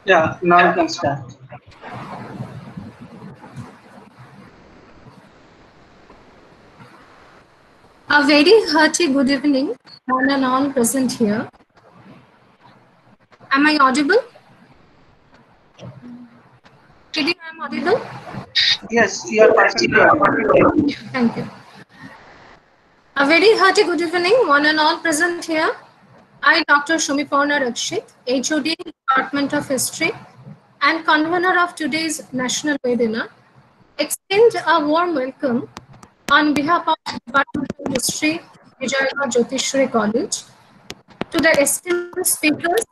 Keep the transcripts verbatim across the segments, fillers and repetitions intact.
Yeah, now you can start. A very hearty good evening, one and all present here. Am I audible? Did you am audible? Yes, you are perfectly audible. Thank you. A very hearty good evening, one and all present here. I, Doctor Shumiporna Rakshit, H O D, Department of History, and convener of today's national webinar, extend a warm welcome on behalf of Department of History, Vijayanagar Jyotishwari College, to the esteemed speakers,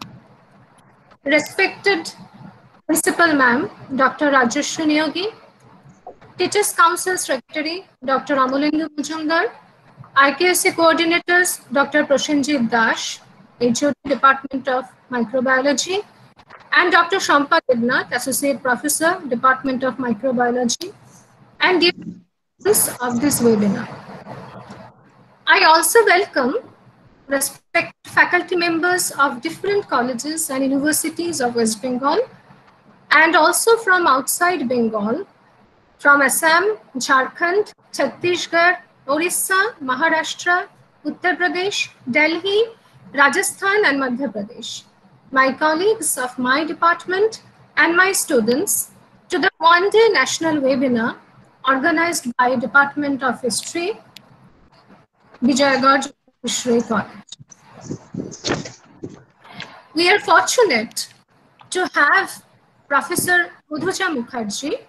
respected Principal Ma'am, Doctor Rajeshwari Niyogi, Teachers Council Secretary, Doctor Amulendu Mujumdar, I K S C Coordinators, Doctor Prashanjit Dash, H O D Department of Microbiology, and Doctor Shampa Debnath, Associate Professor, Department of Microbiology, and dear participants of this webinar. I also welcome respected faculty members of different colleges and universities of West Bengal, and also from outside Bengal, from Assam, Jharkhand, Chhattisgarh, Orissa, Maharashtra, Uttar Pradesh, Delhi, Rajasthan, and Madhya Pradesh. My colleagues of my department and my students to the one-day national webinar organized by Department of History, Vijayanagar Jyotishwari College. We are fortunate to have Professor Madhuja Mukherjee,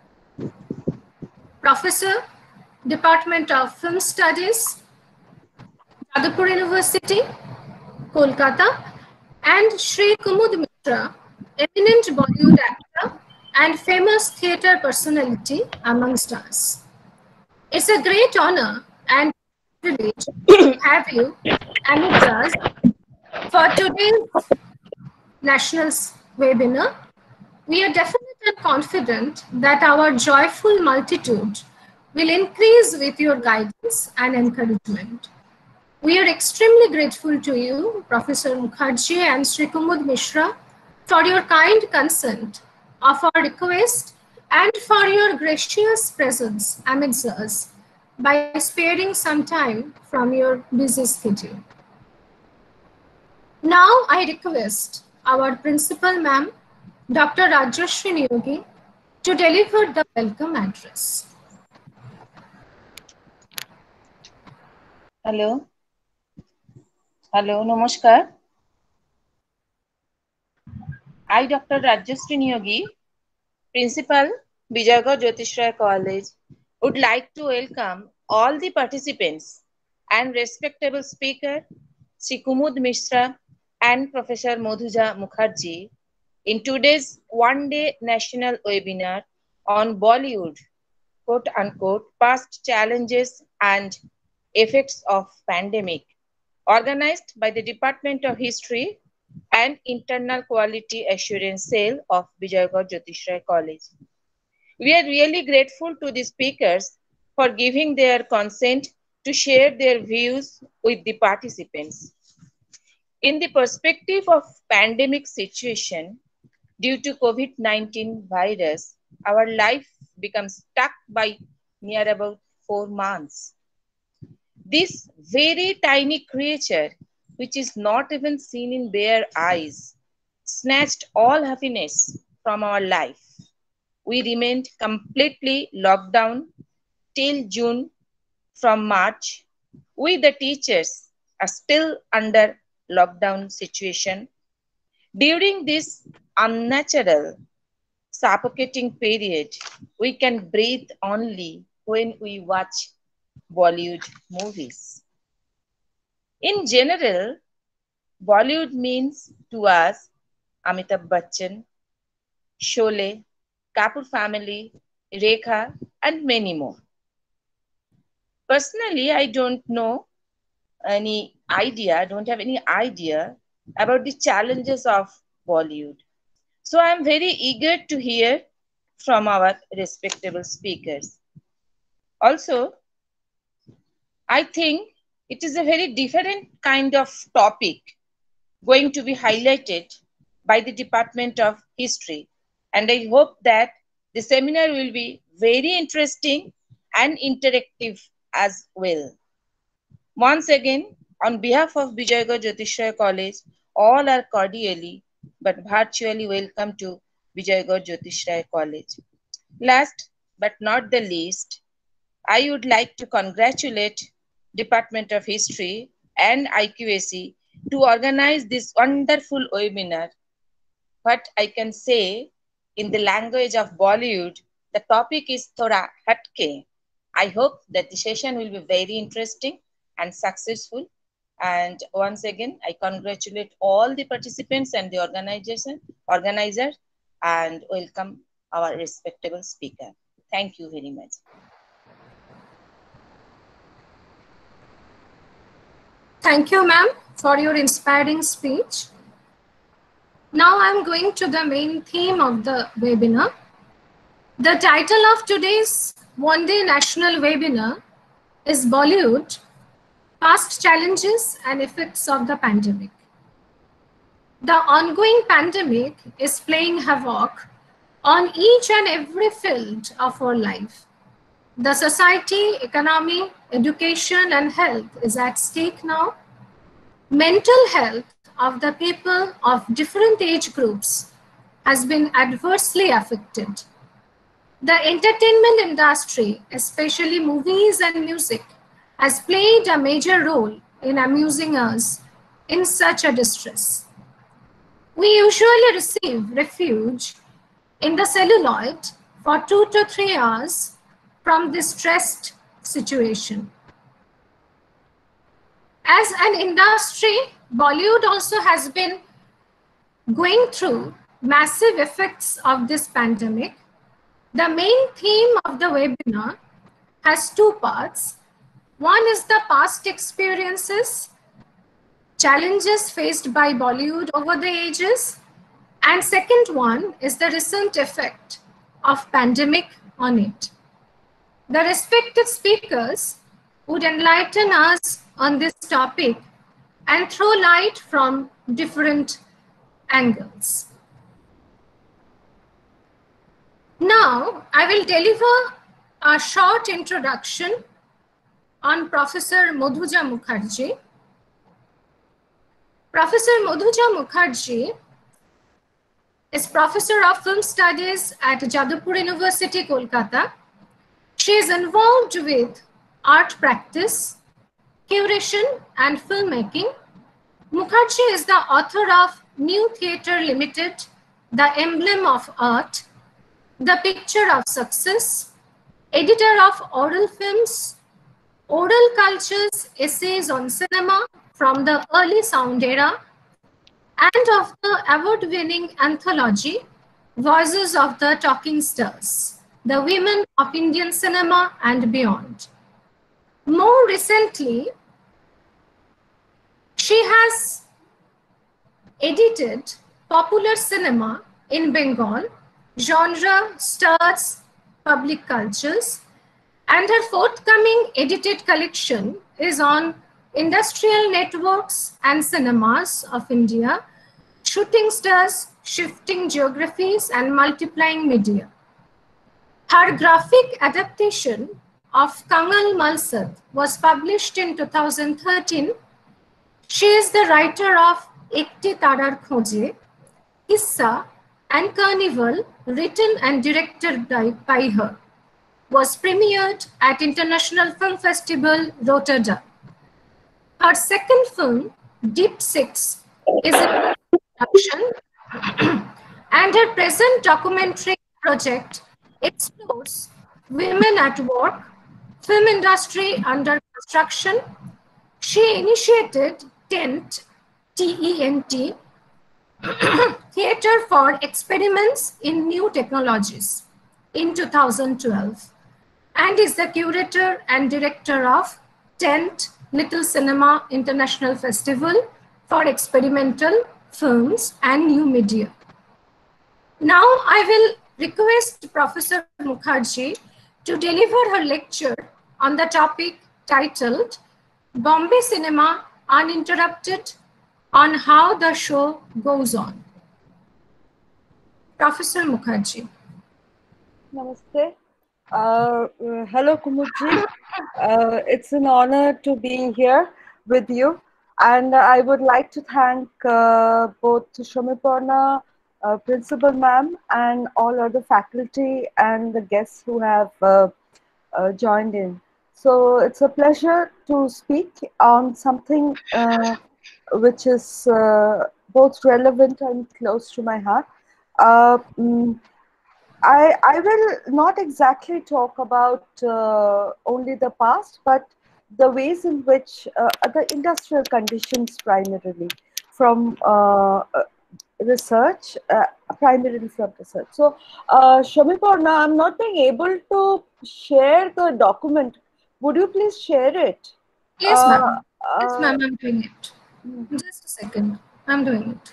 Professor, Department of Film Studies, Jadavpur University, Kolkata, and Shri Kumud Mishra, eminent Bollywood actor and famous theatre personality amongst us. It's a great honor and privilege to have you amidst us for today's national webinar. We are definite and confident that our joyful multitude will increase with your guidance and encouragement. We are extremely grateful to you, Professor Mukherjee and Sri Kumud Mishra, for your kind consent of our request and for your gracious presence amidst us by sparing some time from your busy schedule. Now I request our Principal Ma'am, Doctor Rajeshwari Niyogi, to deliver the welcome address. Hello. Hello, Namaskar. I, Doctor Rajeshwari Niyogi, Principal, Vijayanagar Jyotishwari College, would like to welcome all the participants and respectable speaker, Sri Kumud Mishra and Professor Madhuja Mukherjee in today's one-day national webinar on Bollywood, quote unquote, past challenges and effects of pandemic, organized by the Department of History and Internal Quality Assurance Cell of Vijayanagar Jyotishwari College. We are really grateful to the speakers for giving their consent to share their views with the participants. In the perspective of pandemic situation, due to COVID nineteen virus, our life becomes stuck by near about four months. This very tiny creature, which is not even seen in bare eyes, snatched all happiness from our life. We remained completely locked down till June. From March, we the teachers are still under lockdown situation. During this unnatural, suffocating period, we can breathe only when we watch Bollywood movies. In general, Bollywood means to us Amitabh Bachchan, Sholay, Kapoor family, Rekha, and many more. Personally, I don't know any idea, don't have any idea about the challenges of Bollywood. So I am very eager to hear from our respectable speakers. Also, I think it is a very different kind of topic going to be highlighted by the Department of History. And I hope that the seminar will be very interesting and interactive as well. Once again, on behalf of Vijayanagar Jyotishraya College, all are cordially but virtually welcome to Vijayanagar Jyotishraya College. Last but not the least, I would like to congratulate Department of History and I Q A C to organize this wonderful webinar. What I can say in the language of Bollywood, the topic is Thoda Hatke. I hope that the session will be very interesting and successful. And once again, I congratulate all the participants and the organization, organizer, and welcome our respectable speaker. Thank you very much. Thank you, ma'am, for your inspiring speech. Now I'm going to the main theme of the webinar. The title of today's One Day National Webinar is Bollywood, Past Challenges and Effects of the Pandemic. The ongoing pandemic is playing havoc on each and every field of our life. The society, economy, education, and health is at stake now. Mental health of the people of different age groups has been adversely affected. The entertainment industry, especially movies and music, has played a major role in amusing us in such a distress. We usually receive refuge in the celluloid for two to three hours from this stressed situation. As an industry, Bollywood also has been going through massive effects of this pandemic. The main theme of the webinar has two parts. One is the past experiences, challenges faced by Bollywood over the ages, and second one is the recent effect of pandemic on it. The respected speakers would enlighten us on this topic and throw light from different angles. Now, I will deliver a short introduction on Professor Madhuja Mukherjee. Professor Madhuja Mukherjee is Professor of Film Studies at Jadavpur University, Kolkata. She is involved with art practice, curation, and filmmaking. Mukherjee is the author of New Theatre Limited, The Emblem of Art, The Picture of Success, editor of Oral Films, Oral Cultures, Essays on Cinema from the Early Sound Era, and of the award-winning anthology, Voices of the Talking Stars, The Women of Indian Cinema and Beyond. More recently, she has edited Popular Cinema in Bengal, Genre, Stars, Public Cultures, and her forthcoming edited collection is on Industrial Networks and Cinemas of India, Shooting Stars, Shifting Geographies, and Multiplying Media. Her graphic adaptation of Kangal Malsad was published in two thousand thirteen. She is the writer of Ekti Tarar Khoje, Issa, and Carnival, written and directed by, by her, was premiered at International Film Festival, Rotterdam. Her second film, Deep Six, is in production, and her present documentary project explores women at work, film industry under construction. She initiated TENT, T E N T, Theatre for Experiments in New Technologies, in two thousand twelve, and is the curator and director of TENT, Little Cinema International Festival for Experimental Films and New Media. Now I will request Professor Mukherjee to deliver her lecture on the topic titled Bombay Cinema Uninterrupted, on how the show goes on. Professor Mukherjee. Namaste. Uh, uh, hello, Kumudji. Uh, it's an honor to be here with you. And I would like to thank uh, both Shomiporna, uh, Principal Ma'am, and all other faculty and the guests who have uh, uh, joined in. So it's a pleasure to speak on something uh, which is uh, both relevant and close to my heart. Uh, mm, I, I will not exactly talk about uh, only the past, but the ways in which uh, the industrial conditions primarily from uh, uh, research, uh, primarily from research. So, uh, Shomiporna, I'm not being able to share the document. Would you please share it? Yes, Uh, ma'am. Yes, uh, ma'am, I'm doing it. Just a second. I'm doing it.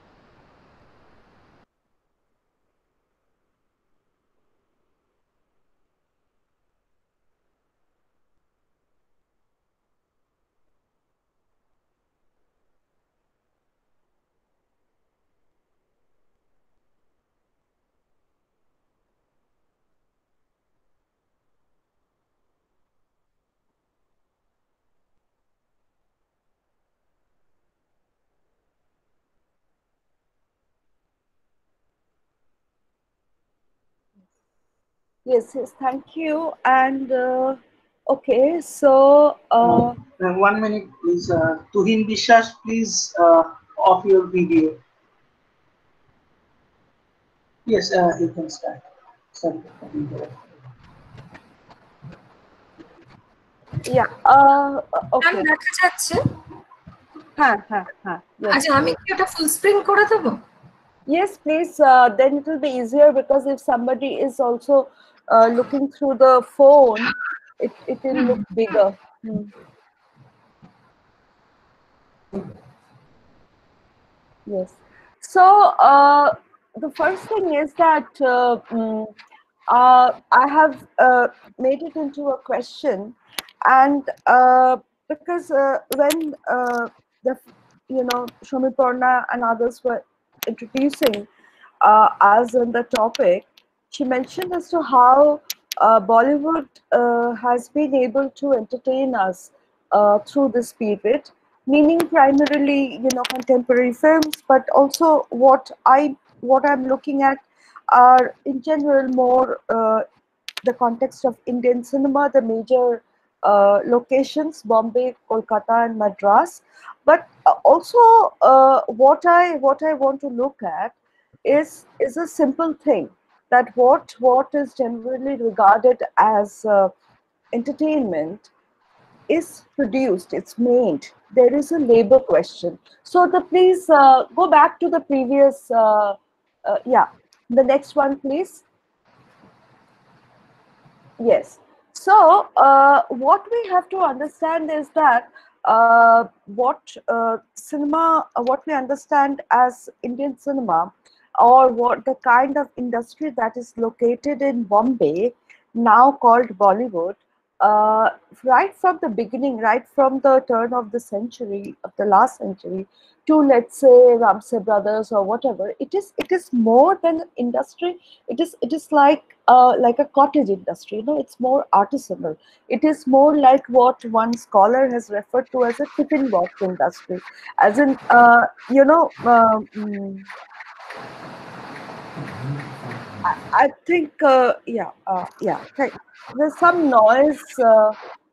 yes, yes, thank you. And uh, okay, so uh, Uh, one minute, please. Uh, Tuhin Bishas, please uh, off your video. Yes, uh, you can start. Start. yeah, uh, okay. আমি দেখা যাচ্ছে হ্যাঁ হ্যাঁ হ্যাঁ আচ্ছা আমি কি এটা ফুল স্ক্রিন করে দেব yes please uh, then it will be easier because if somebody is also uh, looking through the phone it it will look bigger. Hmm. Yes, so uh, the first thing is that uh, mm, uh, I have uh, made it into a question, and uh, because uh, when uh, the you know Shomiporna and others were introducing uh, us on the topic, she mentioned as to how uh, Bollywood uh, has been able to entertain us uh, through this period, meaning primarily you know contemporary films, but also what I what I'm looking at are in general more uh, the context of Indian cinema, the major uh, locations, Bombay, Kolkata, and Madras. But uh, also, uh, what I what I want to look at is is a simple thing, that what what is generally regarded as uh, entertainment is produced, it's made. There is a labor question. So the please uh, go back to the previous, uh, uh, yeah, the next one, please. Yes. So uh, what we have to understand is that uh, what uh, cinema, uh, what we understand as Indian cinema, or what the kind of industry that is located in Bombay, now called Bollywood, uh, right from the beginning, right from the turn of the century, of the last century, to let's say Ramsay Brothers or whatever, it is it is more than an industry. It is it is like uh, like a cottage industry. You know, it's more artisanal. It is more like what one scholar has referred to as a tiffin box industry, as in uh, you know. Um, mm, I, I think uh, yeah uh, yeah. Right. There's some noise. Uh,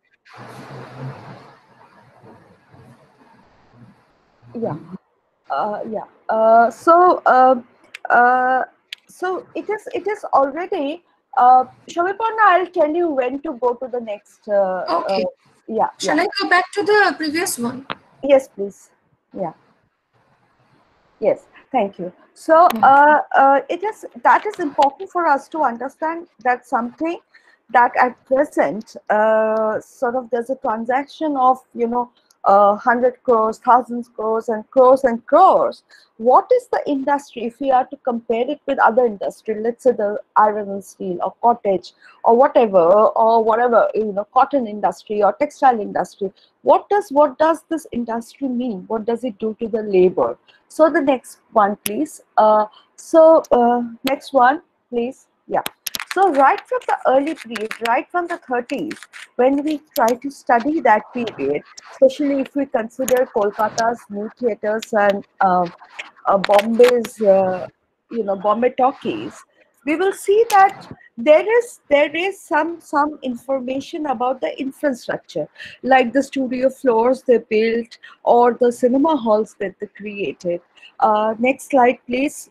yeah. Uh, yeah. Uh, so, uh, uh, so it is. It is already. Uh, Shomiporna, I'll tell you when to go to the next. Uh, okay uh, yeah. shall yeah. I go back to the previous one? Yes, please. Yeah. Yes. Thank you. So, uh, uh, it is that is important for us to understand that something that at present, uh, sort of, there's a transaction of you know uh, hundred crores, thousands crores, and crores and crores. What is the industry if we are to compare it with other industry? Let's say the iron and steel, or cottage, or whatever, or whatever you know, cotton industry or textile industry. What does what does this industry mean? What does it do to the labor? So the next one, please. Uh, So uh, next one, please. Yeah. So right from the early period, right from the thirties, when we try to study that period, especially if we consider Kolkata's new theaters and uh, uh, Bombay's, uh, you know, Bombay talkies, we will see that there is there is some some information about the infrastructure, like the studio floors they built or the cinema halls that they created. Uh, next slide, please.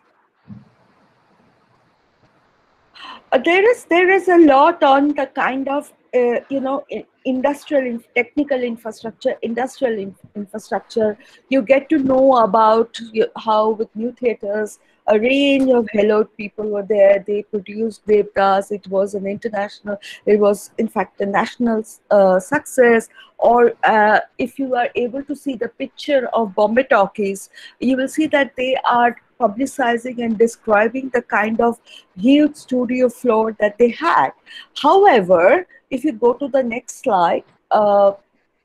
Uh, there is there is a lot on the kind of uh, you know i- industrial in, technical infrastructure, industrial in, infrastructure. You get to know about y- how with new theaters a range of hallowed people were there. They produced Devdas. It was an international, it was in fact a national uh, success. Or uh, if you are able to see the picture of Bombay talkies, you will see that they are publicizing and describing the kind of huge studio floor that they had. However, if you go to the next slide, uh,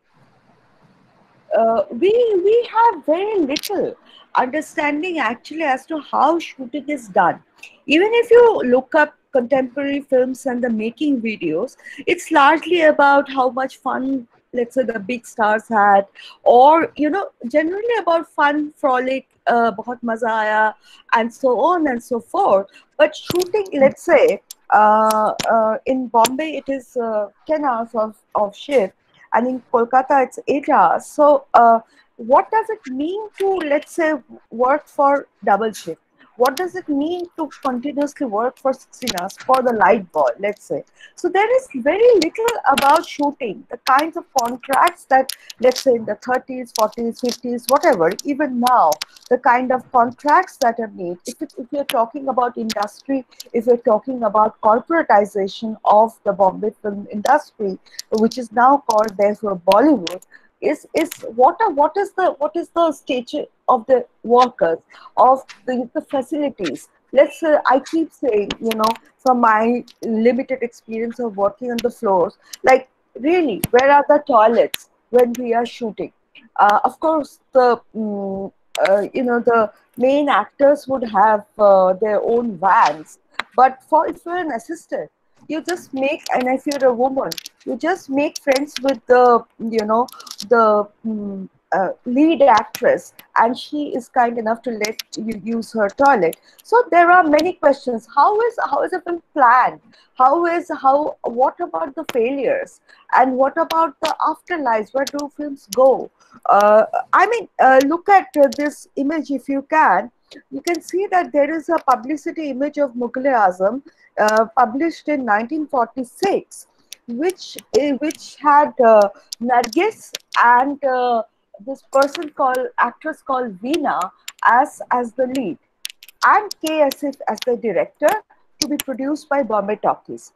uh, we we have very little understanding actually as to how shooting is done. Even if you look up contemporary films and the making videos, it's largely about how much fun, let's say, the big stars had, or you know, generally about fun, frolic, uh, bahut maza aaya, and so on and so forth. But shooting, let's say, uh, uh, in Bombay, it is uh, ten hours of, of shift, and in Kolkata it's eight hours. So uh, what does it mean to, let's say, work for double shift? What does it mean to continuously work for sixteen hours for the light ball, let's say? So there is very little about shooting, the kinds of contracts that, let's say, in the thirties, forties, fifties, whatever, even now, the kind of contracts that are made. If, it, if you're talking about industry, if you're talking about corporatization of the Bombay film industry, which is now called therefore Bollywood, is is what are what is the what is the stature of the workers, of the, the facilities. Let's say, I keep saying, you know, from my limited experience of working on the floors, like really, where are the toilets when we are shooting? Uh, of course, the mm, uh, you know, the main actors would have uh, their own vans, but for if you're an assistant, you just make, and if you're a woman, you just make friends with the, you know, the mm, uh, lead actress, and she is kind enough to let you use her toilet. So there are many questions. How is how is a film planned? How is how what about the failures? And what about the afterlives? Where do films go? Uh, I mean, uh, look at uh, this image if you can. You can see that there is a publicity image of Mughal-e-Azam uh, published in nineteen forty-six, which uh, which had uh, Nargis and uh, this person called actress called Veena as as the lead, and K. Asif as the director, to be produced by Bombay Talkies.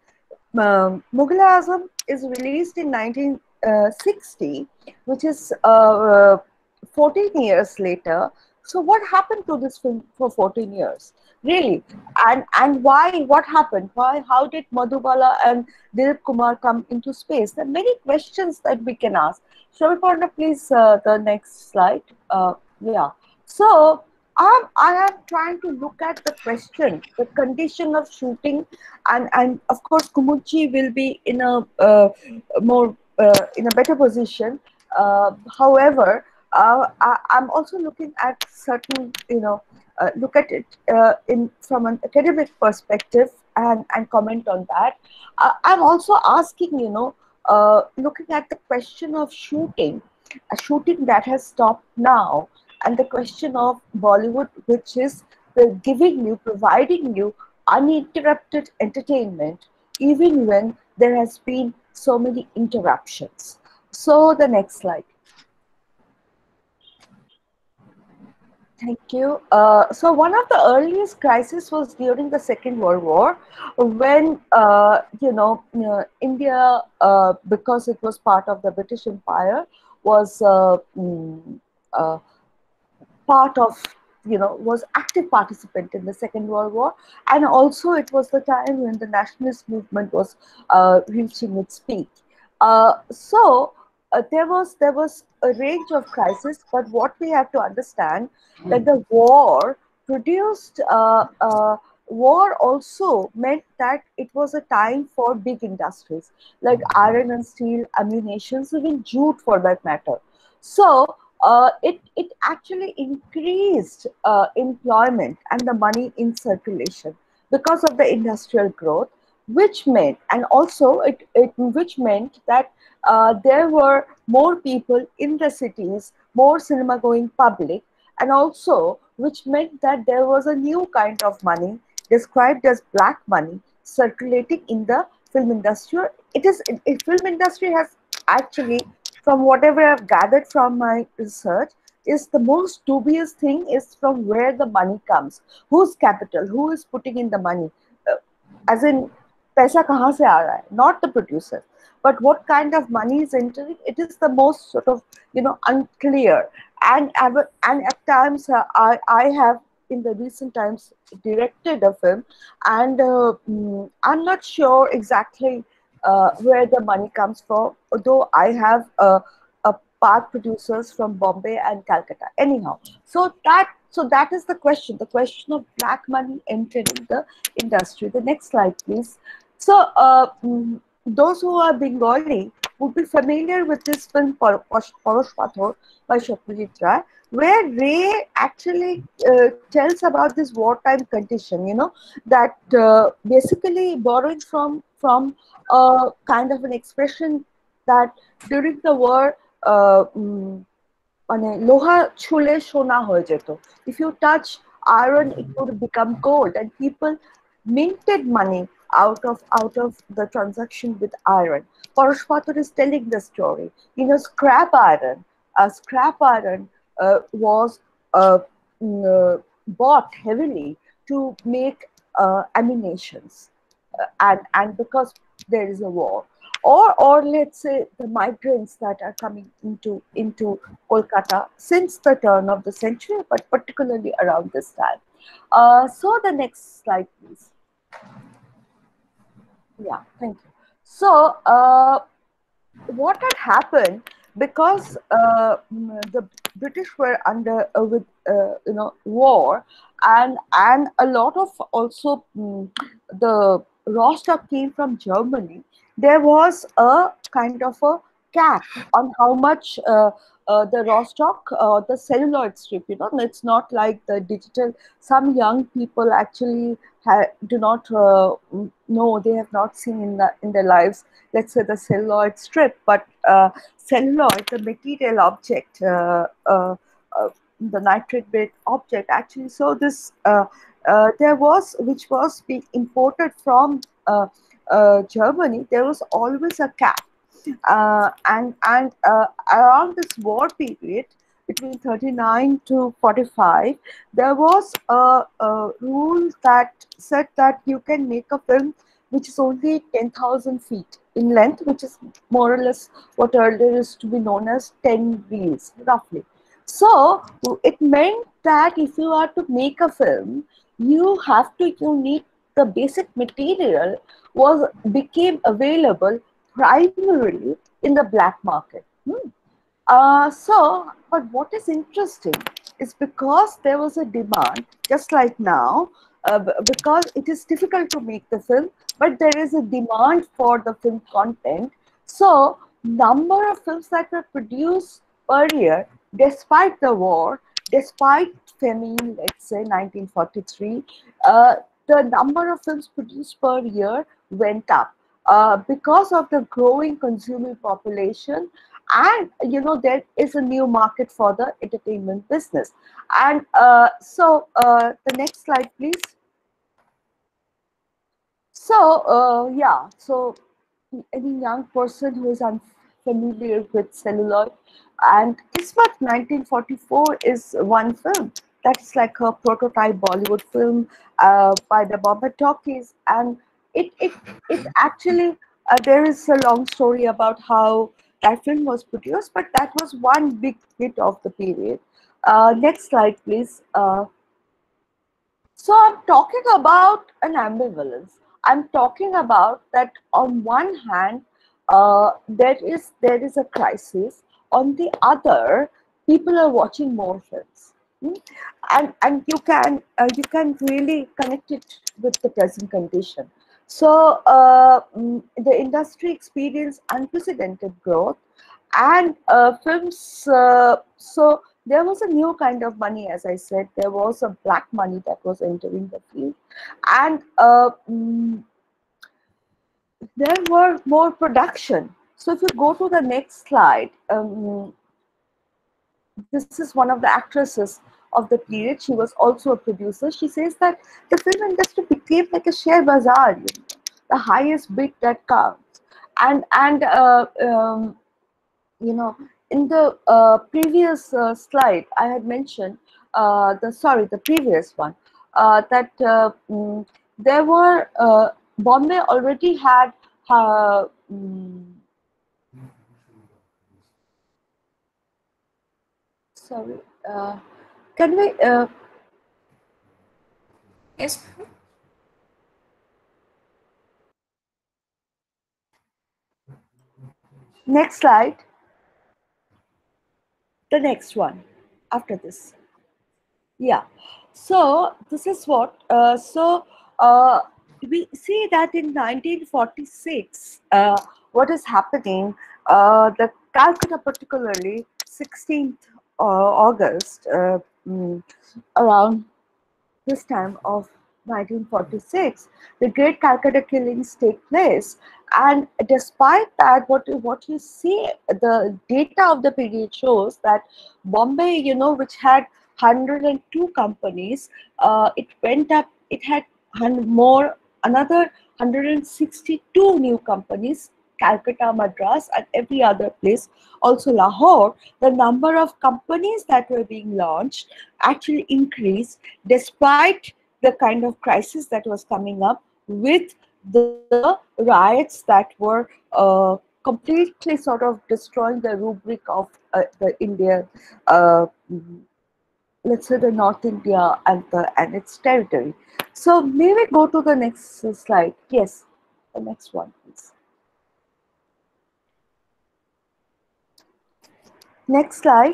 Um, Mughal-e-Azam is released in nineteen sixty, which is uh, fourteen years later. So what happened to this film for fourteen years? Really? And and why? What happened? Why? How did Madhubala and Dilip Kumar come into space? There are many questions that we can ask. Shall we partner, please, uh, the next slide? Uh, yeah. So um, I am trying to look at the question, the condition of shooting, and and of course Kumudji will be in a uh, more uh, in a better position. Uh, however, uh, I, I'm also looking at certain, you know, uh, look at it uh, in from an academic perspective, and and comment on that. Uh, I'm also asking, you know, uh, looking at the question of shooting, a shooting that has stopped now, and the question of Bollywood, which is the giving you, providing you uninterrupted entertainment, even when there has been so many interruptions. So the next slide. Thank you. Uh, so one of the earliest crises was during the Second World War, when, uh, you know, uh, India, uh, because it was part of the British Empire, was uh, mm, uh, part of, you know, was active participant in the Second World War. And also it was the time when the nationalist movement was uh, reaching its peak. Uh, so uh, there was there was a range of crises, but what we have to understand, that the war produced uh, uh, war also meant that it was a time for big industries like iron and steel, ammunitions, even jute for that matter. So uh, it, it actually increased uh, employment and the money in circulation because of the industrial growth, which meant, and also it, it which meant that uh, there were more people in the cities, more cinema going public, and also which meant that there was a new kind of money described as black money circulating in the film industry. It is it, it- film industry has actually, from whatever I've gathered from my research, is the most dubious thing is from where the money comes, whose capital, who is putting in the money, uh, as in paisa kahan se aa raha hai, not the producer, but what kind of money is entering. It is the most sort of, you know, unclear. And ever- and at times uh, I I have in the recent times directed a film, and uh, mm, I'm not sure exactly uh, where the money comes from, although I have uh, a part producers from Bombay and Calcutta. Anyhow, so that so that is the question, the question of black money entering the industry. The next slide, please. So uh, mm, those who are Bengali would be familiar with this film Por- Posh- Porosh Pathor by Satyajit Ray, where Ray actually uh, tells about this wartime condition, you know, that uh, basically borrowing from from a kind of an expression that during the war, uh, mm, মানে লোহা ছুলে সোনা হয়ে যেত. If you touch iron, it would become gold, and people minted money out of out of the transaction with iron. Porosh Pathor is telling the story. You know, scrap iron, uh, scrap iron uh, was uh, mm, uh, bought heavily to make uh, ammunitions, uh, and and because there is a war, or or let's say the migrants that are coming into into Kolkata since the turn of the century, but particularly around this time. Uh, so the next slide, please. Yeah, thank you. So uh, what had happened, because uh, mm, the British were under uh, with uh, you know war, and and a lot of also mm, the raw stock came from Germany. There was a kind of a cap on how much uh, uh, the raw stock, uh, the celluloid strip. You know, it's not like the digital. Some young people actually ha- do not uh, know, they have not seen in the in their lives, let's say, the celluloid strip, but uh, celluloid, the material object, uh, uh, uh, the nitrate-based object, actually. So this uh, uh, there was, which was being imported from uh, uh, Germany. There was always a cap, uh, and and uh, around this war period between thirty-nine to forty-five, there was a, a rule that said that you can make a film which is only ten thousand feet in length, which is more or less what earlier used to be known as ten reels, roughly. So it meant that if you are to make a film, you have to, you need the basic material was became available primarily in the black market. Hmm. Uh, so, but what is interesting is because there was a demand, just like now, uh, b- because it is difficult to make the film, but there is a demand for the film content. So, number of films that were produced per year, despite the war, despite famine, let's say nineteen forty-three, uh, the number of films produced per year went up uh, because of the growing consumer population, and you know there is a new market for the entertainment business. And uh, so uh, the next slide, please. So uh, yeah, so any young person who is unfamiliar with celluloid, and Kismet nineteen forty-four is one film that is like a prototype Bollywood film uh, by the Bombay Talkies, and it it it actually uh, there is a long story about how that film was produced, but that was one big hit of the period. Uh, next slide, please. Uh, so I'm talking about an ambivalence. I'm talking about that on one hand, uh, there is there is a crisis. On the other, people are watching more films. Mm? and and you can uh, you can really connect it with the present condition. So uh, mm, the industry experienced unprecedented growth, and uh, films. Uh, so there was a new kind of money, as I said. There was a black money that was entering the field, and uh, mm, there were more production. So if you go to the next slide, um, this is one of the actresses of the period. She was also a producer. She says that the film industry became like a share bazaar, you know, the highest bid that counts. And and uh, um, you know, in the uh, previous uh, slide, I had mentioned uh, the sorry, the previous one uh, that uh, mm, there were uh, Bombay already had. Uh, mm, sorry, uh, can we? Uh, Yes. Next slide. The next one after this. Yeah. So this is what. Uh, so uh, we see that in nineteen forty-six, uh, what is happening? Uh, the Calcutta, particularly sixteenth uh, August, uh, mm, around this time of nineteen forty-six, the Great Calcutta killings take place. And despite that, what, what you see, the data of the period shows that Bombay, you know, which had one hundred two companies, uh, it went up, it had more, another one hundred sixty-two new companies, Calcutta, Madras, and every other place, also Lahore. The number of companies that were being launched actually increased despite the kind of crisis that was coming up with the riots that were uh, completely sort of destroying the rubric of uh, the India, uh, let's say the North India and the and its territory. So may we go to the next slide? Yes, the next one, please. Next slide.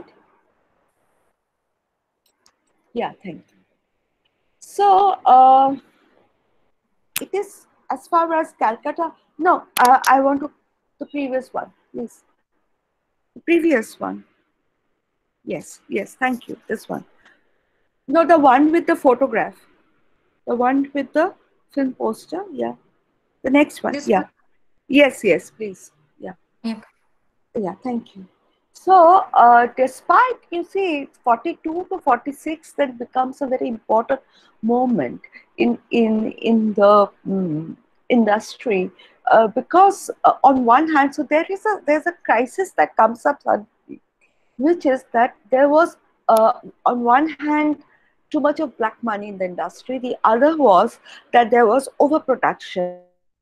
Yeah, thank you. So uh, it is as far as Calcutta. No, uh, I want to the previous one, please. The previous one. Yes, yes, thank you. This one. No, the one with the photograph. The one with the film poster. Yeah. The next one. This Yeah. one? Yes, yes, please. Yeah. Yeah. Yeah, thank you. So, uh, despite, you see, forty-two to forty-six, that becomes a very important moment in in in the um, industry, uh, because uh, on one hand, so there is a there's a crisis that comes up suddenly, which is that there was uh, on one hand too much of black money in the industry. The other was that there was overproduction,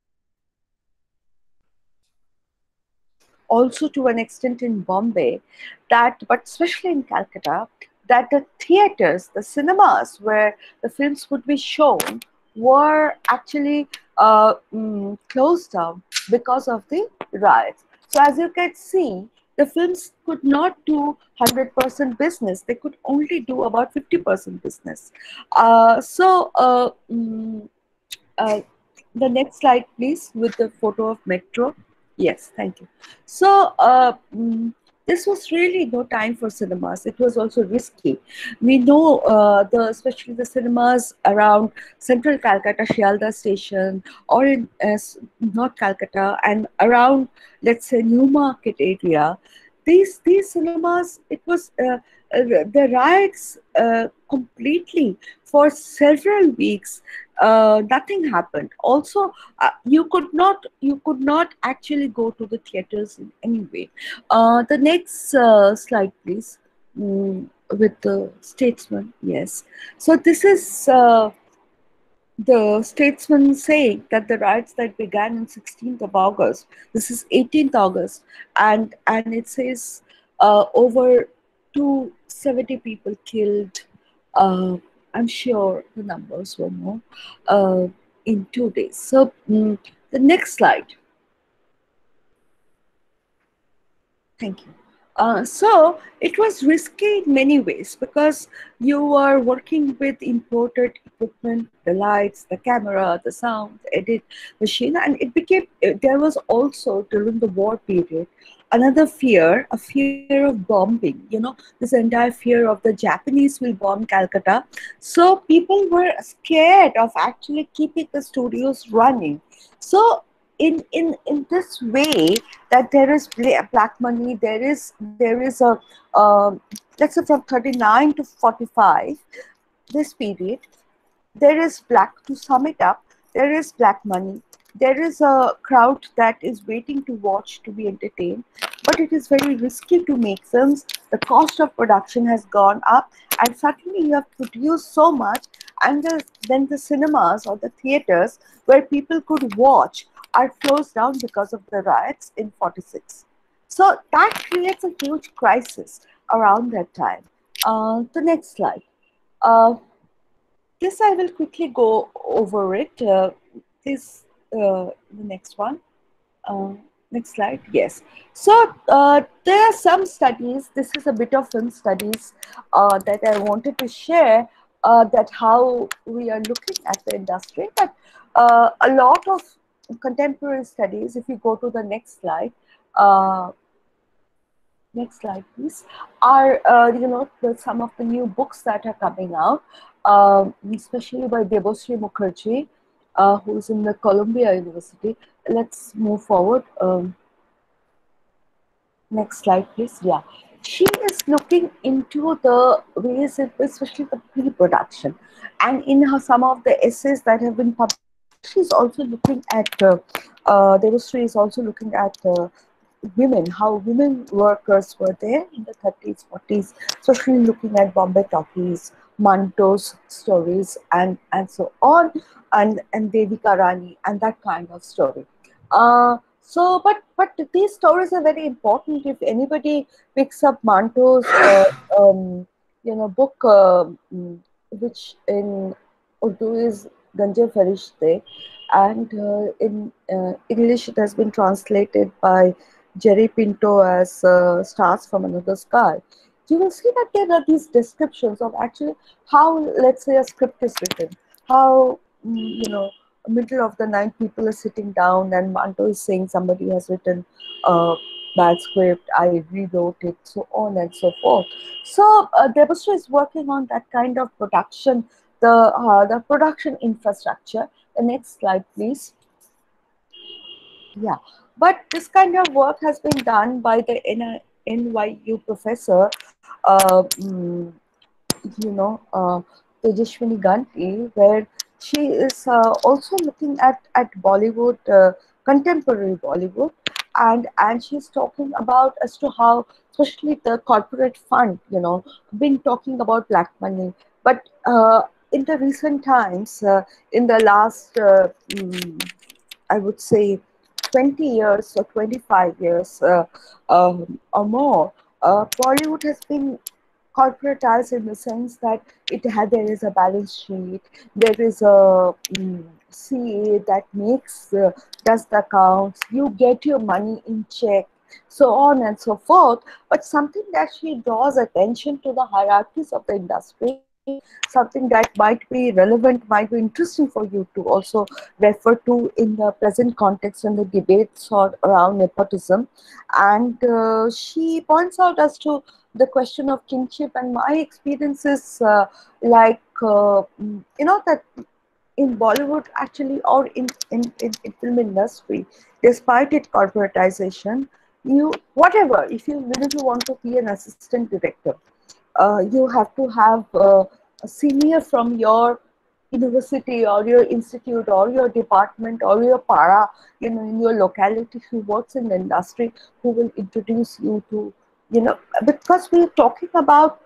also to an extent in Bombay, that, but especially in Calcutta, that the theaters, the cinemas where the films would be shown were actually uh, mm, closed down because of the riots. So as you can see, the films could not do one hundred percent business. They could only do about fifty percent business. Uh, so uh, mm, uh, the next slide, please, with the photo of metro. Yes, thank you. So uh, mm, this was really no time for cinemas. It was also risky. We know uh, the especially the cinemas around central Calcutta, Shialda station, or in uh, North Calcutta, and around, let's say, Newmarket area. These these cinemas, it was uh, uh, the riots uh, completely for several weeks. Uh, nothing happened. Also, uh, you could not you could not actually go to the theaters in any way. Uh, the next uh, slide, please, mm, with the statesman. Yes. So this is uh, the statesman saying that the riots that began on sixteenth of August. This is eighteenth August, and and it says uh, over two hundred seventy people killed. Uh, I'm sure the numbers were more uh, in two days. So mm, the next slide. Thank you. Uh, so it was risky in many ways because you were working with imported equipment, the lights, the camera, the sound, the edit machine, and it became, there was also during the war period another fear, a fear of bombing, you know, this entire fear of the Japanese will bomb Calcutta. So people were scared of actually keeping the studios running. So in in in this way, that there is black money, there is there is a um, let's say from thirty-nine to forty-five, this period, there is black, to sum it up, there is black money, there is a crowd that is waiting to watch, to be entertained, but it is very risky to make films. The cost of production has gone up, and suddenly you have produced so much, and the, then the cinemas or the theaters where people could watch are closed down because of the riots in forty-six. So that creates a huge crisis around that time. Uh, the next slide. Uh, this I will quickly go over it. Uh, this, uh, the next one. Uh, next slide. Yes. So uh, there are some studies. This is a bit of film studies uh, that I wanted to share. Uh, that how we are looking at the industry, but uh, a lot of contemporary studies. If you go to the next slide. Uh, Next slide, please. Are uh, you know the, some of the new books that are coming out, uh, especially by Debashree Mukherjee, uh, who's in the Columbia University. Let's move forward. Um, next slide, please. Yeah, she is looking into the ways, especially the pre-production, and in her some of the essays that have been published, she's also looking at. Uh, uh, Debashree is also looking at. Uh, women, how women workers were there in the thirties, forties, especially looking at Bombay talkies, Manto's stories, and, and so on, and, and Devika Rani, and that kind of story. Uh, so, but but these stories are very important. If anybody picks up Manto's, uh, um, you know, book, uh, which in Urdu is Ganje Farishte, and uh, in uh, English it has been translated by Jerry Pinto as uh, Stars from Another Sky, you will see that there are these descriptions of actually how, let's say, a script is written, how, mm, you know, middle of the night people are sitting down and Manto is saying somebody has written a bad script, I rewrote it, so on and so forth. So uh, Debashree is working on that kind of production, the, uh, the production infrastructure. The next slide, please. Yeah, but this kind of work has been done by the N Y U professor, uh, mm, you know, uh, Tejaswini Ganti, where she is uh, also looking at, at Bollywood, uh, contemporary Bollywood, and, and she's talking about as to how, especially the corporate fund, you know, been talking about black money, but uh, in the recent times, uh, in the last, uh, mm, I would say, twenty years or twenty-five years uh, um, or more, uh, Bollywood has been corporatized in the sense that it had, there is a balance sheet, there is a um, C A that makes, uh, does the accounts, you get your money in check, so on and so forth. But something that she draws attention to the hierarchies of the industry, something that might be relevant, might be interesting for you to also refer to in the present context and the debates or around nepotism. And uh, she points out as to the question of kinship, and my experiences uh, like, uh, you know, that in Bollywood actually, or in, in, in, in film industry, despite its corporatization, you, whatever, if you really want to be an assistant director, uh, you have to have uh, a senior from your university or your institute or your department or your para, you know, in your locality who works in the industry, who will introduce you to, you know, because we're talking about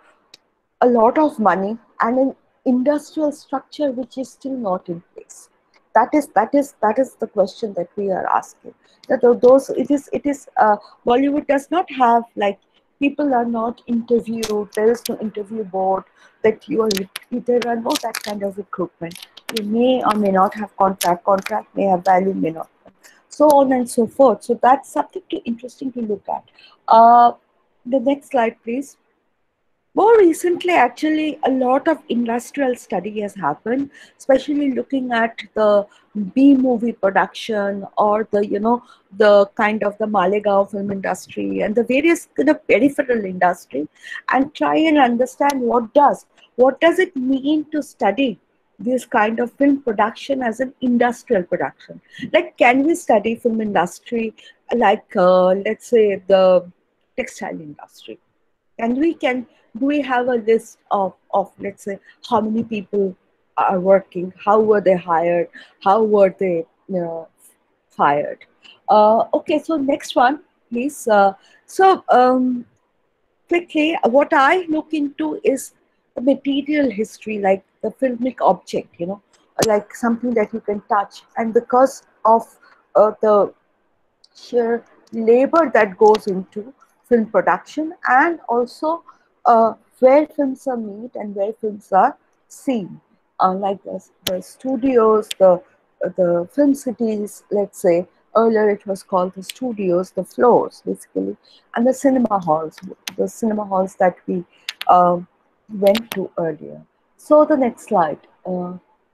a lot of money and an industrial structure which is still not in place. That is that is that is the question that we are asking. That those it is it is uh, Bollywood does not have, like, people are not interviewed. There is no interview board that you are. There are no that kind of recruitment. You may or may not have contract. Contract may have value, may not. So on and so forth. So that's something to, interesting to look at. Uh, The next slide, please. More recently, actually, a lot of industrial study has happened, especially looking at the B movie production or the, you know, the kind of the Malegaon film industry and the various kind of peripheral industry, and try and understand what does, what does it mean to study this kind of film production as an industrial production. Like, can we study film industry like, uh, let's say, the textile industry? And we can, do we have a list of, of let's say, how many people are working, how were they hired, how were they you know, fired? Uh, okay, so next one, please. Uh, so um, quickly, what I look into is the material history, like the filmic object, you know, like something that you can touch. And because of uh, the sheer labor that goes into film production, and also uh, where films are made and where films are seen, uh, like the, the studios, the the film cities, let's say. Earlier it was called the studios, the floors basically, and the cinema halls, the cinema halls that we um, went to earlier. So the next slide. Uh,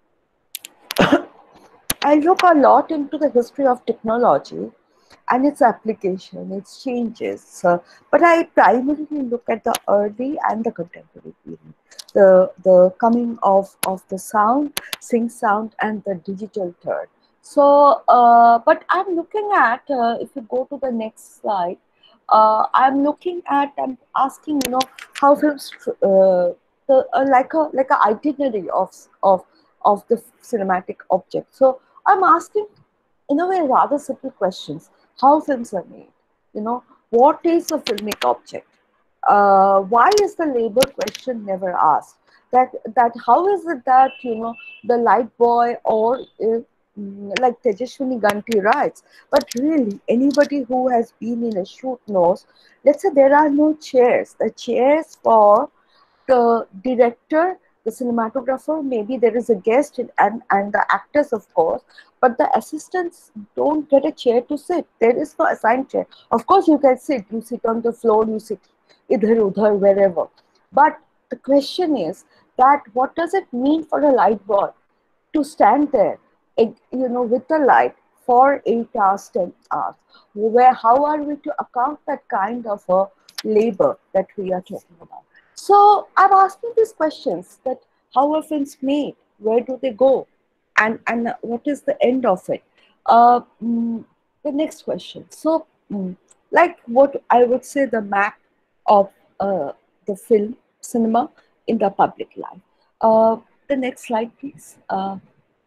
I look a lot into the history of technology and its application, its changes. Uh, but I primarily look at the early and the contemporary period, the the coming of of the sound, sync sound, and the digital third. So, uh, but I'm looking at, uh, if you go to the next slide, uh, I'm looking at, I'm asking, you know, how films, uh, the, uh, like a like a itinerary of of of the cinematic object. So I'm asking, in a way, rather simple questions. How films are made? You know, what is a filmic object? Uh, why is the labor question never asked? That that how is it that, you know, the light boy, or uh, mm, like Tejaswini Ganti writes, but really anybody who has been in a shoot knows. Let's say there are no chairs. The chairs for the director, the cinematographer, maybe there is a guest, and, and the actors, of course, but the assistants don't get a chair to sit. There is no assigned chair. Of course, you can sit, you sit on the floor, you sit idhar udhar, wherever. But the question is that what does it mean for a light boy to stand there, you know, with the light for eight hours, ten hours? Where, how are we to account that kind of a labor that we are talking about? So I'm asking these questions, that how are films made? Where do they go? And, and what is the end of it? Uh, mm, the next question. So, mm, like what I would say, the map of uh, the film cinema in the public life. Uh, the next slide, please. Uh,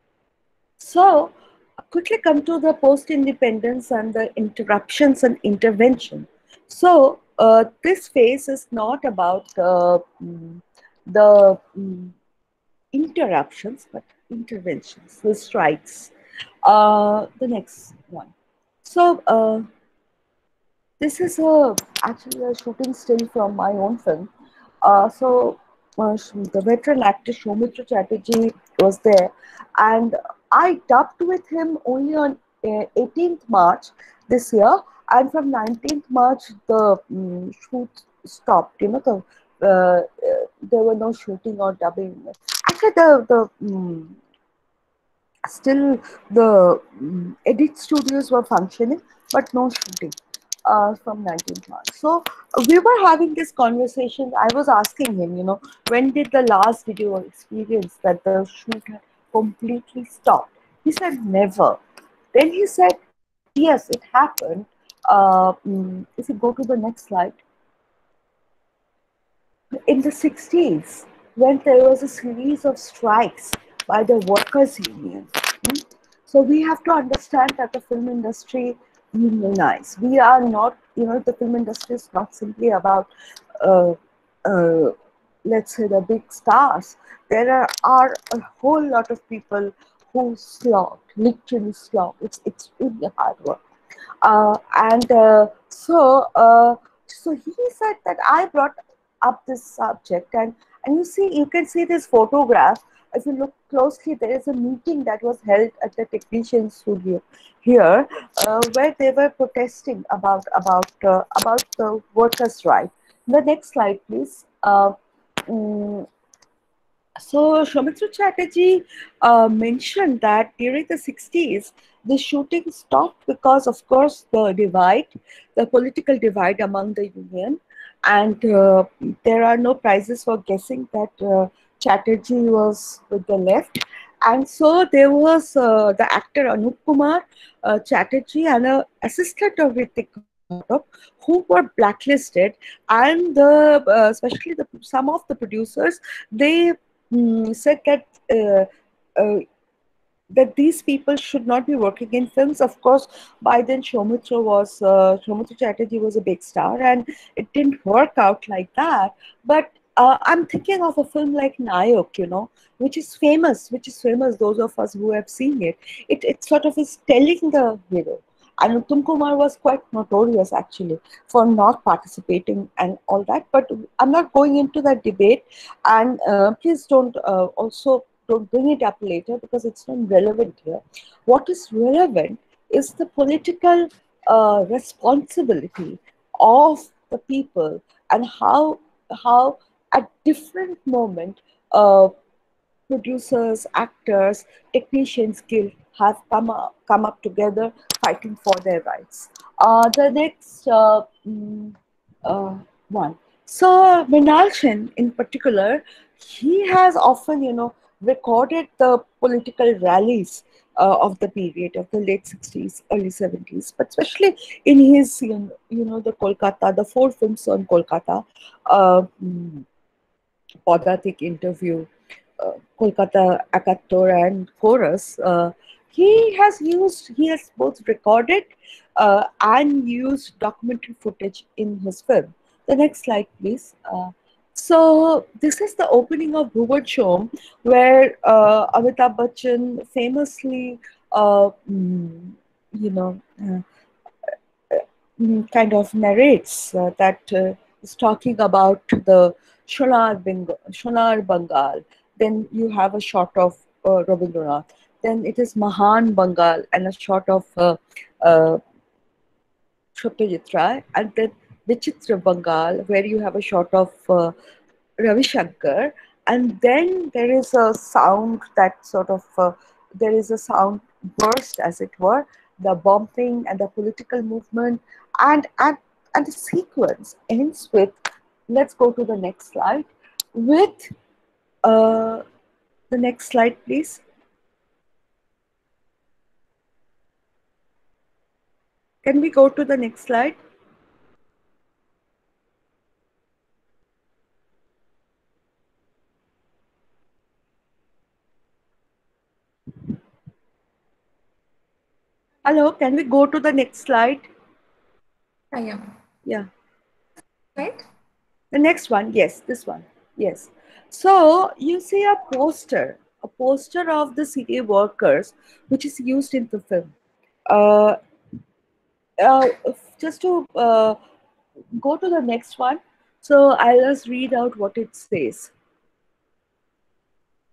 so, quickly come to the post-independence and the interruptions and intervention. So, uh, this phase is not about uh, mm, the mm, interruptions, but interventions, the strikes. Uh, the next one. So, uh, this is a, actually a shooting still from my own film. Uh, so, uh, the veteran actor Soumitra Chatterjee was there, and I dubbed with him only on uh, eighteenth March this year, and from nineteenth March the um, shoot stopped. You know, the, uh, uh, there were no shooting or dubbing. Actually, the the um, still the um, edit studios were functioning, but no shooting. Uh, from nineteenth March. So we were having this conversation. I was asking him, you know, when did the last video experience that the shoot had completely stopped? He said never. Then he said, yes, it happened. Uh, mm, if you go to the next slide. In the sixties, when there was a series of strikes by the workers' union. Hmm? So we have to understand that the film industry unionized. We are not, you know, the film industry is not simply about, uh, uh, let's say, the big stars. There are, are a whole lot of people who slog, literally slog. It's extremely hard work. Uh, and uh, so, uh, so he said that I brought up this subject, and And you see, you can see this photograph. If you look closely, there is a meeting that was held at the technician studio here, uh, where they were protesting about about uh, about the workers' right. The next slide, please. Uh, mm, so Soumitra Chatterjee uh, mentioned that during the sixties, the shooting stopped because, of course, the divide, the political divide among the union, and uh, there are no prizes for guessing that uh, Chatterjee was with the left. And so there was uh, the actor Anup Kumar uh, Chatterjee and an assistant of Ritik Ghatok who were blacklisted, and the uh, especially the some of the producers, they mm, said that uh, uh, that these people should not be working in films. Of course, by then Soumitra was uh, Soumitra Chatterjee was a big star, and it didn't work out like that. But uh, I'm thinking of a film like Nayak, you know, which is famous, which is famous. Those of us who have seen it, it it sort of is telling the hero. And Uttam Kumar was quite notorious actually for not participating and all that. But I'm not going into that debate. And uh, please don't uh, also don't bring it up later because it's not relevant here. What is relevant is the political uh, responsibility of the people, and how how at different moment uh, producers, actors, technicians guild have come up, come up together fighting for their rights. Uh, the next uh, mm, uh, one. So Mrinal Sen in particular, he has often, you know, recorded the political rallies uh, of the period of the late sixties, early seventies, but especially in his, you know, you know the Kolkata, the four films on Kolkata, uh, mm, Podatik interview, uh, Kolkata Ekattor and Chorus, uh, he has used, he has both recorded uh, and used documentary footage in his film. The next slide, please. Uh, so this is the opening of Bhuvan Shom, where uh, Amitabh Bachchan famously, uh, mm, you know, uh, mm, kind of narrates uh, that uh, is talking about the Shonar, Bengal, Shonar Bengal. Then you have a shot of uh, Rabindranath. Then it is Mahan Bengal and a shot of uh, uh, Satyajit, and then Vichitra Bengal, where you have a shot of uh, Ravi Shankar, and then there is a sound that sort of uh, there is a sound burst, as it were, the bombing and the political movement, and and and the sequence ends with. Let's go to the next slide with uh, the next slide, please. Can we go to the next slide? Hello, can we go to the next slide? I am. Yeah. Right? The next one, yes, this one, yes. So you see a poster, a poster of the city workers, which is used in the film. Uh, uh, just to uh, go to the next one. So I'll just read out what it says. This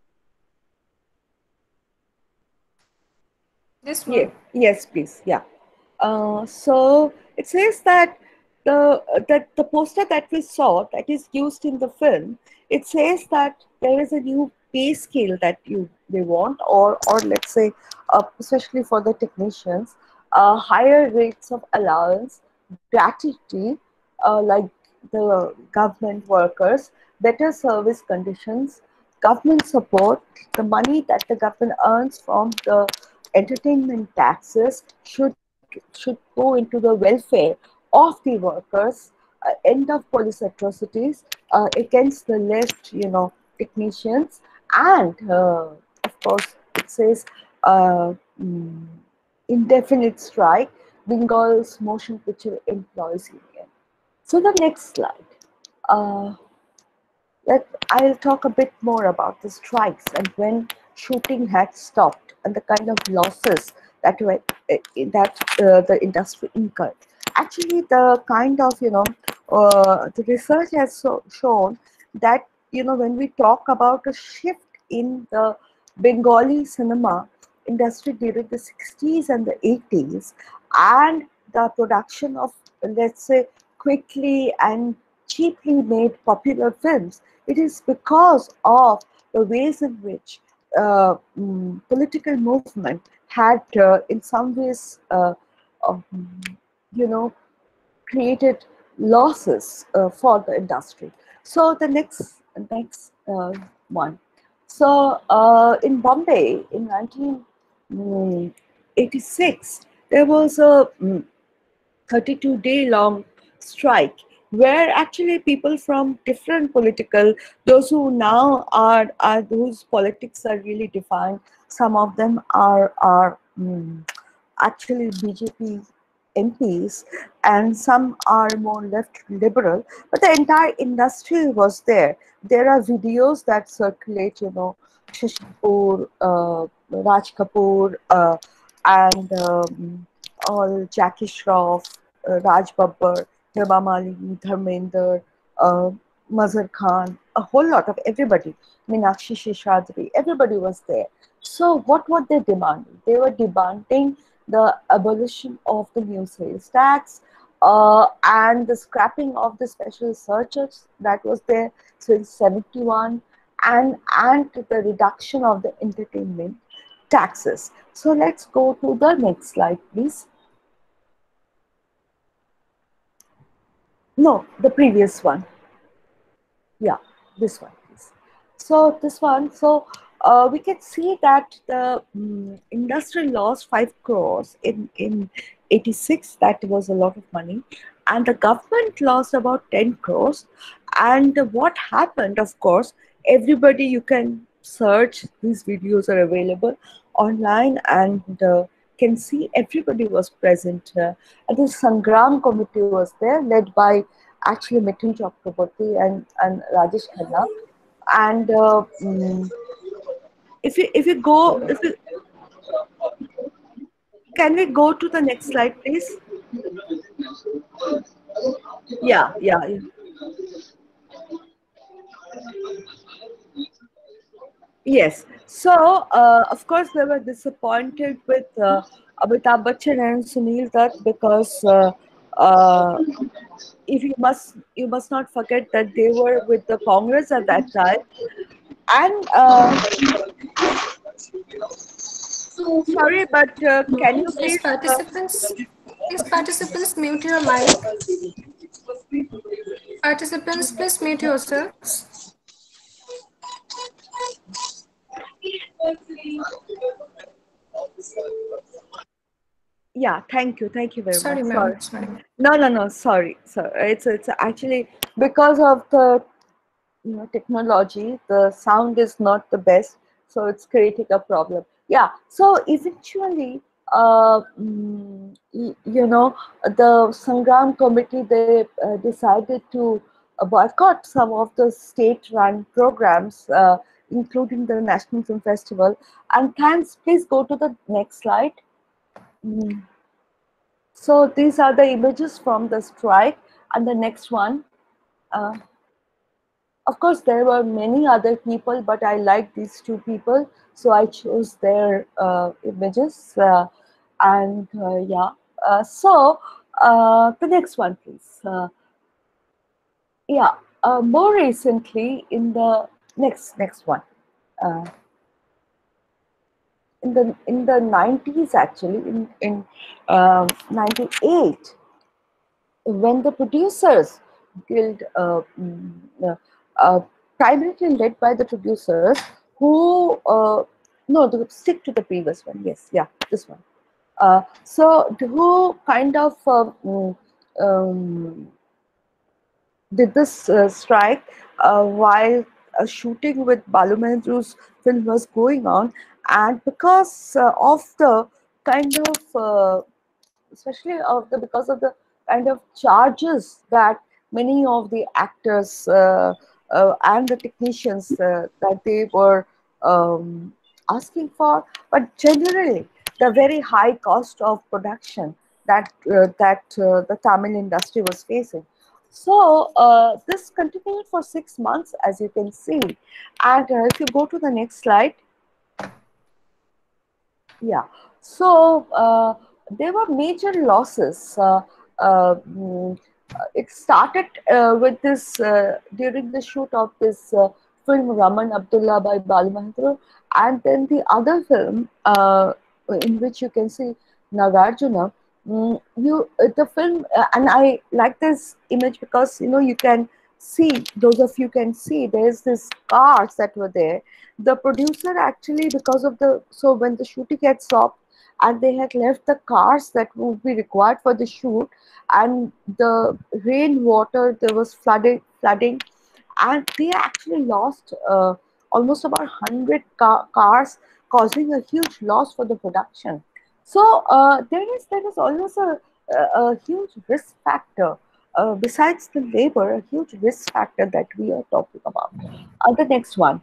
one. Yeah, yes, please. Yeah. Uh, so it says that the that the poster that we saw that is used in the film, it says that there is a new pay scale that you they want, or or let's say, uh, especially for the technicians, uh, higher rates of allowance, gratuity, uh, like the government workers, better service conditions, government support, the money that the government earns from the entertainment taxes should should go into the welfare of the workers, uh, end of police atrocities uh, against the left, you know, technicians, and uh, of course it says uh, mm, indefinite strike, Bengal's motion picture employees union. So the next slide. Uh, let I'll talk a bit more about the strikes and when shooting had stopped and the kind of losses that were uh, that uh, the industry incurred. Actually, the kind of, you know, uh, the research has so, shown that you know, when we talk about a shift in the Bengali cinema industry during the sixties and the eighties, and the production of, let's say, quickly and cheaply made popular films, it is because of the ways in which uh, mm, political movement had, uh, in some ways, uh, um, you know, created losses uh, for the industry. So the next next uh, one. So uh, in Bombay in nineteen eighty-six, there was a mm, thirty-two day long strike where actually people from different political, those who now are, are whose politics are really defined, some of them are, are mm, actually B J P M Ps, and some are more left liberal, but the entire industry was there. There are videos that circulate, you know, Shashi Kapoor, uh, Raj Kapoor, uh, and um, all Jackie Shroff, uh, Raj Babbar, Heba Malini, Dharmender, uh, Mazhar Khan, a whole lot of everybody, Meenakshi Sheshadri, everybody was there. So what were they demanding? They were demanding the abolition of the new sales tax, uh, and the scrapping of the special surcharge that was there since seventy-one, and, and the reduction of the entertainment taxes. So let's go to the next slide, please. No, the previous one. Yeah, this one, please. So this one, so uh, we can see that the um, industry lost five crores in, in eighty-six. That was a lot of money. And the government lost about ten crores. And what happened, of course, everybody, you can search, these videos are available online, and uh, can see everybody was present. Uh, and the Sangram committee was there, led by actually Mithun Chakraborty and, and Rajesh Khanna. And uh, mm, if you if you go, if you, can we go to the next slide, please? Yeah, yeah, yeah. Yes. So, uh, of course, they were disappointed with uh, Amitabh Bachchan and Sunil Dutt because uh, uh, if you must you must not forget that they were with the Congress at that time, and uh, sorry, but uh, can you Please, please? Uh, participants, please, participants, mute your mic. Participants, please mute yourselves. Yeah, thank you, thank you very Sorry, much. ma'am. Sorry. Sorry. No, no, no. Sorry, sir. It's it's actually because of the, you know, technology. The sound is not the best, so it's creating a problem. Yeah. So eventually, uh, mm, y- you know, the Sangram committee, they uh, decided to uh, boycott some of the state-run programs, uh, including the National Film Festival. And thanks. Please go to the next slide. Mm. So these are the images from the strike, and the next one. Uh, of course, there were many other people, but I like these two people, so I chose their uh, images. Uh, and uh, yeah, uh, so uh, the next one, please. Uh, yeah, uh, more recently, in the next next one. Uh, in the in the nineties, actually, in in um, ninety-eight. When the producers guild, uh, mm, uh, uh, primarily led by the producers who, uh, no, to stick to the previous one, yes, yeah, this one. Uh, so who kind of uh, mm, um, did this uh, strike uh, while a shooting with Balu Mahendru's film was going on, and because uh, of the kind of uh, especially of the because of the kind of charges that many of the actors uh, uh, and the technicians uh, that they were um, asking for, but generally the very high cost of production that uh, that uh, the Tamil industry was facing. So uh, this continued for six months, as you can see. And uh, if you go to the next slide, yeah. So uh, there were major losses. Uh, uh, mm, it started uh, with this uh, during the shoot of this uh, film Raman Abdullah by Bal Mahendra, and then the other film uh, in which you can see Nagarjuna. Mm, you uh, the film uh, and I like this image because you know you can see, those of you can see, there's this cars that were there. The producer actually, because of the, so when the shooting had stopped and they had left the cars that would be required for the shoot, and the rain water, there was flooding flooding and they actually lost uh, almost about one hundred car, cars, causing a huge loss for the production. So uh, there is there is always a, a, a huge risk factor, uh, besides the labor, a huge risk factor that we are talking about. Uh, the next one,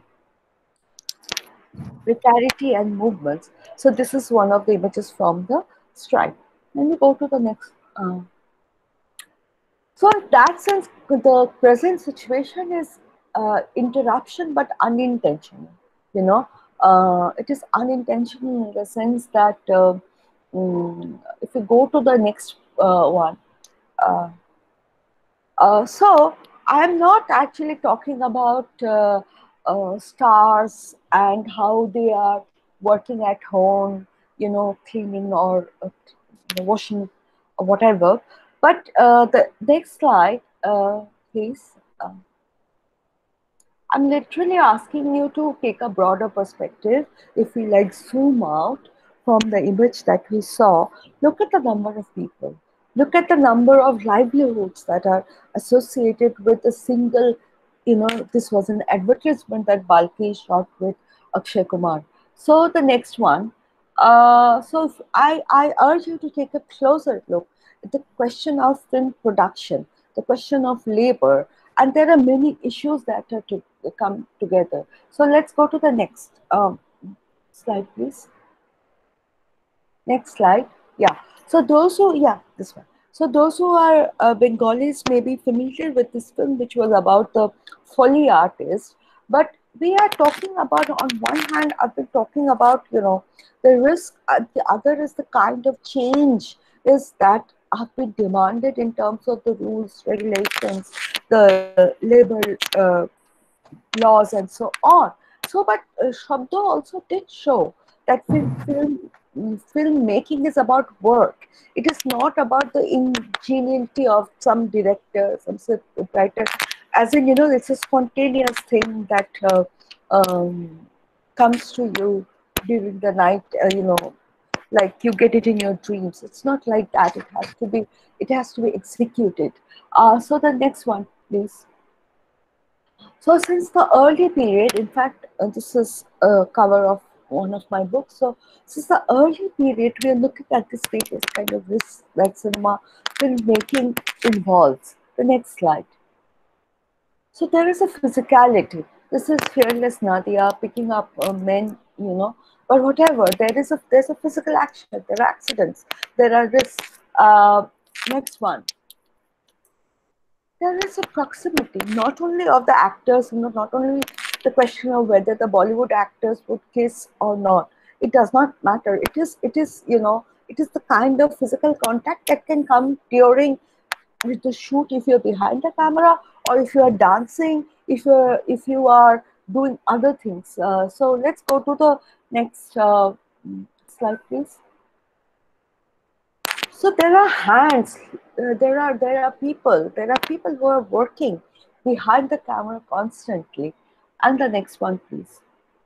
precarity and movements. So this is one of the images from the strike. Let me go to the next. Uh, so in that sense, the present situation is uh, interruption, but unintentional. You know, uh, it is unintentional in the sense that uh, mm, if you go to the next uh, one. Uh, Uh, so I'm not actually talking about uh, uh, stars and how they are working at home, you know, cleaning or uh, washing or whatever. But uh, the next slide, uh, please. Uh, I'm literally asking you to take a broader perspective. If we like zoom out from the image that we saw, look at the number of people. Look at the number of livelihoods that are associated with a single, you know, this was an advertisement that Balki shot with Akshay Kumar. So the next one. Uh, so if I, I urge you to take a closer look at the question of film production, the question of labor, and there are many issues that are to come together. So let's go to the next um, slide, please. Next slide. Yeah. So those who, yeah, this one. So those who are uh, Bengalis may be familiar with this film, which was about the Foley artist. But we are talking about, on one hand, I've been talking about, you know, the risk. Uh, the other is the kind of change is that have been demanded in terms of the rules, regulations, the labor uh, laws, and so on. So, but uh, Shabda also did show that film, film filmmaking is about work. It is not about the ingenuity of some director, some script writer. As in, you know, it's a spontaneous thing that uh, um, comes to you during the night. Uh, you know, like you get it in your dreams. It's not like that. It has to be. It has to be executed. Uh, so the next one, please. So since the early period, in fact, uh, this is a cover of one of my books. So since the early period, we are looking at this various kind of risks that cinema filmmaking involves. The next slide. So there is a physicality. This is Fearless Nadia picking up uh, men, you know, but whatever. There is a there's a physical action. There are accidents. There are risks. Uh, next one. There is a proximity, not only of the actors, you know, not only the question of whether the Bollywood actors would kiss or not. It does not matter. It is, it is, you know, it is the kind of physical contact that can come during the shoot if you're behind the camera, or if you are dancing, if you're, if you are doing other things. Uh, so let's go to the next uh, slide, please. So there are hands, uh, there are there are people, there are people who are working behind the camera constantly. And the next one, please.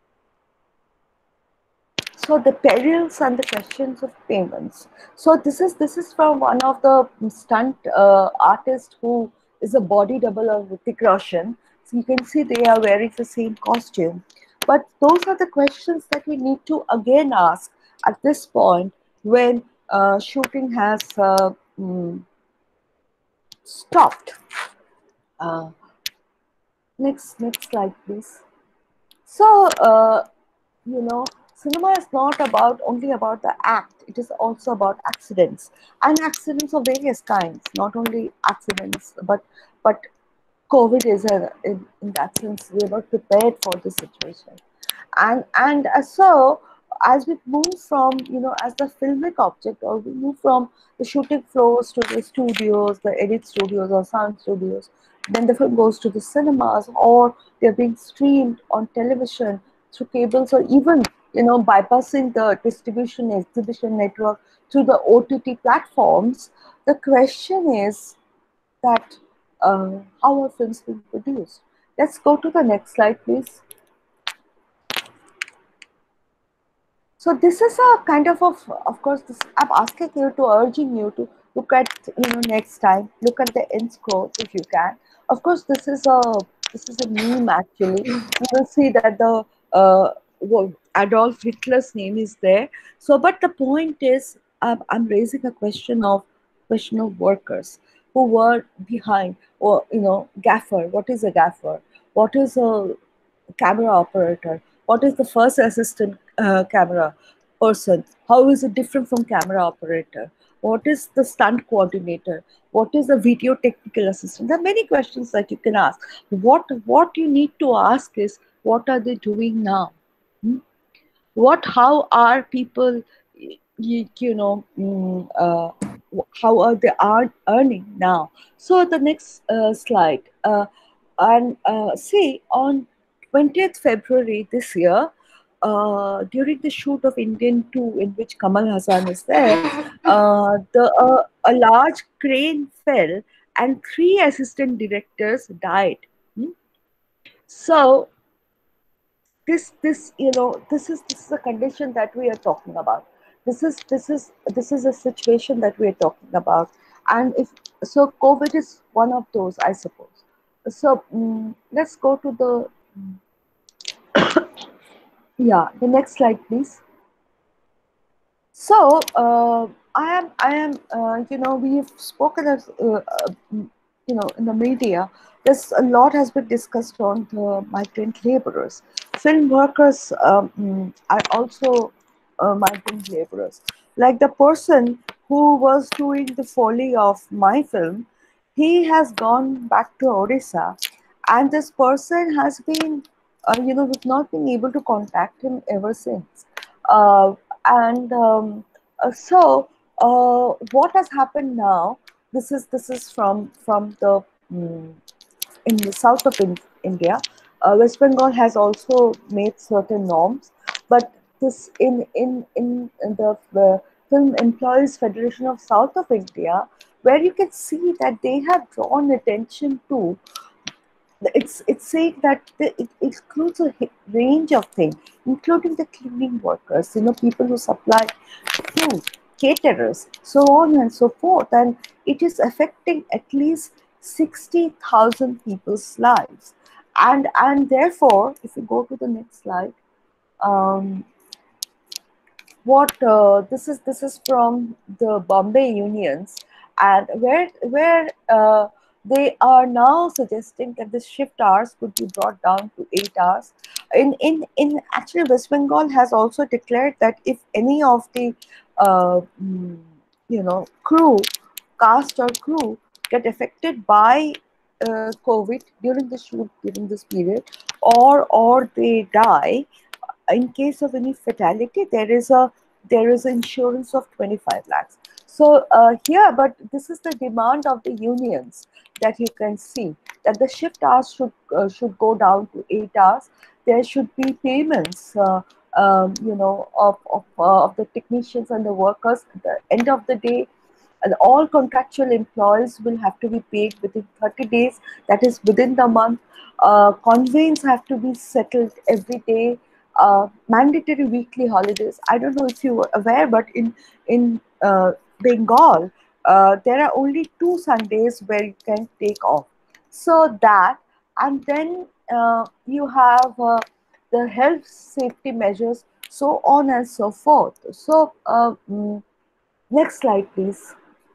So the perils and the questions of payments. So this is this is from one of the stunt uh, artists who is a body double of Hrithik Roshan. So you can see they are wearing the same costume. But those are the questions that we need to again ask at this point when uh, shooting has uh, mm, stopped. Uh, next, next slide, please. So, uh, you know, cinema is not about only about the act, it is also about accidents, and accidents of various kinds, not only accidents, but but COVID is a, in, in that sense, we were prepared for this situation. And and uh, so as we move from, you know, as the filmic object, or we move from the shooting floors to the studios, the edit studios or sound studios, then the film goes to the cinemas, or they're being streamed on television through cables, or even, you know, bypassing the distribution exhibition network through the O T T platforms. The question is that uh, how are films being produced? Let's go to the next slide, please. So this is a kind of, of, of course, this, I'm asking you to, urging you to look at, you know, next time, look at the end scroll if you can. Of course, this is a, this is a meme actually. You will see that the uh, well, Adolf Hitler's name is there. So, but the point is, um, I'm raising a question of, question of workers who were behind, or, you know, gaffer. What is a gaffer? What is a camera operator? What is the first assistant uh, camera person? How is it different from camera operator? What is the stunt coordinator? What is the video technical assistant? There are many questions that you can ask. What what you need to ask is, what are they doing now? Hmm? What, how are people, you, you know, mm, uh, how are they are earning now? So the next uh, slide, uh, and uh, see, on twentieth February this year, uh, during the shoot of Indian two, in which Kamal Hassan is there, uh, the uh, a large crane fell and three assistant directors died. Hmm? So this this you know, this is this is a condition that we are talking about. This is this is this is a situation that we are talking about. And if so, COVID is one of those, I suppose. So mm let's go to the, yeah, the next slide, please. So uh, I am, I am, uh, you know, we've spoken as, uh, uh, you know, in the media. There's a lot has been discussed on the migrant laborers. Film workers um, mm, are also uh, migrant laborers. Like the person who was doing the Foley of my film, he has gone back to Odisha, and this person has been, uh, you know, we've not been able to contact him ever since. Uh, and um, uh, so uh, what has happened now, this is this is from from the um, in the south of in, India. uh, West Bengal has also made certain norms, but this in in in the uh, Film Employees Federation of South of India, where you can see that they have drawn attention to, it's it's saying that the, it includes a hi- range of things, including the cleaning workers, you know, people who supply food, caterers, so on and so forth, and it is affecting at least sixty thousand people's lives, and and therefore, if you go to the next slide, um, what uh, this is this is from the Bombay unions, and where where uh, they are now suggesting that the shift hours could be brought down to eight hours. In in in actually, West Bengal has also declared that if any of the uh, mm, you know, crew, cast or crew, get affected by uh, COVID during the shoot, during this period, or or they die, in case of any fatality, there is a, there is insurance of twenty-five lakhs. So uh, here, but this is the demand of the unions, that you can see that the shift hours should uh, should go down to eight hours. There should be payments, uh, um, you know, of of, uh, of the technicians and the workers. At the end of the day, and all contractual employees will have to be paid within thirty days, that is within the month. Uh, conveyances have to be settled every day. Uh, mandatory weekly holidays. I don't know if you were aware, but in in uh, Bengal, uh, there are only two Sundays where you can take off. So that, and then uh, you have uh, the health safety measures, so on and so forth. So uh, mm, next slide, please.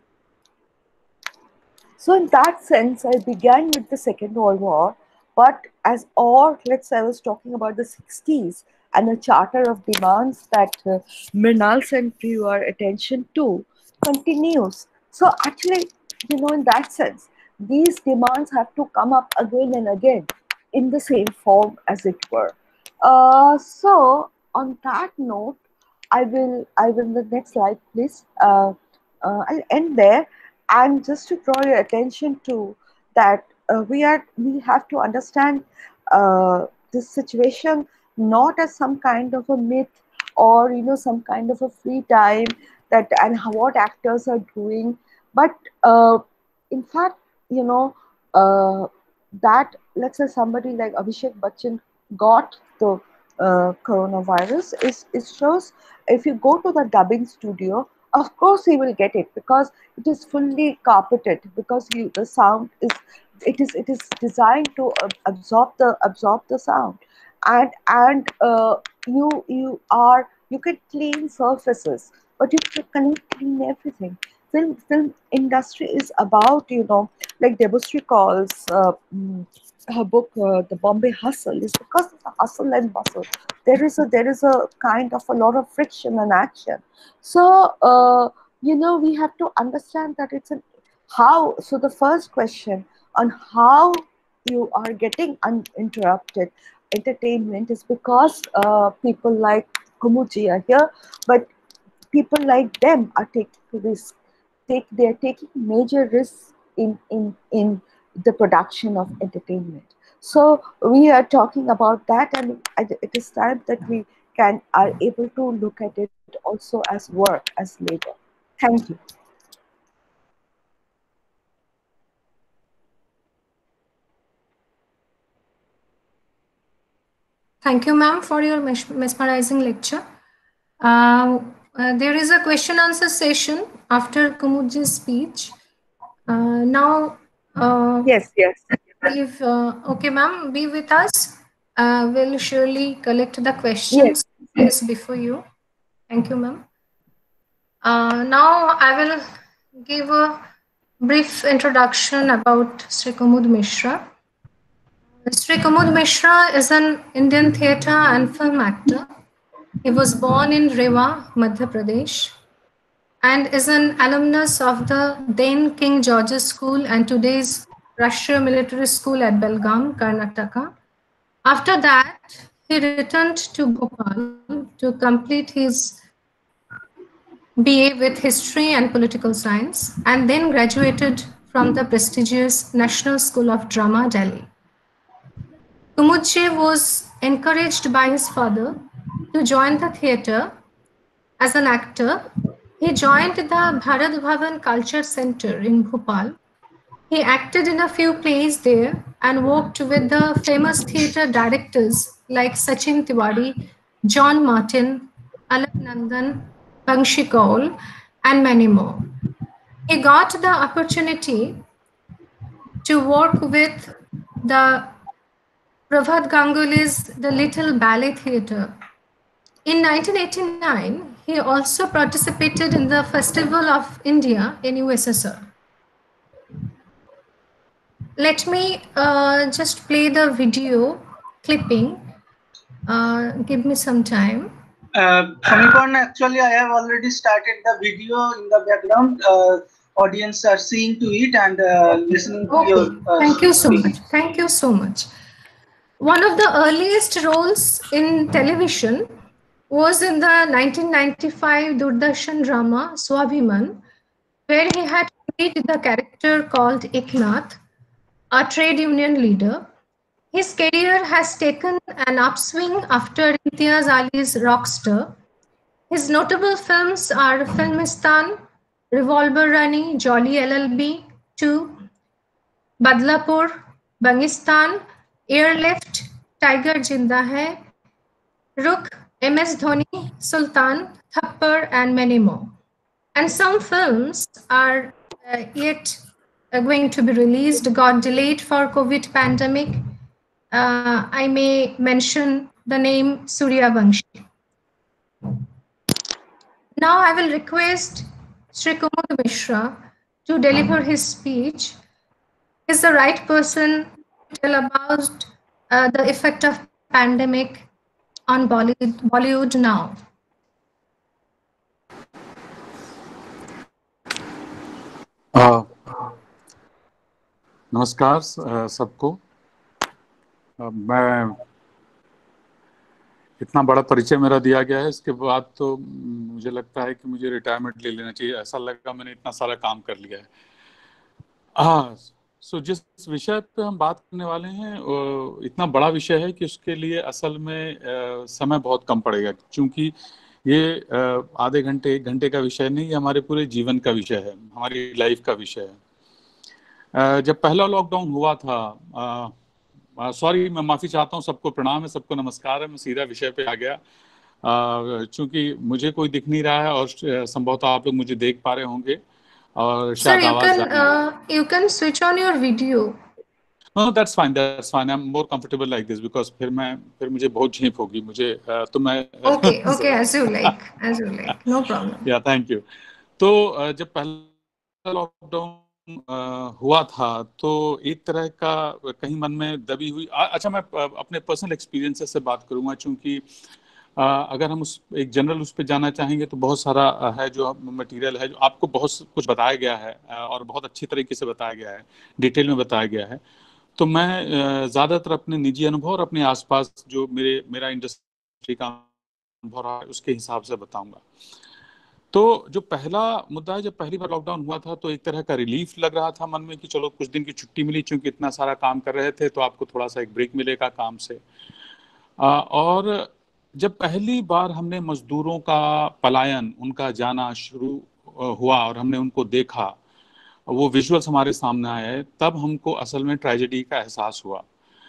So in that sense, I began with the Second World War, but as, or let's say I was talking about the sixties, and a charter of demands that uh, Mrinal sent to your attention to continues. So actually, you know, in that sense, these demands have to come up again and again in the same form, as it were. Uh, so on that note, I will, I will, the next slide, please. Uh, uh, I'll end there. And just to draw your attention to that, uh, we are, we have to understand uh, this situation not as some kind of a myth or, you know, some kind of a free time that, and how, what actors are doing, but uh, in fact, you know, uh, that, let's say somebody like Abhishek Bachchan got the uh, coronavirus, is it shows, if you go to the dubbing studio, of course he will get it, because it is fully carpeted, because you, the sound is, it is it is designed to uh, absorb the absorb the sound, and and uh, you you are, you can clean surfaces, but you cannot clean everything. Film film industry is about, you know, like Debusry calls uh, mm, her book uh, The Bombay Hustle, is because of the hustle and bustle. There is a there is a kind of a lot of friction and action. So uh, you know, we have to understand that it's an how. So the first question on how you are getting uninterrupted entertainment is because uh, people like Kumudji are here, but people like them are taking risk. Take they are taking major risks in in in the production of entertainment. So we are talking about that, and it is time that we can are able to look at it also as work, as labor. Thank you. Thank you, ma'am, for your mes mesmerizing lecture. Uh, uh, there is a question answer session after Kumudji's speech. Uh, now, uh, yes, yes. If uh, okay, ma'am, be with us. Uh, we'll surely collect the questions yes. before you. Thank you, ma'am. Uh, now I will give a brief introduction about Sri Kumud Mishra. Sri Kumud Mishra is an Indian theatre and film actor. He was born in Rewa, Madhya Pradesh, and is an alumnus of the then King George's School and today's Rashtriya Military School at Belgaum, Karnataka. After that, he returned to Bhopal to complete his B A with History and Political Science, and then graduated from the prestigious National School of Drama, Delhi. Kumudji was encouraged by his father to join the theatre. As an actor, he joined the Bharat Bhavan Culture Center in Bhopal. He acted in a few plays there and worked with the famous theatre directors like Sachin Tiwari, John Martin, Alak Nandan, Bangshi Kaul, and many more. He got the opportunity to work with the Prabhat Ganguly's The Little Ballet Theatre. In nineteen eighty-nine, he also participated in the Festival of India in U S S R. Let me uh, just play the video clipping. Uh, give me some time. Uh, Samipan, actually, I have already started the video in the background. Uh, audience are seeing to it and uh, listening to okay. your. Uh, Thank you so speech. much. Thank you so much. One of the earliest roles in television was in the nineteen ninety-five Doordarshan drama Swabhiman, where he had played the character called Eknath, a trade union leader. His career has taken an upswing after Imtiaz Ali's Rockstar. His notable films are Filmistan, Revolver Rani, Jolly L L B, two, Badlapur, Bangistan, Airlift, Tiger Jinda Hai, Rukh, M S Dhoni, Sultan, Thappar, and many more. And some films are uh, yet uh, going to be released, got delayed for COVID pandemic. Uh, I may mention the name Surya Vanshi. Now I will request Sri Kumud Mishra to deliver his speech. He is the right person to tell about uh, the effect of pandemic on Bollywood, Bollywood now? uh, नमस्कार uh, सबको। uh, मैं इतना बड़ा परिचय मेरा दिया गया है, इसके बाद तो मुझे लगता है कि मुझे रिटायरमेंट ले लेना चाहिए। ऐसा लगा मैंने इतना सारा काम कर लिया है। हाँ, सो जिस विषय पे हम बात करने वाले हैं वो इतना बड़ा विषय है कि उसके लिए असल में आ, समय बहुत कम पड़ेगा, क्योंकि ये आ, आधे घंटे एक घंटे का विषय नहीं, ये हमारे पूरे जीवन का विषय है, हमारी लाइफ का विषय है। आ, जब पहला लॉकडाउन हुआ था, सॉरी मैं माफ़ी चाहता हूँ, सबको प्रणाम है, सबको नमस्कार है, मैं सीधा विषय पे आ गया। चूँकि मुझे कोई दिख नहीं रहा है और संभवतः आप लोग मुझे देख पा रहे होंगे और Sir, शायद you आवाज़ can uh, you can switch on your video. No, that's fine, that's fine. I'm more comfortable like this because फिर मैं फिर मुझे बहुत झेप होगी मुझे, तो मैं Okay, okay, as you like, as you like, no problem. या थैंक यू। तो जब पहला लॉकडाउन हुआ था तो एक तरह का कहीं मन में दबी हुई, अच्छा मैं अपने पर्सनल एक्सपीरियंसेस से बात करूंगा, क्योंकि अगर हम उस एक जनरल उस पर जाना चाहेंगे तो बहुत सारा है जो मटेरियल है, जो आपको बहुत कुछ बताया गया है और बहुत अच्छी तरीके से बताया गया है, डिटेल में बताया गया है। तो मैं ज़्यादातर अपने निजी अनुभव और अपने आसपास जो मेरे मेरा इंडस्ट्री का अनुभव रहा है उसके हिसाब से बताऊंगा। तो जो पहला मुद्दा है, जब पहली बार लॉकडाउन हुआ था तो एक तरह का रिलीफ लग रहा था मन में कि चलो कुछ दिन की छुट्टी मिली, क्योंकि इतना सारा काम कर रहे थे तो आपको थोड़ा सा एक ब्रेक मिलेगा काम से। आ, और जब पहली बार हमने मजदूरों का पलायन, उनका जाना शुरू हुआ और हमने उनको देखा, वो विजुअल्स हमारे सामने आए, तब हमको असल में ट्रेजेडी का एहसास हुआ।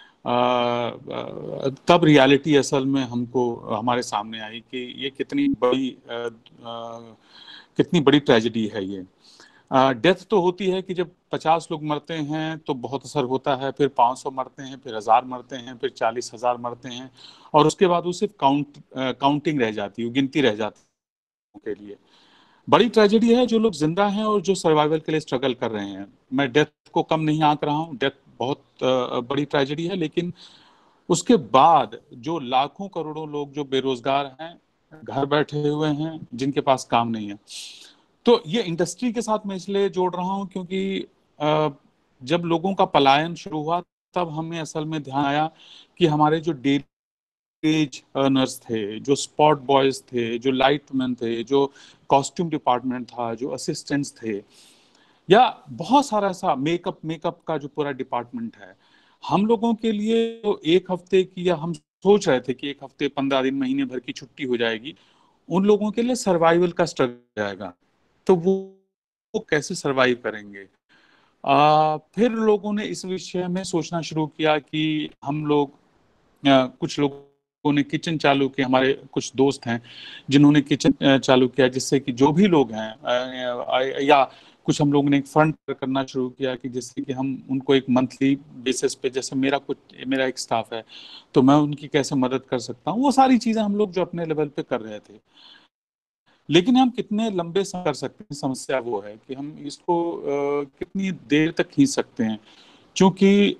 Uh, तब रियलिटी असल में हमको हमारे सामने आई कि ये कितनी बड़ी uh, uh, कितनी बड़ी ट्रेजेडी है ये। डेथ uh, तो होती है कि जब पचास लोग मरते हैं तो बहुत असर होता है, फिर पाँच सौ मरते हैं, फिर हजार मरते हैं, फिर चालीस हजार मरते हैं, और उसके बाद वो सिर्फ काउंट काउंटिंग रह जाती है, गिनती रह जाती है के लिए। बड़ी ट्रेजेडी है जो लोग जिंदा हैं और जो सर्वाइवल के लिए स्ट्रगल कर रहे हैं। मैं डेथ को कम नहीं आंक रहा हूँ, डेथ बहुत बड़ी ट्रेजेडी है, लेकिन उसके बाद जो लाखों करोड़ों लोग जो बेरोजगार हैं, घर बैठे हुए हैं, जिनके पास काम नहीं है, तो ये इंडस्ट्री के साथ मैं इसलिए जोड़ रहा हूँ क्योंकि जब लोगों का पलायन शुरू हुआ तब हमें असल में ध्यान आया कि हमारे जो डेली वेज अर्नर्स थे, जो स्पॉट बॉयज थे, जो लाइटमैन थे, जो कॉस्ट्यूम डिपार्टमेंट था, जो असिस्टेंट्स थे, या बहुत सारा ऐसा मेकअप मेकअप का जो पूरा डिपार्टमेंट है, हम लोगों के लिए तो एक हफ्ते की, या हम सोच रहे थे कि एक हफ्ते पंद्रह दिन महीने भर की छुट्टी हो जाएगी, उन लोगों के लिए सर्वाइवल का स्ट्रगल जाएगा। तो वो, वो कैसे सर्वाइव करेंगे? आ, फिर लोगों ने इस विषय में सोचना शुरू किया कि हम लोग आ, कुछ लोगों ने किचन चालू किया, हमारे कुछ दोस्त हैं जिन्होंने किचन चालू किया, जिससे कि जो भी लोग हैं आ, या कुछ हम लोगों ने एक फंड करना शुरू किया कि जिससे कि हम उनको एक मंथली बेसिस पे, जैसे मेरा कुछ मेरा एक स्टाफ है तो मैं उनकी कैसे मदद कर सकता हूँ, वो सारी चीजें हम लोग जो अपने लेवल पे कर रहे थे। लेकिन हम कितने लंबे समय कर सकते हैं, समस्या वो है कि हम इसको आ, कितनी देर तक खींच सकते हैं, क्योंकि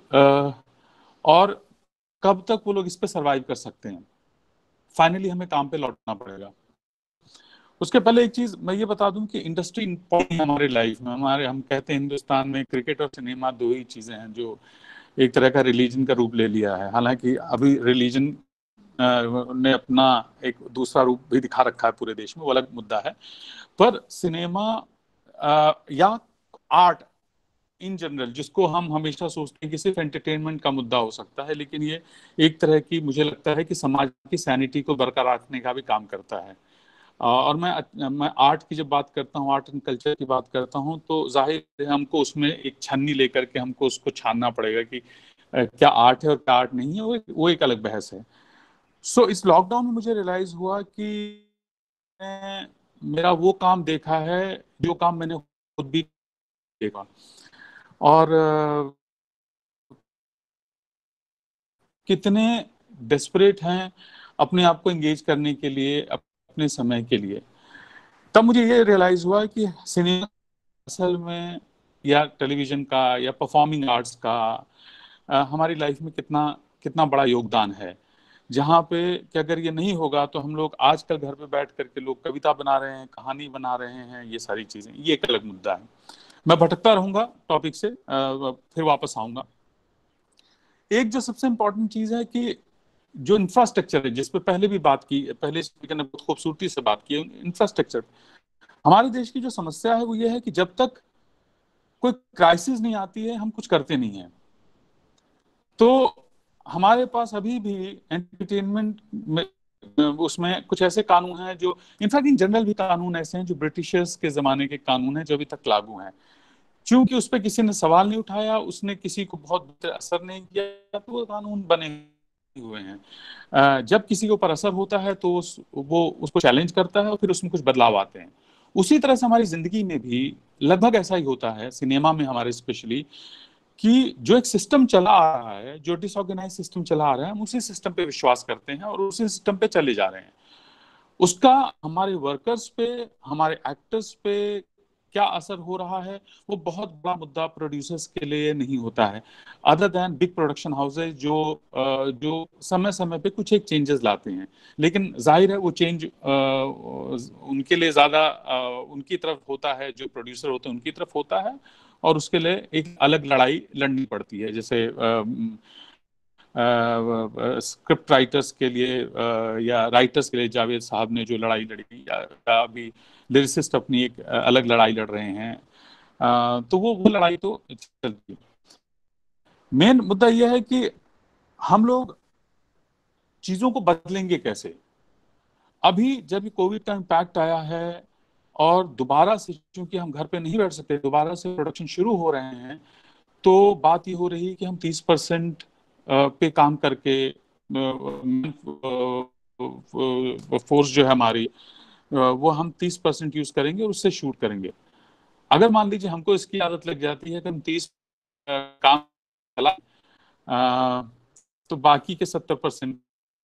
और कब तक वो लोग इस पे सरवाइव कर सकते हैं। फाइनली हमें काम पे लौटना पड़ेगा। उसके पहले एक चीज मैं ये बता दूं कि इंडस्ट्री इंपॉर्टेंट है हमारे लाइफ में। हमारे हम कहते हैं हिंदुस्तान में क्रिकेट और सिनेमा दो ही चीजें हैं जो एक तरह का रिलीजन का रूप ले लिया है। हालांकि अभी रिलीजन ने अपना एक दूसरा रूप भी दिखा रखा है पूरे देश में, वो अलग मुद्दा है, पर सिनेमा या आर्ट इन जनरल, जिसको हम हमेशा सोचते हैं कि सिर्फ एंटरटेनमेंट का मुद्दा हो सकता है, लेकिन ये एक तरह की, मुझे लगता है कि समाज की सैनिटी को बरकरार रखने का भी काम करता है। और मैं मैं आर्ट की जब बात करता हूँ, आर्ट एंड कल्चर की बात करता हूँ, तो जाहिर है हमको उसमें एक छन्नी लेकर के हमको उसको छानना पड़ेगा कि क्या आर्ट है और क्या आर्ट नहीं है, वो वो एक अलग बहस है। सो so, इस लॉकडाउन में मुझे रियलाइज हुआ कि मेरा वो काम देखा है जो काम मैंने खुद भी देखा, और कितने डेस्परेट हैं अपने आप को एंगेज करने के लिए, अपने समय के लिए। तब मुझे ये रियलाइज हुआ कि सिनेमा असल में, या टेलीविजन का, या परफॉर्मिंग आर्ट्स का आ, हमारी लाइफ में कितना कितना बड़ा योगदान है। जहाँ पे कि अगर ये नहीं होगा तो हम लोग आजकल घर पे बैठ करके लोग कविता बना रहे हैं, कहानी बना रहे हैं, ये सारी चीजें, ये एक अलग मुद्दा है। मैं भटकता रहूंगा टॉपिक से, फिर वापस आऊंगा। एक जो सबसे इंपॉर्टेंट चीज है कि जो इंफ्रास्ट्रक्चर है, जिस पे पहले भी बात की, पहले स्पीकर ने बहुत खूबसूरती से बात की, इंफ्रास्ट्रक्चर। हमारे देश की जो समस्या है वो ये है कि जब तक कोई क्राइसिस नहीं आती है हम कुछ करते नहीं है। तो हमारे पास अभी भी एंटरटेनमेंट में उसमें कुछ ऐसे कानून हैं जो, इनफैक्ट इन जनरल भी कानून ऐसे हैं जो ब्रिटिशर्स के जमाने के कानून हैं जो अभी तक लागू हैं। क्योंकि उस पर किसी ने सवाल नहीं उठाया, उसने किसी को बहुत असर नहीं किया, तो वो कानून बने हुए हैं। जब किसी के ऊपर असर होता है तो उस, वो उसको चैलेंज करता है और फिर उसमें कुछ बदलाव आते हैं। उसी तरह से हमारी जिंदगी में भी लगभग ऐसा ही होता है, सिनेमा में हमारे स्पेशली, कि जो एक सिस्टम चला आ रहा है, जो डिसऑर्गेनाइज सिस्टम चला आ रहा है, हम उसी सिस्टम पे विश्वास करते हैं और उसी सिस्टम पे चले जा रहे हैं। उसका हमारे वर्कर्स पे, हमारे एक्टर्स पे क्या असर हो रहा है, वो बहुत बड़ा मुद्दा प्रोड्यूसर्स के लिए नहीं होता है, other than big production houses जो जो समय समय पे कुछ एक चेंजेस लाते हैं। लेकिन जाहिर है वो चेंज उनके लिए ज्यादा उनकी तरफ होता है, जो प्रोड्यूसर होते हैं उनकी तरफ होता है, और उसके लिए एक अलग लड़ाई लड़नी पड़ती है। जैसे स्क्रिप्ट राइटर्स के लिए आ, या राइटर्स के लिए जावेद साहब ने जो लड़ाई लड़ी, या अभी लिरिसिस्ट अपनी एक अलग लड़ाई लड़ रहे हैं, आ, तो वो वो लड़ाई तो चलती है। मेन मुद्दा यह है कि हम लोग चीजों को बदलेंगे कैसे। अभी जब कोविड का इम्पैक्ट आया है और दोबारा से, क्योंकि हम घर पे नहीं बैठ सकते, दोबारा से प्रोडक्शन शुरू हो रहे हैं, तो बात ये हो रही है कि हम तीस परसेंट पे काम करके फोर्स जो है हमारी, वो हम तीस परसेंट यूज करेंगे और उससे शूट करेंगे। अगर मान लीजिए हमको इसकी आदत लग जाती है कि हम तीस काम चला, तो बाकी के सत्तर परसेंट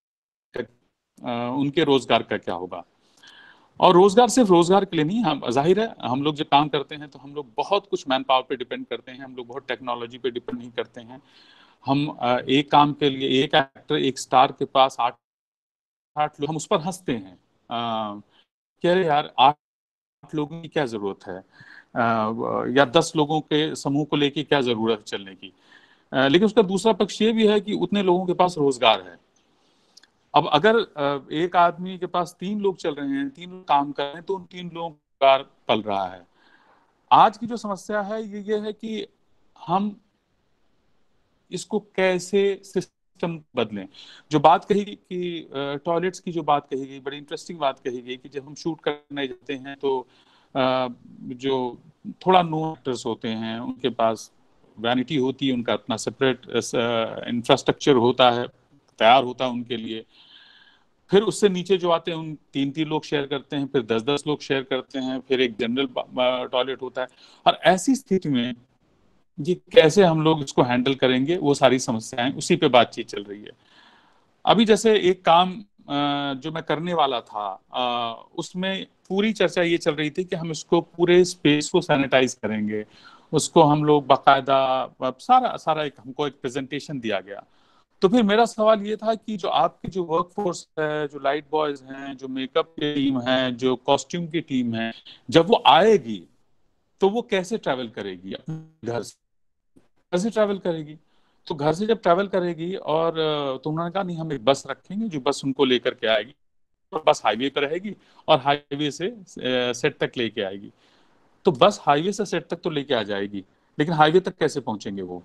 उनके रोजगार का क्या होगा। और रोजगार सिर्फ रोजगार के लिए नहीं, हम जाहिर है हम लोग जब काम करते हैं तो हम लोग बहुत कुछ मैन पावर पे डिपेंड करते हैं, हम लोग बहुत टेक्नोलॉजी पे डिपेंड नहीं करते हैं। हम एक काम के लिए, एक एक्टर, एक स्टार के पास आठ आठ लोग, हम उस पर हंसते हैं कि अरे यार आठ लोगों की क्या जरूरत है, आ, या दस लोगों के समूह को लेके क्या जरूरत है चलने की। आ, लेकिन उसका दूसरा पक्ष ये भी है कि उतने लोगों के पास रोजगार है। अब अगर एक आदमी के पास तीन लोग चल रहे हैं, तीन लोग काम कर रहे हैं, तो उन तीन लोगों का पल रहा है। आज की जो समस्या है ये ये है कि हम इसको कैसे सिस्टम बदलें। जो बात कही गई कि टॉयलेट्स की जो बात कही गई, बड़ी इंटरेस्टिंग बात कही गई कि जब हम शूट करने जाते हैं तो आ, जो थोड़ा नो एक्टर्स होते हैं उनके पास वैनिटी होती है, उनका अपना सेपरेट इंफ्रास्ट्रक्चर होता है, तैयार होता है उनके लिए। फिर उससे नीचे जो आते हैं उन तीन तीन लोग शेयर करते हैं, फिर दस दस लोग शेयर करते हैं, फिर एक जनरल टॉयलेट होता है। और ऐसी स्थिति में ये कैसे हम लोग इसको हैंडल करेंगे, वो सारी समस्याएं, उसी पे बातचीत चल रही है। अभी जैसे एक काम जो मैं करने वाला था, उसमें पूरी चर्चा ये चल रही थी कि हम इसको पूरे स्पेस को सैनिटाइज करेंगे, उसको हम लोग बाकायदा सारा सारा एक हमको एक प्रेजेंटेशन दिया गया। तो फिर मेरा सवाल ये था कि जो आपकी जो वर्कफोर्स है, जो लाइट बॉयज हैं, जो मेकअप की टीम है, जो कॉस्ट्यूम की टीम है, जब वो आएगी तो वो कैसे ट्रैवल करेगी अपने घर से, कैसे ट्रैवल करेगी। तो घर से जब ट्रैवल करेगी, और तो उन्होंने कहा नहीं हम एक बस रखेंगे जो बस उनको लेकर के आएगी, और बस हाईवे पर रहेगी और हाईवे से सेट तक लेके आएगी। तो बस हाईवे से सेट तक तो लेके आ जाएगी, लेकिन हाईवे तक कैसे पहुंचेंगे वो?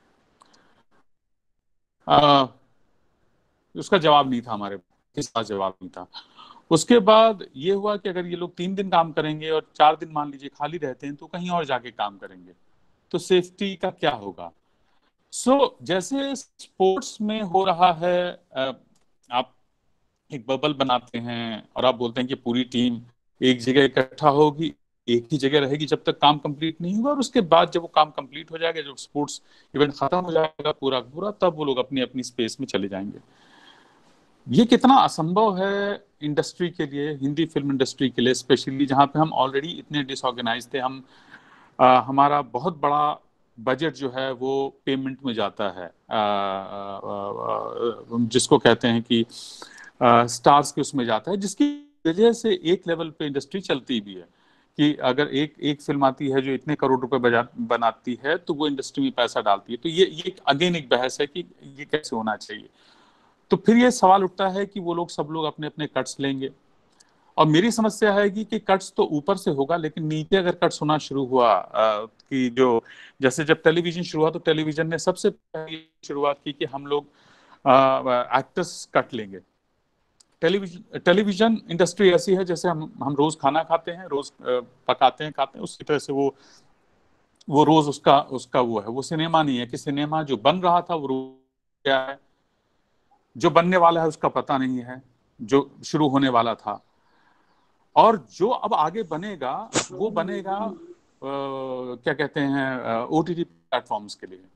आ, उसका जवाब नहीं था, हमारे पास जवाब नहीं था। उसके बाद ये हुआ कि अगर ये लोग तीन दिन काम करेंगे और चार दिन मान लीजिए खाली रहते हैं, तो कहीं और जाके काम करेंगे, तो सेफ्टी का क्या होगा। सो so, जैसे स्पोर्ट्स में हो रहा है, आप एक बबल बनाते हैं और आप बोलते हैं कि पूरी टीम एक जगह इकट्ठा होगी, एक ही जगह रहेगी जब तक काम कंप्लीट नहीं होगा, और उसके बाद जब वो काम कंप्लीट हो जाएगा, जब स्पोर्ट्स इवेंट खत्म हो जाएगा पूरा पूरा, तब वो लोग अपनी अपनी स्पेस में चले जाएंगे। ये कितना असंभव है इंडस्ट्री के लिए, हिंदी फिल्म इंडस्ट्री के लिए स्पेशली, जहाँ पे हम ऑलरेडी इतने डिसऑर्गेनाइज थे। हम आ, हमारा बहुत बड़ा बजट जो है वो पेमेंट में जाता है, आ, आ, आ, जिसको कहते हैं कि स्टार्स के उसमें जाता है, जिसकी वजह से एक लेवल पे इंडस्ट्री चलती भी है कि अगर एक एक फिल्म आती है जो इतने करोड़ रुपए बजा बनाती है तो वो इंडस्ट्री में पैसा डालती है। तो ये ये अगेन एक बहस है कि ये कैसे होना चाहिए। तो फिर ये सवाल उठता है कि वो लोग सब लोग अपने अपने कट्स लेंगे, और मेरी समस्या है कि, कि कट्स तो ऊपर से होगा, लेकिन नीचे अगर कट्स होना शुरू हुआ आ, कि जो जैसे जब टेलीविजन शुरू हुआ तो टेलीविजन ने सबसे पहले शुरुआत की कि हम लोग एक्टर्स कट लेंगे। टेलीविजन टेलीविजन इंडस्ट्री ऐसी है जैसे हम हम रोज खाना खाते हैं, रोज पकाते हैं खाते हैं, उसी तरह से वो वो रोज उसका उसका वो है। वो सिनेमा नहीं है कि सिनेमा जो बन रहा था वो क्या है, जो बनने वाला है उसका पता नहीं है, जो शुरू होने वाला था। और जो अब आगे बनेगा वो बनेगा आ, क्या कहते हैं ओटीटी प्लेटफॉर्म्स के लिए।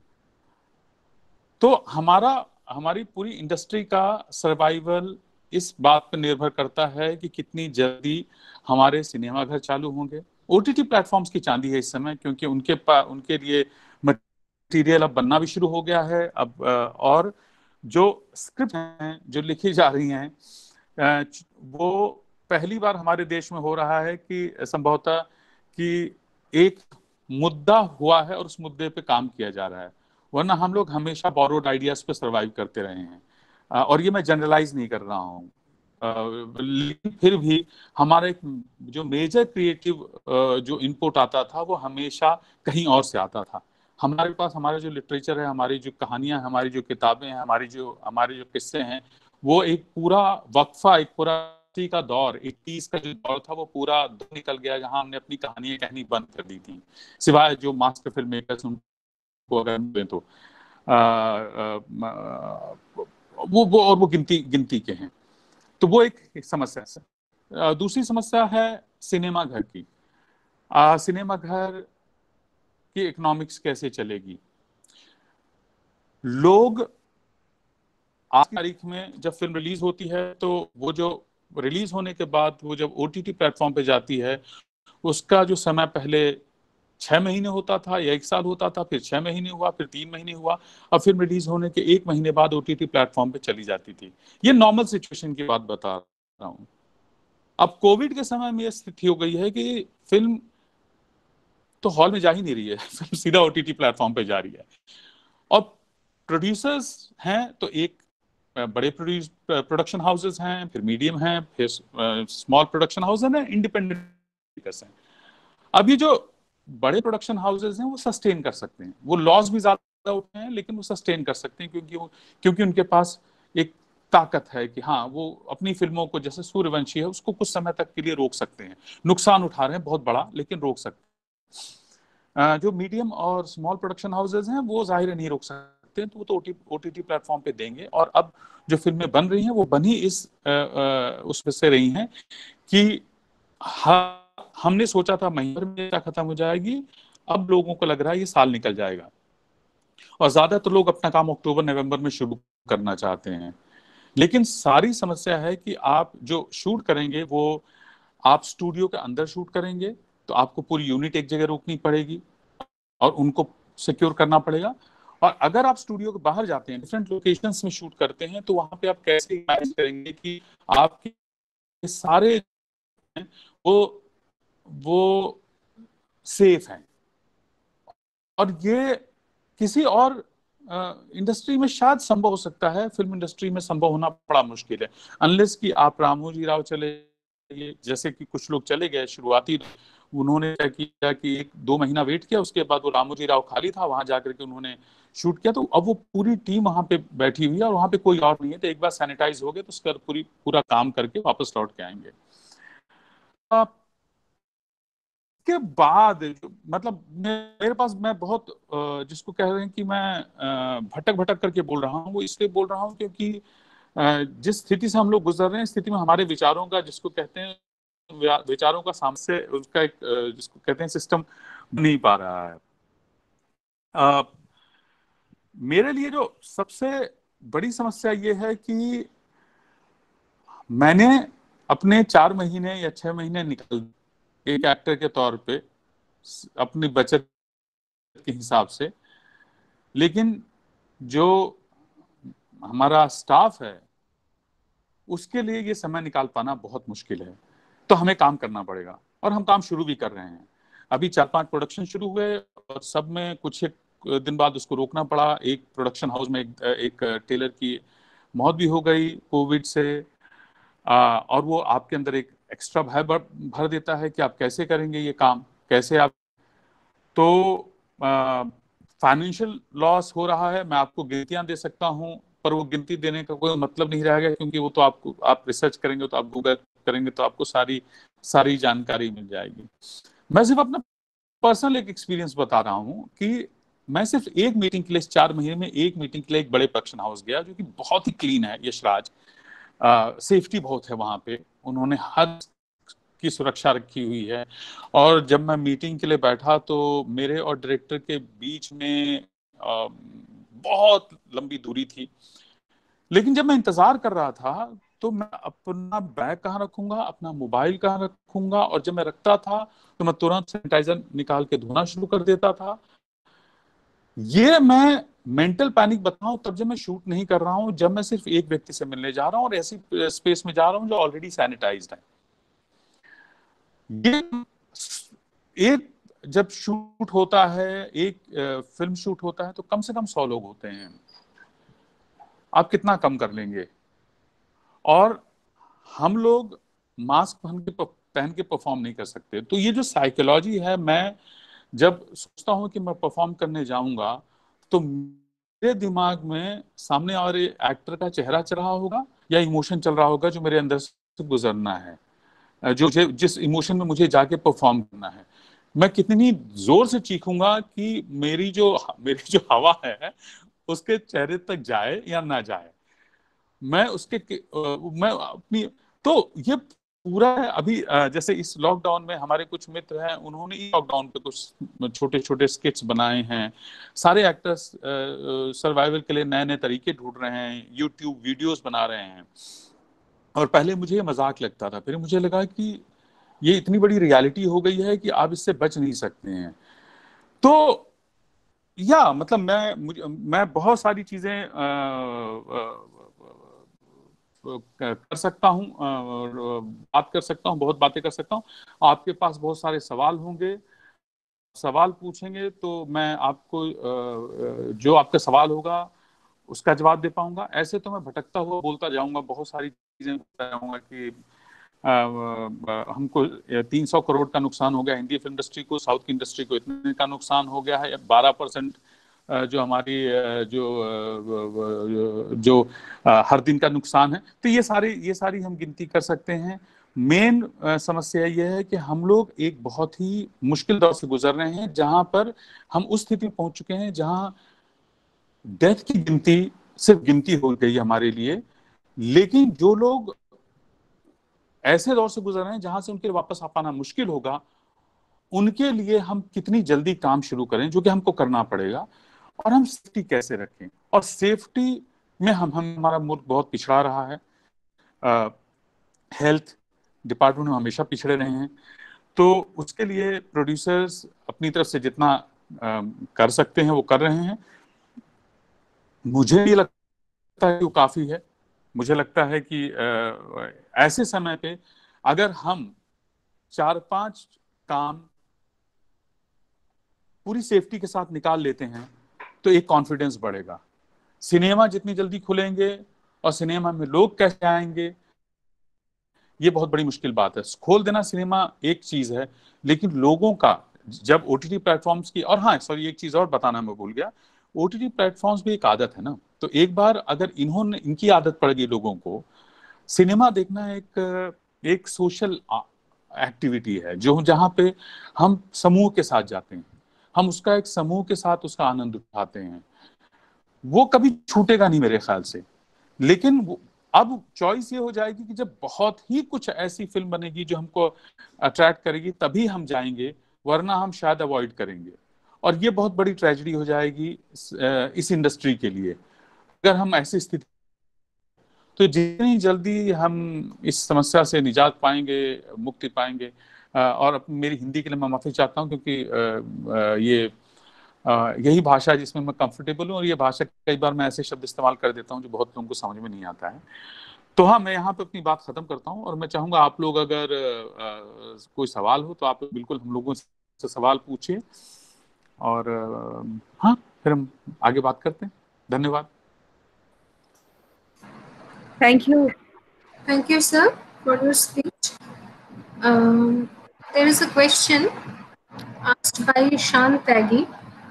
तो हमारा हमारी पूरी इंडस्ट्री का सर्वाइवल इस बात पर निर्भर करता है कि कितनी जल्दी हमारे सिनेमा घर चालू होंगे। ओटीटी प्लेटफॉर्म्स की चांदी है इस समय, क्योंकि उनके उनके लिए मटेरियल अब बनना भी शुरू हो गया है अब, और जो स्क्रिप्ट हैं जो लिखी जा रही हैं वो पहली बार हमारे देश में हो रहा है कि संभवतः कि एक मुद्दा हुआ है और उस मुद्दे पे काम किया जा रहा है, वरना हम लोग हमेशा बोरोड आइडियाज पे सरवाइव करते रहे हैं। और ये मैं जनरलाइज नहीं कर रहा हूँ, लेकिन फिर भी हमारा एक जो मेजर क्रिएटिव जो इनपुट आता था वो हमेशा कहीं और से आता था। हमारे पास हमारा जो लिटरेचर है, हमारी जो कहानियां, हमारी जो किताबें हैं, हमारी जो हमारे जो किस्से हैं, वो एक पूरा वक्फा, एक पूरा का दौर, इक्कीस का जो दौर था वो पूरा निकल गया जहां हमने अपनी कहानियां कहनी बंद कर दी थी, सिवाय जो मास्टर फिल्म मेकर्स उनको अगर तो आ, आ, वो वो और वो गिनती गिनती के हैं। तो वो एक, एक समस्या है। दूसरी समस्या है सिनेमा घर की। आ, सिनेमा घर की इकोनॉमिक्स कैसे चलेगी। लोग आज की तारीख में जब फिल्म रिलीज होती है तो वो जो रिलीज होने के बाद वो जब ओटीटी प्लेटफॉर्म पे जाती है, उसका जो समय पहले छह महीने होता था या एक साल होता था, फिर छह महीने हुआ, फिर तीन महीने हुआ, अब फिल्म रिलीज होने के एक महीने बाद ओटीटी प्लेटफॉर्म पे चली जाती थी। ये नॉर्मल सिचुएशन की बात बता रहा हूँ। अब कोविड के समय में यह स्थिति हो गई है कि फिल्म तो हॉल में जा ही नहीं रही है, फिल्म सीधा ओटीटी प्लेटफॉर्म पे जा रही है। और प्रोड्यूसर्स हैं तो एक बड़े प्रोडक्शन हाउसेस हैं, फिर मीडियम हैं, फिर स्मॉल प्रोडक्शन हाउस हैं, इंडिपेंडेंट हैं। अब ये जो बड़े प्रोडक्शन हाउसेस हैं वो सस्टेन कर सकते हैं, वो लॉस भी ज्यादा उठे हैं लेकिन वो सस्टेन कर सकते हैं, क्योंकि क्योंकि उनके पास एक ताकत है कि हाँ वो अपनी फिल्मों को, जैसे सूर्यवंशी है, उसको कुछ समय तक के लिए रोक सकते हैं। नुकसान उठा रहे हैं बहुत बड़ा, लेकिन रोक सकते हैं। जो मीडियम और स्मॉल प्रोडक्शन हाउसेस हैं वो जाहिर नहीं रोक सकते, तो वो तो ओटीटी प्लेटफॉर्म पे देंगे। और अब जो फिल्में बन रही हैं वो बनी इस उसमें से रही हैं कि हाँ, हमने सोचा था महीने में खत्म हो जाएगी, अब लोगों को लग रहा है ये साल निकल जाएगा। और ज्यादातर लोग अपना काम अक्टूबर नवंबर में शुरू करना चाहते हैं। लेकिन सारी समस्या है कि आप जो शूट करेंगे वो आप स्टूडियो के अंदर शूट करेंगे तो आपको पूरी यूनिट एक जगह रोकनी पड़ेगी और उनको सिक्योर करना पड़ेगा। और अगर आप स्टूडियो के बाहर जाते हैं, डिफरेंट लोकेशंस में शूट करते हैं, तो वहां पे आप कैसे मैनेज करेंगे कि आपके सारे वो वो सेफ हैं। और ये किसी और इंडस्ट्री में शायद संभव हो सकता है, फिल्म इंडस्ट्री में संभव होना बड़ा मुश्किल है, अनलेस कि आप रामोजी राव चले, जैसे कि कुछ लोग चले गए शुरुआती, उन्होंने क्या किया कि एक दो महीना वेट किया, उसके बाद वो रामोजी राव खाली था, वहां जाकर के उन्होंने शूट किया। तो अब वो पूरी टीम वहां पे बैठी हुई है और वहां पे कोई और नहीं है, तो एक बार सैनिटाइज हो गए तो उसका पूरी पूरा काम करके वापस लौट के आएंगे। के बाद मतलब मेरे पास, मैं बहुत जिसको कह रहे हैं कि मैं भटक भटक करके बोल रहा हूँ, वो इसलिए बोल रहा हूँ क्योंकि जिस स्थिति से हम लोग गुजर रहे हैं, स्थिति में हमारे विचारों का, जिसको कहते हैं विचारों का सामने से उसका एक जिसको कहते हैं सिस्टम बन नहीं पा रहा है। आ, मेरे लिए जो सबसे बड़ी समस्या ये है कि मैंने अपने चार महीने या छह महीने निकल एक एक्टर के तौर पे अपनी बचत के हिसाब से, लेकिन जो हमारा स्टाफ है उसके लिए ये समय निकाल पाना बहुत मुश्किल है। तो हमें काम करना पड़ेगा और हम काम शुरू भी कर रहे हैं। अभी चार पांच प्रोडक्शन शुरू हुए और सब में कुछ एक दिन बाद उसको रोकना पड़ा। एक प्रोडक्शन हाउस में एक, एक टेलर की मौत भी हो गई कोविड से, आ, और वो आपके अंदर एक एक्स्ट्रा भय भर देता है कि आप कैसे करेंगे ये काम, कैसे आप। तो फाइनेंशियल लॉस हो रहा है। मैं आपको गिनतियां दे सकता हूं, पर वो गिनती देने का कोई मतलब नहीं रहेगा, क्योंकि वो तो आपको, आप रिसर्च करेंगे तो आप गूगल करेंगे तो आपको सारी सारी जानकारी मिल जाएगी। मैं सिर्फ अपना पर्सनल एक एक्सपीरियंस बता रहा हूँ कि मैं सिर्फ एक मीटिंग के लिए, चार महीने में एक मीटिंग के लिए एक बड़े प्रोडक्शन हाउस गया जो कि बहुत ही क्लीन है, यशराज। सेफ्टी बहुत है वहां पे, उन्होंने हर की सुरक्षा रखी हुई है। और जब मैं मीटिंग के लिए बैठा तो मेरे और डायरेक्टर के बीच में आ, बहुत लंबी दूरी थी। लेकिन जब मैं इंतजार कर रहा था तो मैं अपना बैग कहाँ रखूंगा, अपना मोबाइल कहाँ रखूंगा, और जब मैं रखता था तो मैं तुरंत सैनिटाइजर निकाल के धोना शुरू कर देता था। ये मैं मेंटल पैनिक बताऊं तब जब मैं शूट नहीं कर रहा हूं, जब मैं सिर्फ एक व्यक्ति से मिलने जा रहा हूं और ऐसी स्पेस में जा रहा हूं जो ऑलरेडी सैनिटाइज्ड है। ये एक जब शूट होता है, एक फिल्म शूट होता है, तो कम से कम सौ लोग होते हैं। आप कितना कम कर लेंगे? और हम लोग मास्क पहन के पहन के परफॉर्म नहीं कर सकते। तो ये जो साइकोलॉजी है, मैं जब सोचता हूं कि मैं परफॉर्म करने जाऊंगा तो मेरे दिमाग में सामने वाले एक्टर का चेहरा चल रहा होगा या इमोशन चल रहा होगा जो मेरे अंदर से गुजरना है, जो जिस इमोशन में मुझे जाके परफॉर्म करना है। मैं कितनी जोर से चीखूंगा कि मेरी जो मेरी जो हवा है उसके चेहरे तक जाए या ना जाए। मैं उसके मैं अपनी तो ये पूरा है। अभी जैसे इस लॉकडाउन में हमारे कुछ मित्र हैं, उन्होंने इस लॉकडाउन पे कुछ छोटे छोटे स्किट्स बनाए हैं। सारे एक्टर्स सर्वाइवल के लिए नए नए तरीके ढूंढ रहे हैं, यूट्यूब वीडियोस बना रहे हैं। और पहले मुझे ये मजाक लगता था, फिर मुझे लगा कि ये इतनी बड़ी रियलिटी हो गई है कि आप इससे बच नहीं सकते हैं। तो या मतलब मैं मुझे मैं बहुत सारी चीजें आ, आ, कर सकता हूँ, बात कर सकता हूँ, बहुत बातें कर सकता हूँ। आपके पास बहुत सारे सवाल होंगे, सवाल पूछेंगे तो मैं आपको जो आपका सवाल होगा उसका जवाब दे पाऊंगा। ऐसे तो मैं भटकता हुआ बोलता जाऊंगा, बहुत सारी चीजें बताऊंगा कि आ, हमको तीन सौ करोड़ का नुकसान हो गया हिंदी फिल्म इंडस्ट्री को, साउथ की इंडस्ट्री को इतने का नुकसान हो गया है, बारह परसेंट जो हमारी जो जो हर दिन का नुकसान है। तो ये सारी ये सारी हम गिनती कर सकते हैं। मेन समस्या ये है कि हम लोग एक बहुत ही मुश्किल दौर से गुजर रहे हैं, जहां पर हम उस स्थिति में पहुंच चुके हैं जहां डेथ की गिनती सिर्फ गिनती हो गई हमारे लिए। लेकिन जो लोग ऐसे दौर से गुजर रहे हैं जहां से उनके वापस आ पाना मुश्किल होगा, उनके लिए हम कितनी जल्दी काम शुरू करें, जो कि हमको करना पड़ेगा। और हम सेफ्टी कैसे रखें, और सेफ्टी में हम हम हमारा मुल्क बहुत पिछड़ा रहा है। आ, हेल्थ डिपार्टमेंट में हमेशा पिछड़े रहे हैं। तो उसके लिए प्रोड्यूसर्स अपनी तरफ से जितना आ, कर सकते हैं वो कर रहे हैं। मुझे भी लगता है कि वो काफी है। मुझे लगता है कि आ, ऐसे समय पे अगर हम चार पांच काम पूरी सेफ्टी के साथ निकाल लेते हैं तो एक कॉन्फिडेंस बढ़ेगा। सिनेमा जितनी जल्दी खुलेंगे और सिनेमा में लोग कैसे आएंगे, ये बहुत बड़ी मुश्किल बात है। खोल देना सिनेमा एक चीज है, लेकिन लोगों का जब ओटीटी प्लेटफॉर्म्स की, और हाँ सॉरी एक चीज और बताना मैं भूल गया, ओटीटी प्लेटफॉर्म्स भी एक आदत है ना। तो एक बार अगर इन्होंने इनकी आदत पड़ गई लोगों को, सिनेमा देखना एक एक सोशल एक्टिविटी है जो जहां पे हम समूह के साथ जाते हैं, हम उसका एक समूह के साथ उसका आनंद उठाते हैं। वो कभी छूटेगा नहीं मेरे ख्याल से। लेकिन अब चॉइस ये हो जाएगी कि जब बहुत ही कुछ ऐसी फिल्म बनेगी जो हमको अट्रैक्ट करेगी तभी हम जाएंगे, वरना हम शायद अवॉइड करेंगे। और ये बहुत बड़ी ट्रेजेडी हो जाएगी इस इंडस्ट्री के लिए अगर हम ऐसी स्थिति। तो जितनी जल्दी हम इस समस्या से निजात पाएंगे, मुक्ति पाएंगे। और मेरी हिंदी के लिए मैं माफी चाहता हूँ, क्योंकि ये uh, यही भाषा जिसमें मैं कंफर्टेबल हूँ, और ये भाषा कई बार मैं ऐसे शब्द इस्तेमाल कर देता हूँ जो बहुत लोगों को समझ में नहीं आता है। तो हाँ, मैं यहाँ पे अपनी बात खत्म करता हूँ, और मैं चाहूंगा आप लोग अगर आ, कोई सवाल हो तो आप बिल्कुल हम लोगों से सवाल पूछिए, और आ, हाँ, फिर हम आगे बात करते हैं। धन्यवाद। Thank you. Thank you, sir, for your speech. Um, there is a question asked by Shan Taggi.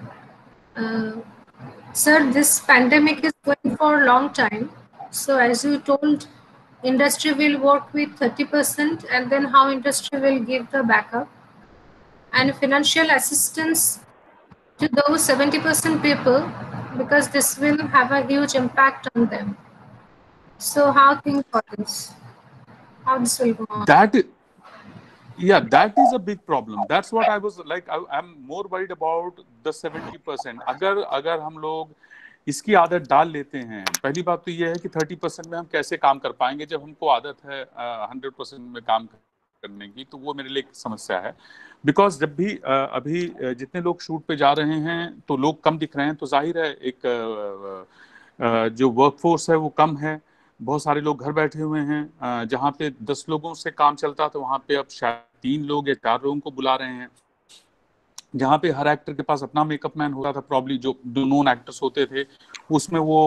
Uh, sir, this pandemic is going for a long time. So as you told, industry will work with thirty percent, and then how industry will give the backup and financial assistance to those seventy percent people, because this will have a huge impact on them. So how think for this? How this will go on? That is, yeah, that is a big problem. That's what I was like. I, I'm more worried about the seventy percent. अगर अगर हम लोग इसकी आदत डाल लेते हैं, पहली बात तो ये है कि थर्टी परसेंट में हम कैसे काम कर पाएंगे जब हमको आदत है हंड्रेड परसेंट में काम करने की, तो वो मेरे लिए एक समस्या है। बिकॉज जब भी uh, अभी uh, जितने लोग शूट पे जा रहे हैं तो लोग कम दिख रहे हैं, तो जाहिर है एक uh, uh, जो वर्कफोर्स है वो कम है। बहुत सारे लोग घर बैठे हुए हैं, जहाँ पे दस लोगों से काम चलता तो वहाँ पे अब शायद तीन लोग या चार लोगों को बुला रहे हैं। जहाँ पे हर एक्टर के पास अपना मेकअप मैन होता था, प्रॉब्ली जो जो नॉन एक्टर्स होते थे उसमें वो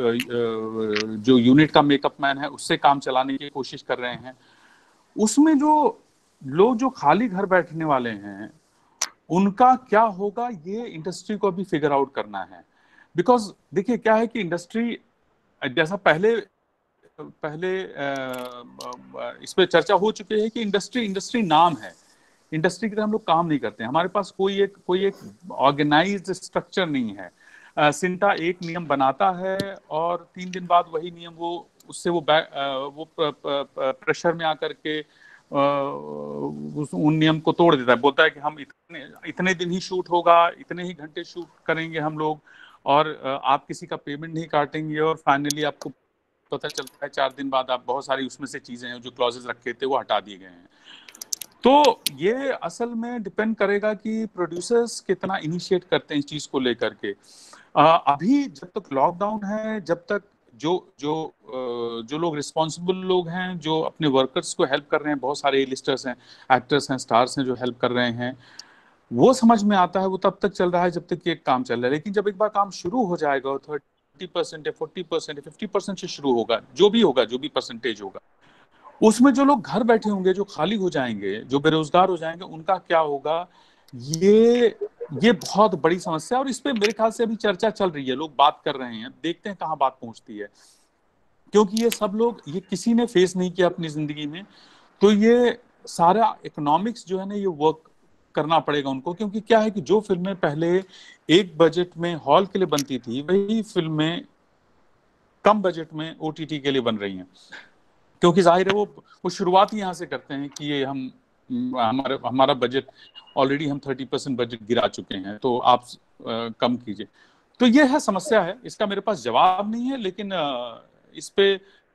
जो यूनिट का मेकअप मैन है उससे काम चलाने की कोशिश कर रहे हैं। उसमें जो लोग जो खाली घर बैठने वाले हैं उनका क्या होगा, ये इंडस्ट्री को अभी फिगर आउट करना है। बिकॉज देखिए क्या है कि इंडस्ट्री, जैसा पहले पहले इस पे चर्चा हो चुकी है कि इंडस्ट्री इंडस्ट्री नाम है, इंडस्ट्री की तरह हम लोग काम नहीं करते हैं। हमारे पास कोई एक कोई एक ऑर्गेनाइज्ड स्ट्रक्चर नहीं है। सिंटा एक नियम बनाता है और तीन दिन बाद वही नियम वो उससे वो वो प्रेशर में आकर के उस उन नियम को तोड़ देता है, बोलता है कि हम इतने इतने दिन ही शूट होगा, इतने ही घंटे शूट करेंगे हम लोग, और आप किसी का पेमेंट नहीं काटेंगे, और फाइनली आपको पता चलता है चार दिन बाद आप बहुत सारी उसमें से चीजें हैं जो क्लॉजेस रखे थे वो हटा दिए गए हैं। तो ये असल में डिपेंड करेगा कि प्रोड्यूसर्स कितना इनिशिएट करते हैं इस चीज को लेकर के। आ, अभी जब तक लॉकडाउन है, जब तक जो जो जो लोग रिस्पॉन्सिबल लोग हैं, जो अपने वर्कर्स को हेल्प कर रहे हैं, बहुत सारे लिस्टर्स हैं, एक्टर्स हैं, स्टार्स हैं जो हेल्प कर रहे हैं, वो समझ में आता है, वो तब तक चल रहा है जब तक ये काम चल रहा है। लेकिन जब एक बार काम शुरू हो जाएगा, थर्टी परसेंट या फोर्टी परसेंट या फिफ्टी परसेंट से शुरू होगा, जो भी होगा, जो भी परसेंटेज होगा, उसमें जो लोग घर बैठे होंगे, जो खाली हो जाएंगे, जो बेरोजगार हो जाएंगे, उनका क्या होगा, ये ये बहुत बड़ी समस्या है। और इस पे मेरे ख्याल से अभी चर्चा चल रही है, लोग बात कर रहे हैं, देखते हैं कहाँ बात पहुंचती है, क्योंकि ये सब लोग, ये किसी ने फेस नहीं किया अपनी जिंदगी में, तो ये सारा इकोनॉमिक्स जो है ना, ये वर्क करना पड़ेगा उनको। क्योंकि क्या है कि जो फिल्में पहले एक बजट में हॉल के लिए बनती थी, वही फिल्में कम बजट में ओटीटी के लिए बन रही हैं, क्योंकि जाहिर है वो वो शुरुआत ही यहाँ से करते हैं कि ये हम हमारा हमारा बजट ऑलरेडी हम थर्टी परसेंट बजट गिरा चुके हैं, तो आप आ, कम कीजिए। तो ये है समस्या है, इसका मेरे पास जवाब नहीं है, लेकिन आ, इस पे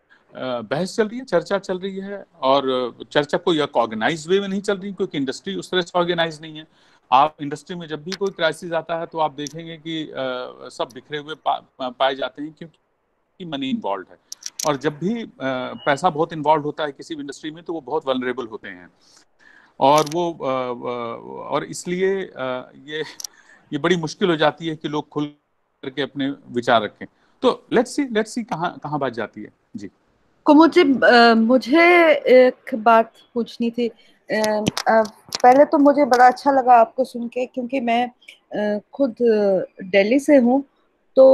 बहस चल रही है, चर्चा चल रही है, और चर्चा कोई ऑर्गेनाइज वे में नहीं चल रही, क्योंकि इंडस्ट्री उस तरह से ऑर्गेनाइज नहीं है। आप इंडस्ट्री में जब भी कोई क्राइसिस आता है तो आप देखेंगे कि आ, सब बिखरे हुए पा, पाए जाते हैं, क्योंकि मनी इन्वॉल्व है, और जब भी आ, पैसा बहुत इन्वॉल्व होता है किसी भी इंडस्ट्री में, तो वो बहुत वल्नरेबल होते हैं, और वो आ, और इसलिए आ, ये ये बड़ी मुश्किल हो जाती है कि लोग खुल करके अपने विचार रखें। तो लेट्स सी लेट्स सी कहाँ कहाँ बात जाती है। जी को मुझे मुझे एक बात पूछनी थी। पहले तो मुझे बड़ा अच्छा लगा आपको सुन के, क्योंकि मैं खुद दिल्ली से हूँ, तो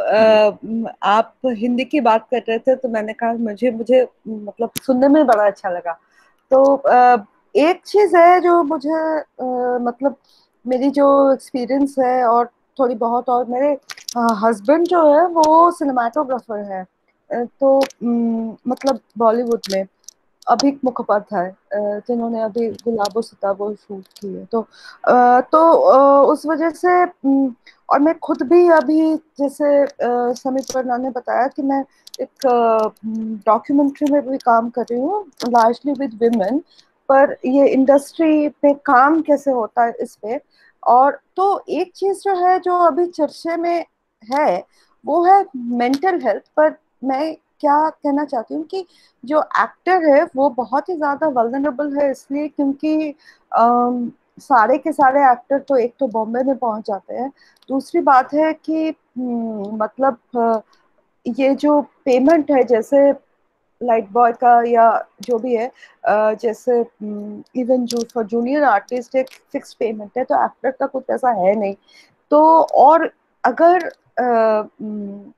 आप हिंदी की बात कर रहे थे, तो मैंने कहा मुझे मुझे मतलब सुनने में बड़ा अच्छा लगा। तो एक चीज है जो मुझे मतलब मेरी जो एक्सपीरियंस है और थोड़ी बहुत, और मेरे हस्बैंड जो है वो सिनेमाटोग्राफर है, तो मतलब बॉलीवुड में अभी मुखोपाध्याय, जिन्होंने अभी गुलाबो सिताबो शूट की है, तो तो उस वजह से, और मैं खुद भी अभी, जैसे समीप वर्मा ने बताया कि मैं एक डॉक्यूमेंट्री में भी काम कर रही हूँ, लार्जली विद विमेन, पर ये इंडस्ट्री पे काम कैसे होता है इस पे, और तो एक चीज जो है जो अभी चर्चे में है वो है मेंटल हेल्थ। पर मैं क्या कहना चाहती हूँ कि जो एक्टर है वो बहुत ही ज्यादा वल्नरेबल है, इसलिए क्योंकि अम, सारे के सारे एक्टर तो एक तो बॉम्बे में पहुंच जाते हैं, दूसरी बात है कि हम्म, मतलब अ, ये जो पेमेंट है जैसे लाइट बॉय का या जो भी है, अ, जैसे इवन जो फॉर जूनियर आर्टिस्ट एक फिक्स पेमेंट है, तो एक्टर का कुछ ऐसा है नहीं। तो और अगर अ, हम्म,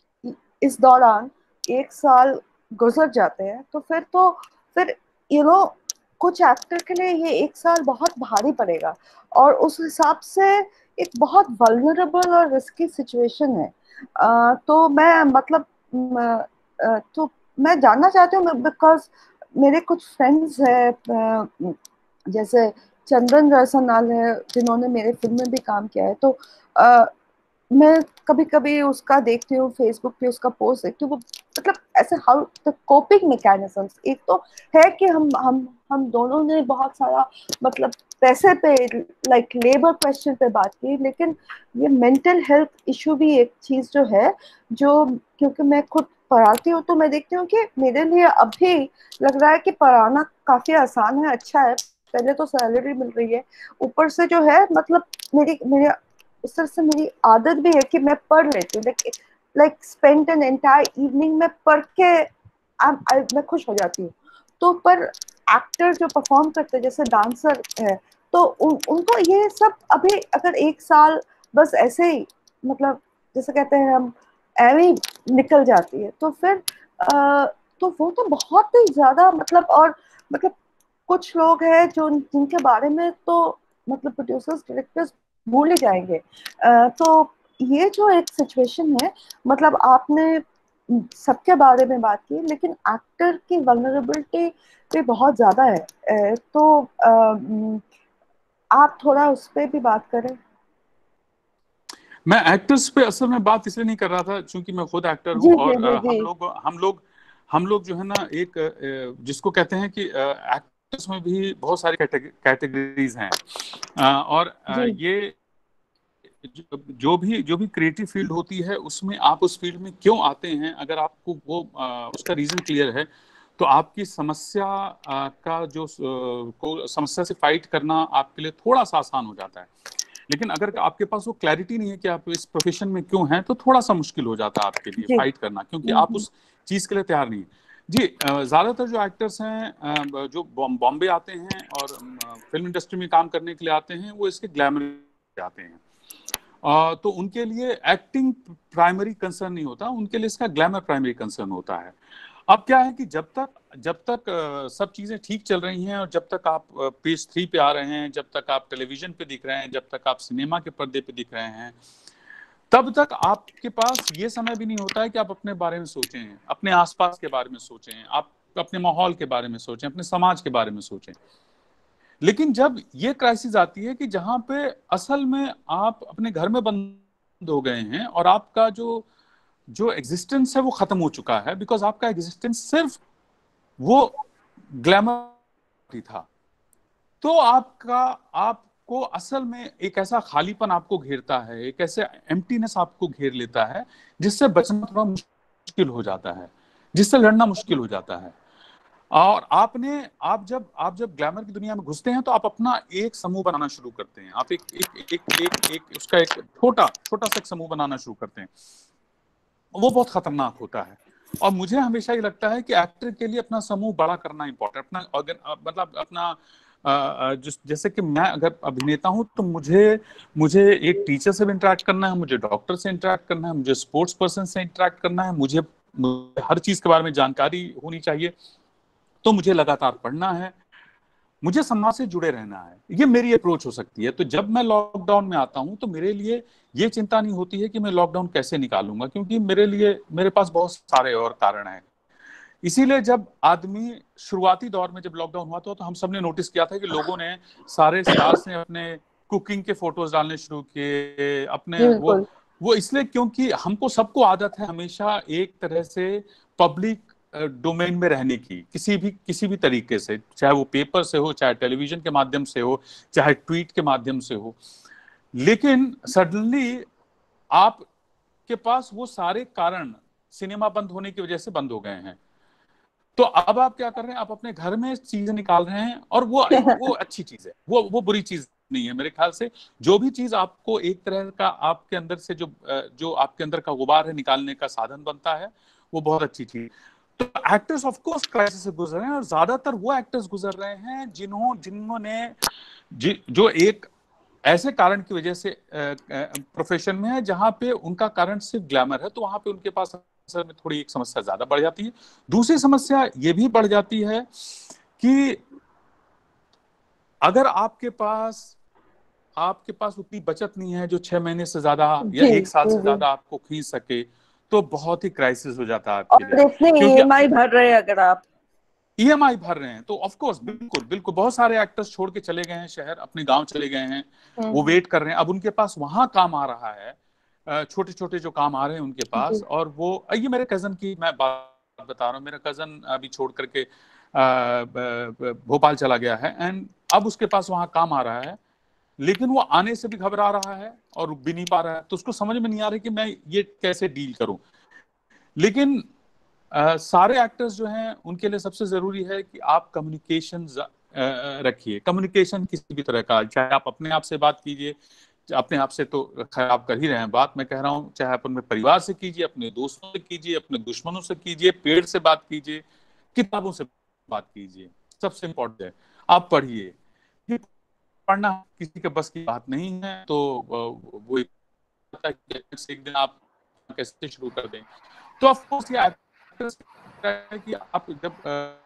इस दौरान एक साल गुजर जाते हैं तो फिर तो फिर यू you नो know, कुछ एक्टर के लिए ये एक साल बहुत भारी पड़ेगा, और उस हिसाब से एक बहुत वल्नरेबल और रिस्की सिचुएशन है। अ, तो मैं मतलब म, अ, तो मैं जानना चाहती हूँ, बिकॉज मेरे कुछ फ्रेंड्स हैं अ, जैसे चंदन रसनाल है जिन्होंने मेरे फिल्म में भी काम किया है, तो अ, मैं कभी कभी उसका देखती हूँ फेसबुक पे, उसका पोस्ट देखती हूँ, वो मतलब ऐसे हाउ द कोपिंग मैकेनिज्म्स। एक तो है कि हम हम हम दोनों ने बहुत सारा मतलब पैसे पे लाइक लेबर क्वेश्चन पे बात की, लेकिन ये मेंटल हेल्थ इशू भी एक चीज जो है जो, क्योंकि मैं खुद पढ़ाती हूँ तो मैं देखती हूँ कि मेरे लिए अभी लग रहा है कि पढ़ाना काफी आसान है, अच्छा है, पहले तो सैलरी मिल रही है, ऊपर से जो है मतलब मेरी मेरे इस तरह से मेरी आदत भी है कि मैं पढ़ लेती हूँ, like like spend an entire evening में पढ़ के I'm, I, मैं खुश हो जाती हूँ। तो पर एक्टर जो परफॉर्म करते हैं जैसे डांसर है, तो उन, उनको ये सब अभी अगर एक साल बस ऐसे ही मतलब जैसे कहते हैं हम ऐਵੇਂ ही निकल जाती है, तो फिर आ, तो वो तो बहुत ही ज्यादा मतलब, और मतलब कुछ लोग हैं जो जिनके बारे में तो मतलब प्रोड्यूसर्स डायरेक्टर्स भूल ही जाएंगे। अ, तो ये जो एक सिचुएशन है, मतलब आपने सबके बारे में बात की, लेकिन एक्टर की वल्नरेबिलिटी भी बहुत ज्यादा है। अ, तो अ, आप थोड़ा उस पर भी बात करें। मैं एक्टर्स पे असल में बात इसलिए नहीं कर रहा था क्योंकि मैं खुद एक्टर जी हूँ, जी और जी अ, हम जी लोग हम लोग हम लोग जो है ना एक अ, जिसको कहते हैं कि एक्टर्स में भी बहुत सारी कैटेगरीज हैं, अ, और अ, जी ये जो जो भी जो भी क्रिएटिव फील्ड होती है उसमें आप उस फील्ड में क्यों आते हैं, अगर आपको वो अ, उसका रीजन क्लियर है तो आपकी समस्या अ, का जो अ, को समस्या से फाइट करना आपके लिए थोड़ा सा आसान हो जाता है। लेकिन अगर आपके पास वो क्लैरिटी नहीं है कि आप इस प्रोफेशन में क्यों हैं, तो थोड़ा सा मुश्किल हो जाता है आपके लिए जी फाइट करना, क्योंकि हम्म, आप हम्म, उस चीज के लिए तैयार नहीं है। जी, अ, ज्यादातर जो एक्टर्स हैं अ, जो बॉम- बॉम्बे आते हैं और अ, फिल्म इंडस्ट्री में काम करने के लिए आते हैं, वो इसके ग्लैमर आते हैं। अ, तो उनके लिए एक्टिंग प्राइमरी कंसर्न नहीं होता, उनके लिए इसका ग्लैमर प्राइमरी कंसर्न होता है। अब क्या है कि जब तक जब तक अ, सब चीजें ठीक चल रही हैं, और जब तक आप पेज थ्री पे आ रहे हैं, जब तक आप टेलीविजन पे दिख रहे हैं, जब तक आप सिनेमा के पर्दे पे दिख रहे हैं, तब तक आपके पास ये समय भी नहीं होता है कि आप अपने बारे में सोचें, अपने आसपास के बारे में सोचें, आप अपने माहौल के बारे में सोचें, अपने समाज के बारे में सोचें। लेकिन जब ये क्राइसिस आती है कि जहां पे असल में आप अपने घर में बंद हो गए हैं और आपका जो जो एग्जिस्टेंस है वो खत्म हो चुका है, बिकॉज आपका एग्जिस्टेंस सिर्फ वो ग्लैमर था, तो आपका आपको असल में एक ऐसा खालीपन आपको घेरता है, एक ऐसे एम्प्टीनेस आपको घेर लेता है, जिससे बचना थोड़ा मुश्किल हो जाता है, जिससे लड़ना मुश्किल हो जाता है। और आपने आप जब आप जब ग्लैमर की दुनिया में घुसते हैं तो आप अपना एक समूह बनाना शुरू करते हैं, आप एक एक एक एक, एक उसका एक छोटा छोटा सा समूह बनाना शुरू करते हैं। वो बहुत खतरनाक होता है। और मुझे हमेशा ये लगता है कि एक्टर के लिए अपना समूह बड़ा करना इंपॉर्टेंट, अपना मतलब अपना जिस जैसे कि मैं अगर अभिनेता हूं तो मुझे मुझे एक टीचर से भी इंटरेक्ट करना है, मुझे डॉक्टर से इंटरेक्ट करना है, मुझे स्पोर्ट्स पर्सन से इंटरेक्ट करना है, मुझे, मुझे हर चीज के बारे में जानकारी होनी चाहिए, तो मुझे लगातार पढ़ना है, मुझे समाज से जुड़े रहना है। ये मेरी अप्रोच हो सकती है। तो जब मैं लॉकडाउन में आता हूं तो मेरे लिए ये चिंता नहीं होती है कि मैं लॉकडाउन कैसे निकालूंगा, क्योंकि मेरे लिए मेरे पास बहुत सारे और कारण हैं। इसीलिए जब आदमी शुरुआती दौर में जब लॉकडाउन हुआ था तो हम सबने नोटिस किया था कि लोगों ने, सारे स्टार्स ने अपने कुकिंग के फोटोज डालने शुरू किए, अपने वो बिल्कुल वो इसलिए क्योंकि हमको सबको आदत है हमेशा एक तरह से पब्लिक डोमेन में रहने की, किसी भी किसी भी तरीके से, चाहे वो पेपर से हो, चाहे टेलीविजन के माध्यम से हो, चाहे ट्वीट के माध्यम से हो। लेकिन सडनली आपके पास वो सारे कारण सिनेमा बंद होने की वजह से बंद हो गए हैं। तो अब आप क्या कर रहे हैं, आप अपने घर में चीजें निकाल रहे हैं, और वो वो अच्छी चीज है, वो वो बुरी चीज नहीं है मेरे ख्याल से। जो भी चीज आपको एक तरह का आपके अंदर से जो जो आपके अंदर का गुबार है निकालने का साधन बनता है, वो बहुत अच्छी चीज। तो एक्टर्स ऑफ कोर्स क्राइसिस से गुजर रहे हैं, और ज्यादातर वो एक्टर्स गुजर रहे हैं जिन्हों जिन्होंने जि, जो एक ऐसे कारण की वजह से प्रोफेशन में है जहां पे उनका कारण सिर्फ ग्लैमर है, तो वहां पे उनके पास असल में थोड़ी एक समस्या ज्यादा बढ़ जाती है। दूसरी समस्या ये भी बढ़ जाती है कि अगर आपके पास आपके पास उतनी बचत नहीं है जो छह महीने से ज्यादा या एक साल से ज्यादा आपको खींच सके, तो बहुत ही क्राइसिस हो जाता है आपके लिए। इतने ईएमआई भर रहे हैं, अगर आप ईएमआई भर रहे हैं तो ऑफ कोर्स बिल्कुल बिल्कुल बहुत सारे एक्टर्स छोड़ के चले गए हैं शहर, अपने गांव चले गए हैं, वो वेट कर रहे हैं, अब उनके पास वहां काम आ रहा है, छोटे छोटे जो काम आ रहे हैं उनके पास, और वो ये मेरे कजन की मैं बात बता रहा हूँ। मेरा कजन अभी छोड़ करके भोपाल चला गया है, एंड अब उसके पास वहां काम आ रहा है, लेकिन वो आने से भी घबरा रहा है और रुक भी नहीं पा रहा है, तो उसको समझ में नहीं आ रहा कि मैं ये कैसे डील करूं। लेकिन Uh, सारे एक्टर्स जो हैं उनके लिए सबसे जरूरी है कि आप कम्युनिकेशन uh, रखिए। कम्युनिकेशन किसी भी तरह का, चाहे आप अपने आप से बात कीजिए, अपने आप से तो खैर आप कर ही रहे हैं बात, मैं कह रहा हूँ चाहे आप अपने परिवार से कीजिए, अपने दोस्तों से कीजिए, अपने दुश्मनों से कीजिए, पेड़ से बात कीजिए, किताबों से बात कीजिए। सबसे इम्पोर्टेंट है आप पढ़िए। पढ़ना किसी के बस की बात नहीं है, तो वो एक दिन आप कैसे शुरू कर दें। तो ऑफ कोर्स ये कि आप जब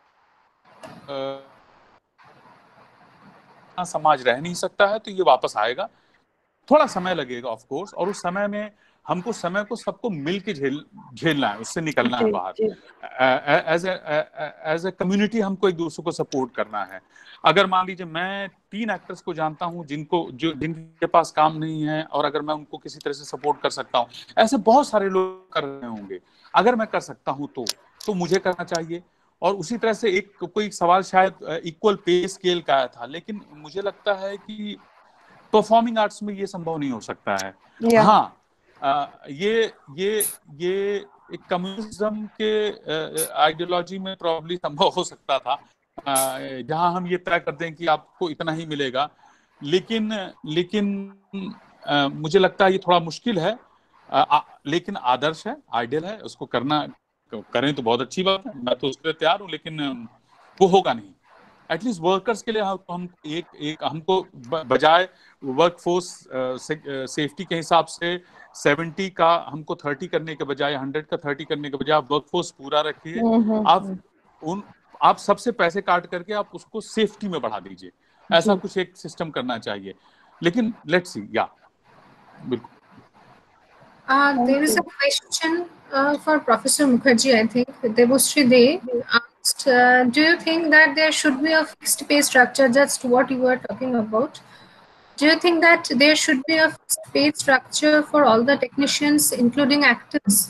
आ, समाज रह नहीं सकता है तो ये वापस आएगा, थोड़ा समय लगेगा ऑफ कोर्स, और उस समय में हमको समय को सबको मिल के झेल झेलना है, उससे निकलना है बाहर। एज एज ए कम्युनिटी हमको एक दूसरे को सपोर्ट करना है। अगर मान लीजिए मैं तीन एक्टर्स को जानता हूं जिनको जो जिनके पास काम नहीं है, और अगर मैं उनको किसी तरह से सपोर्ट कर सकता हूं, ऐसे बहुत सारे लोग कर रहे होंगे, अगर मैं कर सकता हूं तो तो मुझे करना चाहिए। और उसी तरह से एक कोई सवाल शायद इक्वल पे स्केल का आया था, लेकिन मुझे लगता है कि परफॉर्मिंग आर्ट्स में ये संभव नहीं हो सकता है। yeah. हाँ, आ, ये ये ये एक कम्युनिज्म के आइडियोलॉजी में प्रॉब्ली संभव हो सकता था, जहां हम ये तय कर दें कि आपको इतना ही मिलेगा, लेकिन लेकिन आ, मुझे लगता है ये थोड़ा मुश्किल है, आ, आ, लेकिन आदर्श है, आइडियल है, उसको करना करें तो बहुत अच्छी बात है, मैं तो उसके लिए तैयार हूँ, लेकिन वो होगा नहीं। एटलीस्ट वर्कर्स के लिए हम हम एक एक हमको बजाय वर्कफोर्स सेफ्टी के हिसाब से सत्तर का हमको तीस करने के बजाय, सौ का तीस करने के बजाय वर्कफोर्स पूरा रखिए। आप उन आप सबसे पैसे काट करके आप उसको सेफ्टी में बढ़ा दीजिए, ऐसा कुछ एक सिस्टम करना चाहिए। लेकिन लेट्स सी, या बिल्कुल। Uh, there is a question uh, for Professor Mukherjee, I think. Debashree De asked, uh, do you think that there should be a fixed pay structure, just what you were talking about? Do you think that there should be a fixed pay structure for all the technicians, including actors?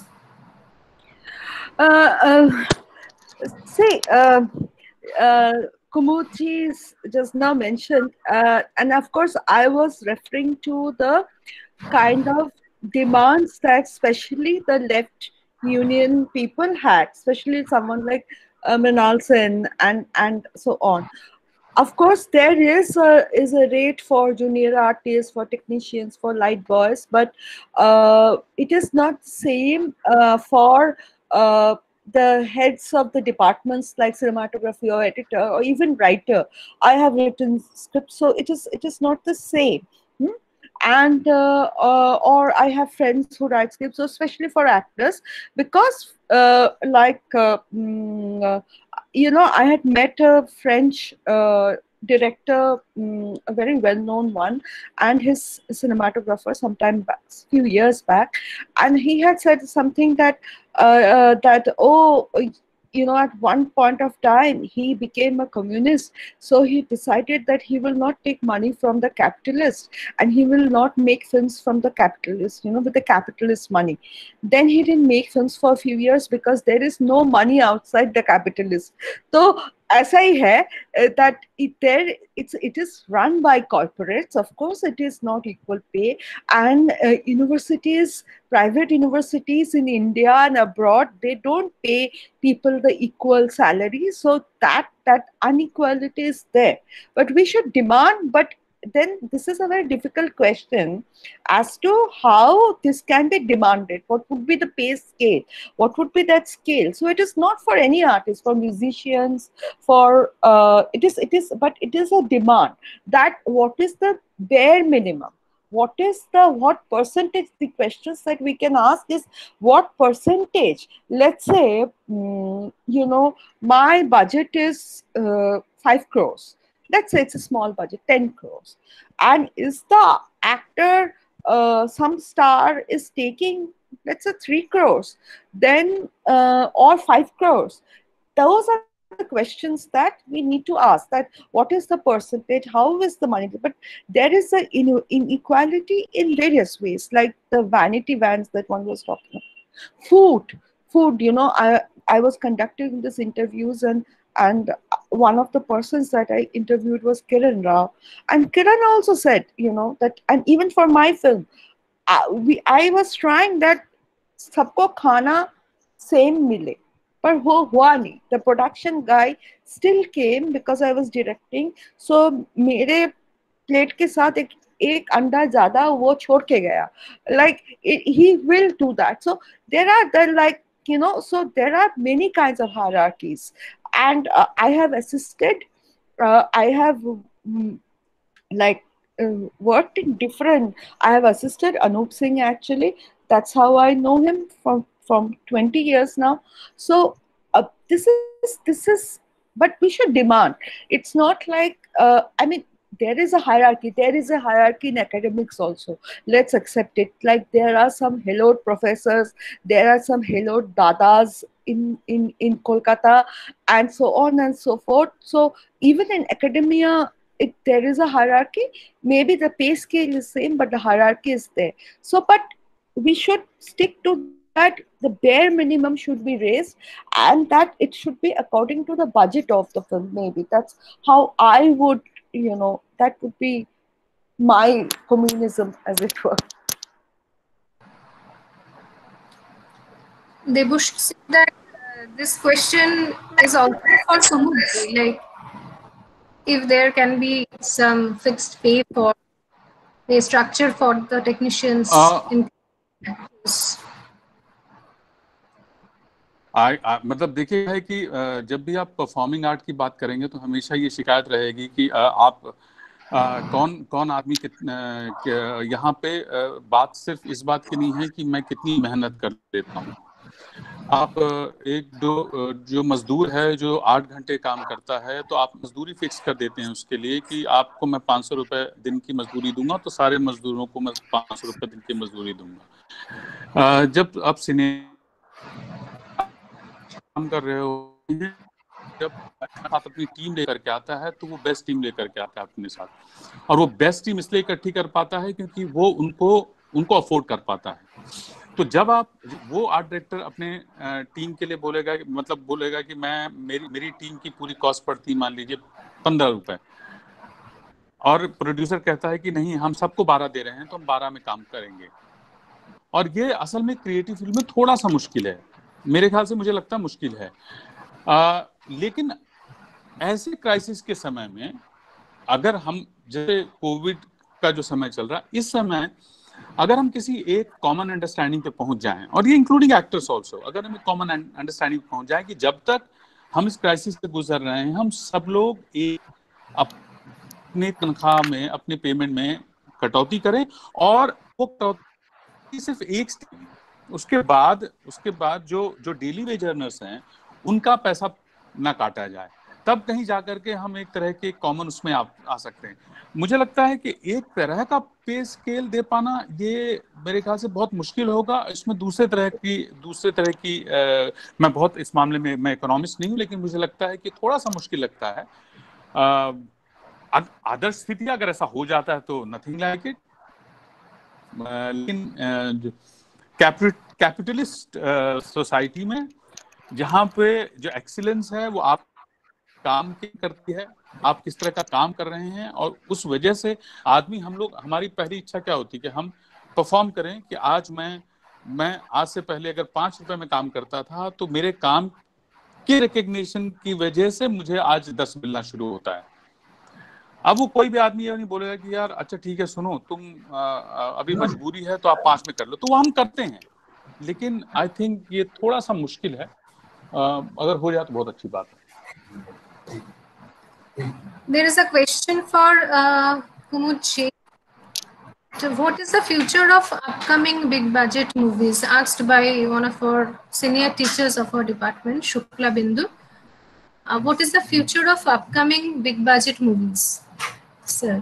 Uh, uh, see, uh, uh, Kumudji just now mentioned, uh, and of course, I was referring to the kind of demands that especially the left union people had, especially someone like uh, Mrinal Sen and and so on. Of course, there is a is a rate for junior artists, for technicians, for light boys, but uh, it is not the same uh, for uh, the heads of the departments like cinematography or editor or even writer. I have written scripts, so it is it is not the same. Hmm? And uh, uh, or I have friends who write scripts, so especially for actors, because uh, like uh, mm, uh, you know, I had met a French uh, director, um, a very well-known one, and his cinematographer sometime back, few years back, and he had said something that uh, uh, that oh, you know, at one point of time he became a communist, so he decided that he will not take money from the capitalist and he will not make films from the capitalist, you know, with the capitalist money. Then he didn't make films for a few years because there is no money outside the capitalist. So ऐसा ही है that it there it's it is run by corporates. Of course it is not equal pay, and uh, universities, private universities in India and abroad, they don't pay people the equal salary, so that that inequality is there. But we should demand, but then this is a very difficult question as to how this can be demanded. What would be the pay scale? What would be that scale? So it is not for any artist, for musicians, for uh, it is it is but it is a demand that what is the bare minimum, what is the what percentage. The questions that we can ask is what percentage. Let's say mm, you know my budget is uh, five crores. Let's say it's a small budget, ten crores, and is the actor uh, some star is taking, let's say, three crores, then uh, or five crores. Those are the questions that we need to ask, that what is the percentage, how is the money. But there is an inequality in various ways, like the vanity vans that one was talking about. Food, food, you know, I, I was conducting these interviews, and and one of the persons that I interviewed was Kiran Rao. And Kiran also said, you know, that, and even for my film, I, we, I was trying that sabko khana same mile. But wo hua nahi. The production guy still came because I was directing. So mere plate ke saath ek एक अंडा ज्यादा वो छोड़ के गया. Like it, he will do that. So there are the like, you know, so there are many kinds of hierarchies. And uh, I have assisted, uh, I have um, like uh, worked in different, I have assisted Anup Singh actually. That's how I know him from, from twenty years now. So uh, this is, this is, but we should demand. It's not like, uh, I mean, there is a hierarchy. There is a hierarchy in academics also. Let's accept it. Like there are some hellowed professors, there are some hellowed dadas in, in, in Kolkata, and so on and so forth. So even in academia, it, there is a hierarchy. Maybe the pay scale is same, but the hierarchy is there. So, but we should stick to that. The bare minimum should be raised, and that it should be according to the budget of the film. Maybe that's how I would, you know, that would be my communism, as it were. Debush said that uh, this question is also for Sumudri, like if there can be some fixed pay for pay structure for the technicians uh, in आ, आ, मतलब देखिए है कि जब भी आप performing art की बात करेंगे तो हमेशा ये शिकायत रहेगी कि आप आ, कौन कौन आदमी यहाँ पे बात सिर्फ इस बात की नहीं है कि मैं कितनी मेहनत कर देता हूँ. आप एक दो जो मजदूर है जो आठ घंटे काम करता है तो आप मजदूरी फिक्स कर देते हैं उसके लिए कि आपको मैं पाँच सौ रुपए दिन की मजदूरी दूंगा, तो सारे मजदूरों को मैं पाँच सौ रुपए दिन की मजदूरी दूंगा. जब आप सिनेमा काम कर रहे हो, जब आप अपनी टीम लेकर के आता है तो वो बेस्ट टीम लेकर के आता है अपने साथ, और वो बेस्ट टीम इसलिए इकट्ठी कर पाता है क्योंकि वो उनको उनको अफोर्ड कर पाता है. तो जब आप वो आर्ट डायरेक्टर अपने टीम के लिए बोलेगा, मतलब बोलेगा कि मैं मेरी मेरी टीम की पूरी कॉस्ट पड़ती मान लीजिए पंद्रह रुपए, और प्रोड्यूसर कहता है कि नहीं हम सबको बारह दे रहे हैं तो हम बारह में काम करेंगे. और ये असल में क्रिएटिव फील्ड में थोड़ा सा मुश्किल है, मेरे ख्याल से मुझे लगता है मुश्किल है. आ, लेकिन ऐसे क्राइसिस के समय में अगर हम, जैसे कोविड का जो समय चल रहा है, इस समय अगर हम किसी एक कॉमन अंडरस्टैंडिंग पे पहुंच जाएं, और ये इंक्लूडिंग एक्टर्स ऑल्सो, अगर हम एक कॉमन अंडरस्टैंडिंग पे पहुंच जाएं कि जब तक हम इस क्राइसिस से गुजर रहे हैं हम सब लोग एक अपने तनख्वाह में, अपने पेमेंट में कटौती करें, और वो कटौती सिर्फ एक, उसके बाद उसके बाद जो जो डेली वेज अर्नर्स हैं उनका पैसा ना काटा जाए, तब कहीं जाकर के हम एक तरह के कॉमन उसमें आ, आ सकते हैं. मुझे लगता है कि एक तरह का पे स्केल दे पाना ये मेरे ख्याल से बहुत मुश्किल होगा. इसमें दूसरे तरह की दूसरे तरह की आ, मैं बहुत इस मामले में मैं इकोनॉमिस्ट नहीं हूँ, लेकिन मुझे लगता है कि थोड़ा सा मुश्किल लगता है. आदर्श स्थिति अगर ऐसा हो जाता है तो नथिंग लाइक इट, लेकिन कैपिटलिस्ट सोसाइटी में जहाँ पे जो एक्सीलेंस है वो आप काम क्या करती है, आप किस तरह का काम कर रहे हैं, और उस वजह से आदमी, हम लोग, हमारी पहली इच्छा क्या होती है कि हम परफॉर्म करें, कि आज मैं मैं आज से पहले अगर पांच रुपए में काम करता था तो मेरे काम के रिकग्निशन की वजह से मुझे आज दस मिलना शुरू होता है। अब वो कोई भी आदमी ये नहीं बोलेगा कि यार अच्छा ठीक है, सुनो तुम आ, आ, अभी मजबूरी है तो आप पांच में कर लो, तो वो हम करते हैं। लेकिन आई थिंक ये थोड़ा सा मुश्किल है, आ, अगर हो जाए तो बहुत अच्छी बात है। There is a question for uh, Kumud Sheikh. So what is the future of upcoming big budget movies? Asked by one of our senior teachers of our department, Shukla Bindu. Uh, what is the future of upcoming big budget movies, sir?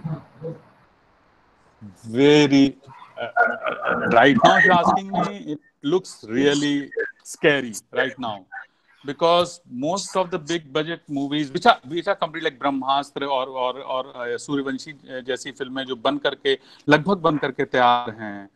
Very uh, uh, right now, if you're asking me, it looks really scary right now, because most of the big budget movies which are which are complete like ब्रह्मास्त्र और और और सूर्यवंशी जैसी फिल्में जो बन करके लगभग बन करके तैयार हैं,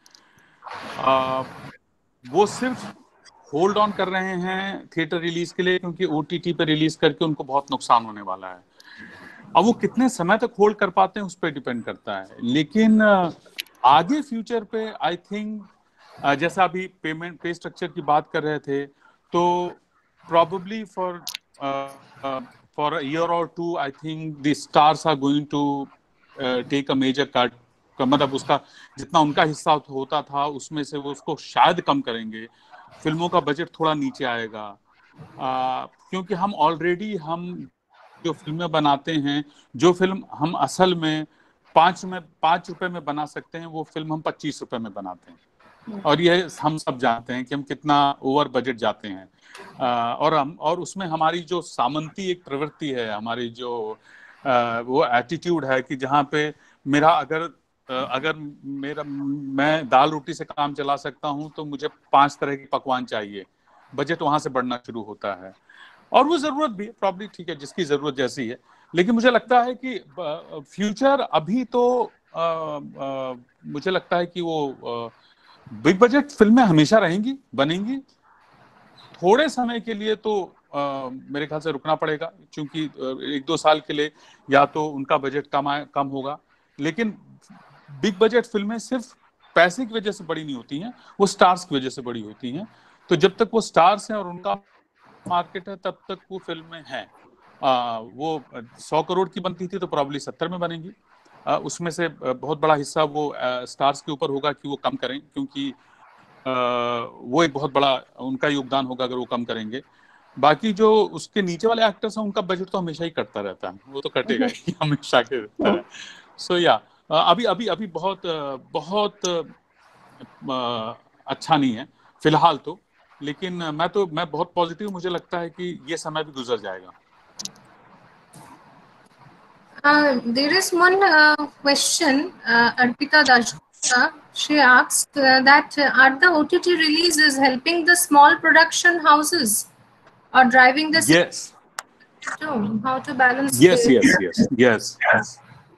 आ, वो सिर्फ होल्ड ऑन कर रहे हैं थिएटर रिलीज के लिए, क्योंकि ओटीटी पे रिलीज करके उनको बहुत नुकसान होने वाला है। अब वो कितने समय तक होल्ड कर पाते हैं उस पर डिपेंड करता है। लेकिन आगे फ्यूचर पे आई थिंक जैसा अभी पेमेंट पे स्ट्रक्चर की बात कर रहे थे, तो probably for uh, uh, for a year or two I think the stars are going to uh, take a major cut। मतलब उसका जितना उनका हिस्सा होता था उसमें से वो उसको शायद कम करेंगे, फिल्मों का बजट थोड़ा नीचे आएगा, uh, क्योंकि हम ऑलरेडी हम जो फिल्में बनाते हैं, जो फिल्म हम असल में पांच में पांच रुपए में बना सकते हैं वो फिल्म हम पच्चीस रुपए में बनाते हैं, और ये हम सब जानते हैं कि हम कितना ओवर बजट जाते हैं। आ, और हम और उसमें हमारी जो सामंती एक प्रवृत्ति है, हमारी जो आ, वो एटीट्यूड है कि जहाँ पे मेरा अगर अगर मेरा मैं दाल रोटी से काम चला सकता हूँ तो मुझे पांच तरह के पकवान चाहिए, बजट वहां से बढ़ना शुरू होता है। और वो जरूरत भी प्रॉब्ली ठीक है, जिसकी जरूरत जैसी है। लेकिन मुझे लगता है कि फ्यूचर अभी तो आ, आ, मुझे लगता है कि वो बिग बजट फिल्में हमेशा रहेंगी, बनेंगी। थोड़े समय के लिए तो आ, मेरे ख्याल से रुकना पड़ेगा, क्योंकि एक दो साल के लिए या तो उनका बजट कम कम होगा। लेकिन बिग बजट फिल्में सिर्फ पैसे की वजह से बड़ी नहीं होती हैं, वो स्टार्स की वजह से बड़ी होती हैं। तो जब तक वो स्टार्स हैं और उनका मार्केट है तब तक वो फिल्में हैं। आ, वो सौ करोड़ की बनती थी तो प्रॉब्ली सत्तर में बनेगी। आ, उसमें से बहुत बड़ा हिस्सा वो आ, स्टार्स के ऊपर होगा कि वो कम करें, क्योंकि आ, वो एक बहुत बड़ा उनका योगदान होगा अगर वो कम करेंगे। बाकी जो उसके नीचे वाले एक्टर्स हैं उनका बजट तो हमेशा ही कटता रहता है, वो तो कटेगा ही हमेशा के तरह। सो या अभी अभी अभी बहुत बहुत अच्छा नहीं है फिलहाल तो, लेकिन मैं तो मैं बहुत पॉजिटिव, मुझे लगता है कि ये समय भी गुजर जाएगा। Uh, there is one uh, question, uh, Arpita Dashgupta. She asked uh, that uh, are the O T T releases helping the small production houses or driving the yes system? How to balance? Yes, the... yes, yes, yes, yes.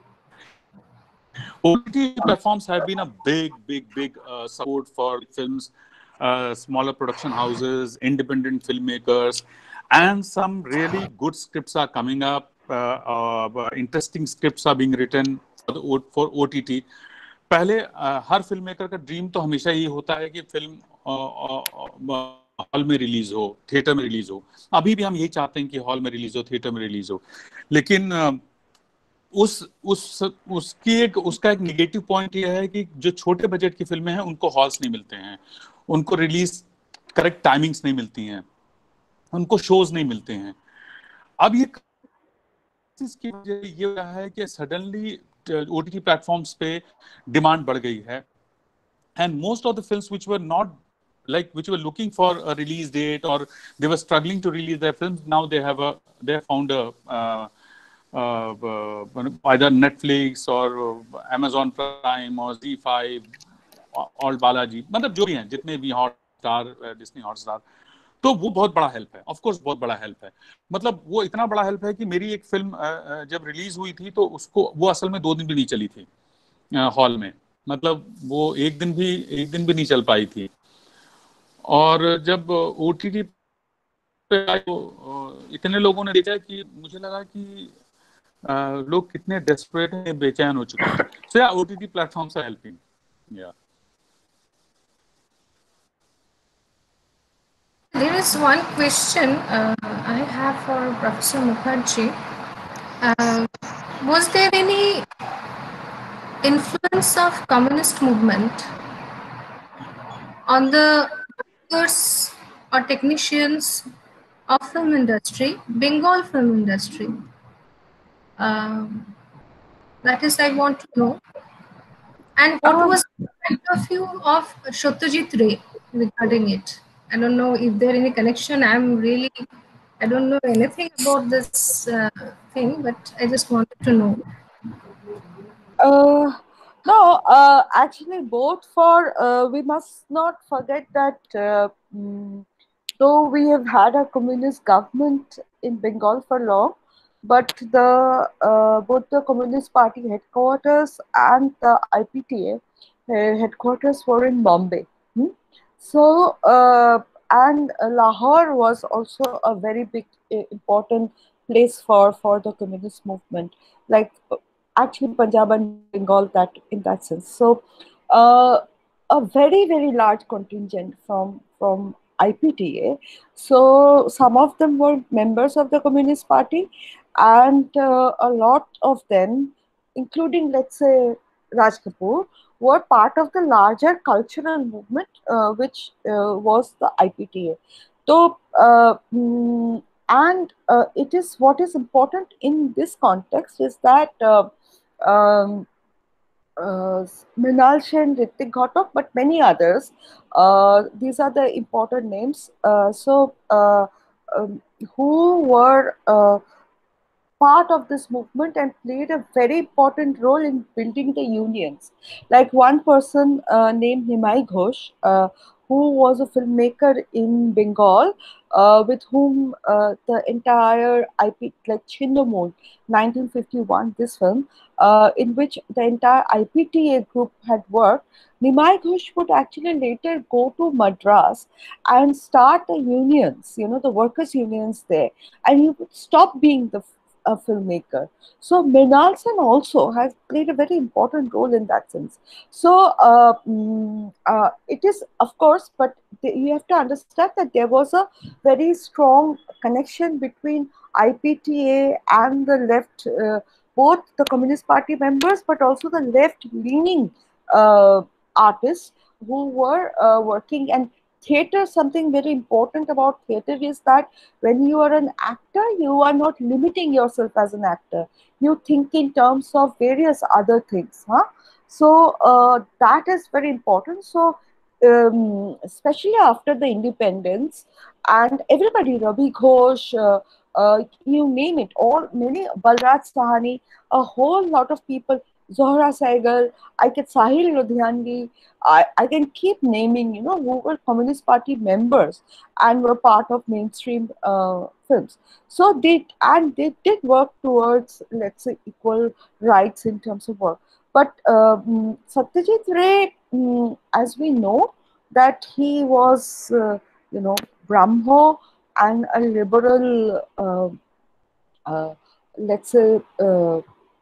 O T T platforms have been a big, big, big uh, support for films, uh, smaller production houses, independent filmmakers, and some really good scripts are coming up. Uh, uh, interesting scripts are being written for, the, for O T T. पहले uh, हर film maker का dream तो हमेशा ये होता है कि film hall में रिलीज हो, थिएटर में रिलीज हो। अभी भी हम यही चाहते हैं कि हॉल में रिलीज हो, थिएटर में रिलीज हो। लेकिन uh, उस उस उसकी एक उसका एक नेगेटिव पॉइंट ये है कि जो छोटे बजट की फिल्में हैं उनको हॉल्स नहीं मिलते हैं, उनको रिलीज करेक्ट टाइमिंग्स नहीं मिलती हैं, उनको शोज नहीं मिलते हैं। अब ये इसकी वजह ये है कि सडनली ओटीटी प्लेटफॉर्म्स पे डिमांड बढ़ गई है, and most of the films which were not like which were looking for a release date or they were struggling to release their films, now they have a they have found a uh, uh, uh, either Netflix or uh, Amazon Prime or Z five or Balaji, मतलब जो भी हैं, जितने भी Hotstar, Disney Hotstar, तो वो बहुत बड़ा हेल्प है। ऑफ कोर्स बहुत बड़ा हेल्प है, मतलब वो इतना बड़ा हेल्प है कि मेरी एक फिल्म जब रिलीज हुई थी तो उसको वो असल में दो दिन भी नहीं चली थी हॉल में, मतलब वो एक दिन भी एक दिन भी नहीं चल पाई थी। और जब ओटीटी पे आई तो अ, इतने लोगों ने देखा कि मुझे लगा कि अ, लोग कितने डेस्परेट हैं, बेचैन हो चुके हैं. So yeah, O T T platforms are helping. Yeah. There is one question uh, I have for Professor Mukherjee. Uh, was there any influence of communist movement on the workers or technicians of film industry, Bengal film industry? Um, that is, I want to know. And what Um, was the point of view of Satyajit Ray regarding it? I don't know if there any connection. I'm really, I don't know anything about this uh, thing, but I just wanted to know. Uh, no, uh, actually, both for uh, we must not forget that uh, mm, though we have had a communist government in Bengal for long, but the uh, both the Communist Party headquarters and the I P T A uh, headquarters were in Bombay. Hmm? So, uh, and uh, Lahore was also a very big, uh, important place for for the communist movement. Like actually Punjab and Bengal that in that sense. So uh, a very very large contingent from from I P T A. So some of them were members of the Communist Party, and uh, a lot of them, including let's say Raj Kapoor, were part of the larger cultural movement, uh, which uh, was the I P T A. So, uh, mm, and uh, it is what is important in this context is that uh, um, uh, Mrinal Sen, Ritik Ghatak, but many others. Uh, these are the important names. Uh, so, uh, um, who were uh, part of this movement and played a very important role in building the unions. Like one person uh, named Nimai Ghosh, uh, who was a filmmaker in Bengal, uh, with whom uh, the entire I P, like Chindamoon, nineteen fifty-one, this film, uh, in which the entire I P T A group had worked. Nimai Ghosh would actually later go to Madras and start the unions, you know, the workers' unions there. And he would stop being the a filmmaker. So Mrinal Sen also has played a very important role in that sense. So uh, mm, uh, it is, of course, but the, you have to understand that there was a very strong connection between I P T A and the left, uh, both the Communist Party members, but also the left-leaning uh, artists who were uh, working. And theater, something very important about theater is that when you are an actor, you are not limiting yourself as an actor. You think in terms of various other things. Huh? So uh, that is very important. So um, especially after the independence, and everybody, Ravi Ghosh, uh, uh, you name it, all many, Balraj Sahani, a whole lot of people, Zohra Saigal, I can Sahil Ludhianvi, I, I can keep naming, you know, who were Communist Party members and were part of mainstream uh, films. So they, and they did work towards, let's say, equal rights in terms of work. But um, Satyajit Ray, um, as we know, that he was, uh, you know, Brahmo and a liberal, uh, uh, let's say, uh,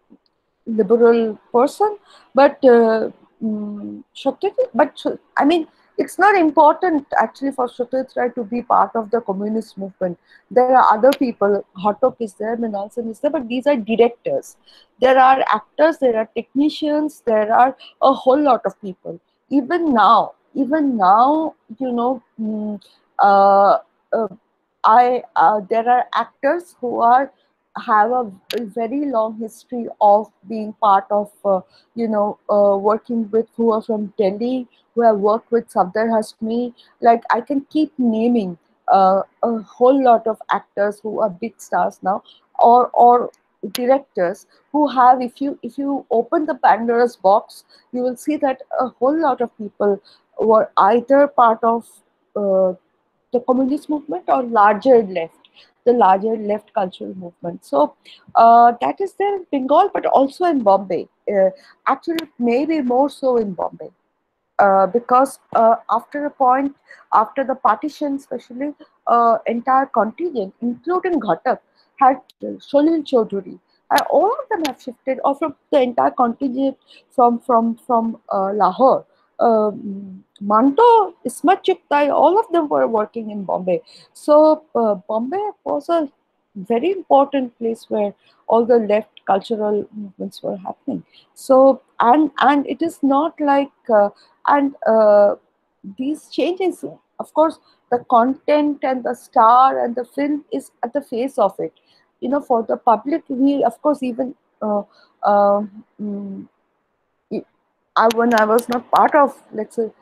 liberal person, but uh, um, Satyajit, but I mean, it's not important actually for Satyajit Ray to be part of the communist movement. There are other people, Ghatak is there, Mrinal Sen is there, but these are directors. There are actors, there are technicians, there are a whole lot of people. Even now, even now, you know, um, uh, uh, I uh, there are actors who are have a very long history of being part of, uh, you know, uh, working with, who are from Delhi, who have worked with Safdar Hashmi. Like I can keep naming uh, a whole lot of actors who are big stars now, or or directors who have, if you if you open the Pandora's box, you will see that a whole lot of people were either part of uh, the communist movement or larger left, the larger left cultural movement. So uh, that is there in Bengal, but also in Bombay. Uh, actually, maybe more so in Bombay. Uh, because uh, after a point, after the partition especially, uh, entire contingent, including Ghatak, had Sholil Chaudhary. Uh, all of them have shifted, or from the entire contingent from from from uh, Lahore. Um, Manto, Ismat Chugtai, all of them were working in Bombay. So uh, Bombay was a very important place where all the left cultural movements were happening. So and and it is not like uh, and uh, these changes, of course, the content and the star and the film is at the face of it. You know, for the public, we of course even uh, uh, mm, I, when I was not part of, let's say,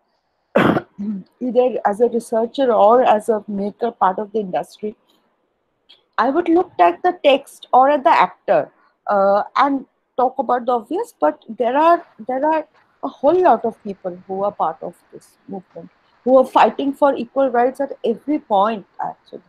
either as a researcher or as a maker part of the industry, I would look at the text or at the actor uh, and talk about the obvious. But there are there are a whole lot of people who are part of this movement, who are fighting for equal rights at every point, actually.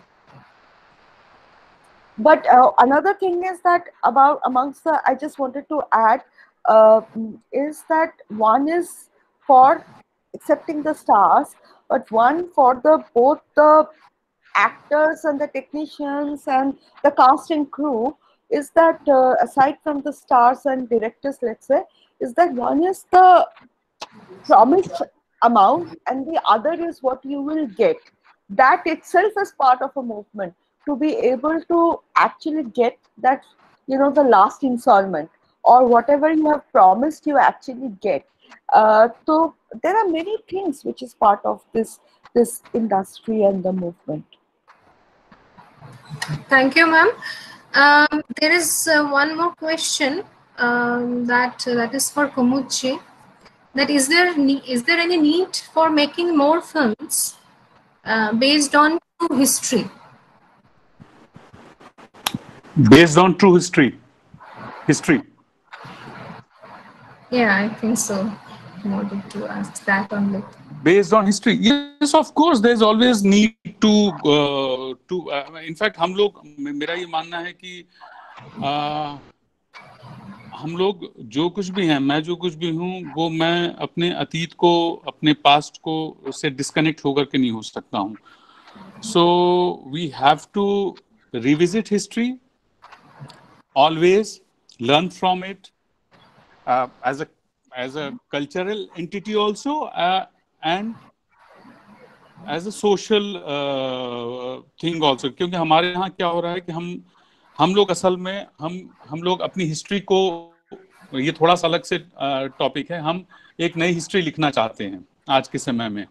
But uh, another thing is that about amongst the, I just wanted to add uh, is that one is for accepting the stars, but one for the both the actors and the technicians and the cast and crew is that uh, aside from the stars and directors, let's say, is that one is the promised amount and the other is what you will get. That itself is part of a movement, to be able to actually get that, you know, the last installment or whatever you have promised you actually get. Uh, so there are many things which is part of this this industry and the movement. Thank you, ma'am. Um, there is uh, one more question um, that uh, that is for Kumudji. That is there is there any need for making more films uh, based on true history? Based on true history. History. Yeah, I think so. I wanted to ask that only. Based on history, yes, of course, there's always need to uh, to. Uh, in fact, हम लोग, मेरा ये मानना है कि uh, हम लोग जो कुछ भी हैं, मैं जो कुछ भी हूँ, वो मैं अपने अतीत को, अपने पास्ट को से डिस्कनेक्ट होकर के नहीं हो सकता हूँ. So we have to revisit history, always learn from it uh, as a as a cultural entity also. Uh, and as a social uh, thing also, क्योंकि हमारे यहाँ क्या हो रहा है कि हम हम लोग असल में हम हम लोग अपनी हिस्ट्री को, ये थोड़ा सा अलग से टॉपिक uh, है, हम एक नई हिस्ट्री लिखना चाहते हैं. आज के समय में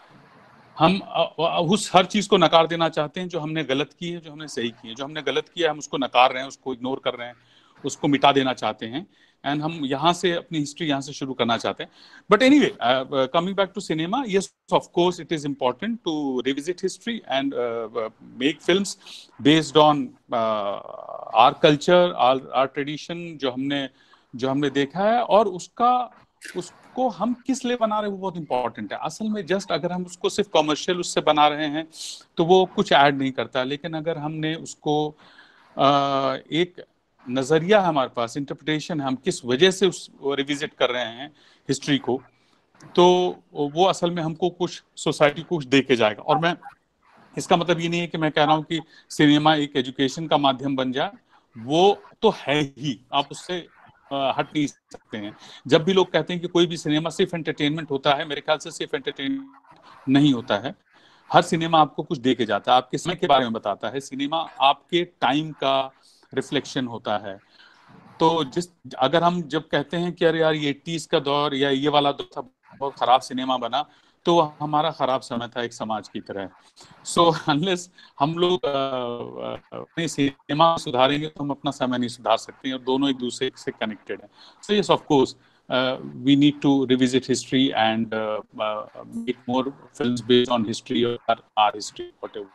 हम uh, उस हर चीज को नकार देना चाहते हैं जो हमने गलत की है, जो हमने सही की है. जो हमने गलत किया है हम उसको नकार रहे हैं, उसको इग्नोर कर रहे हैं, उसको मिटा देना चाहते हैं. एंड हम यहाँ से अपनी हिस्ट्री यहाँ से शुरू करना चाहते हैं. But anyway, coming back to cinema, yes of course it is important to revisit history and make films based on our culture, our our tradition, जो हमने जो हमने देखा है, और उसका उसको हम किस लिए बना रहे हैं वो बहुत इंपॉर्टेंट है. असल में जस्ट अगर हम उसको सिर्फ कमर्शियल उससे बना रहे हैं तो वो कुछ ऐड नहीं करता. लेकिन अगर हमने उसको uh, एक नजरिया है हमारे पास, इंटरप्रिटेशन है, हम किस वजह से उस रिविजिट कर रहे हैं हिस्ट्री को, तो वो असल में हमको कुछ सोसाइटी को कुछ दे के जाएगा. और मैं, इसका मतलब ये नहीं है कि मैं कह रहा हूँ कि सिनेमा एक एजुकेशन का माध्यम बन जाए, वो तो है ही, आप उससे हट नहीं सकते हैं. जब भी लोग कहते हैं कि कोई भी सिनेमा सिर्फ एंटरटेनमेंट होता है, मेरे ख्याल से सिर्फ एंटरटेनमेंट नहीं होता है. हर सिनेमा आपको कुछ दे के जाता है, आपके समय के बारे में बताता है. सिनेमा आपके टाइम का रिफ्लेक्शन होता है. तो जिस अगर हम जब कहते हैं कि अरे यार ये एटीज़ का दौर या ये वाला दौर था, बहुत खराब सिनेमा बना, तो हमारा खराब समय था एक समाज की तरह. सो अनलेस हम लोग अपने सिनेमा सुधारेंगे तो हम अपना समय नहीं सुधार सकते, और दोनों एक दूसरे से कनेक्टेड है. So yes of course we need to revisit history and make more films based on history और our history, whatever.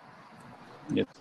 Yes.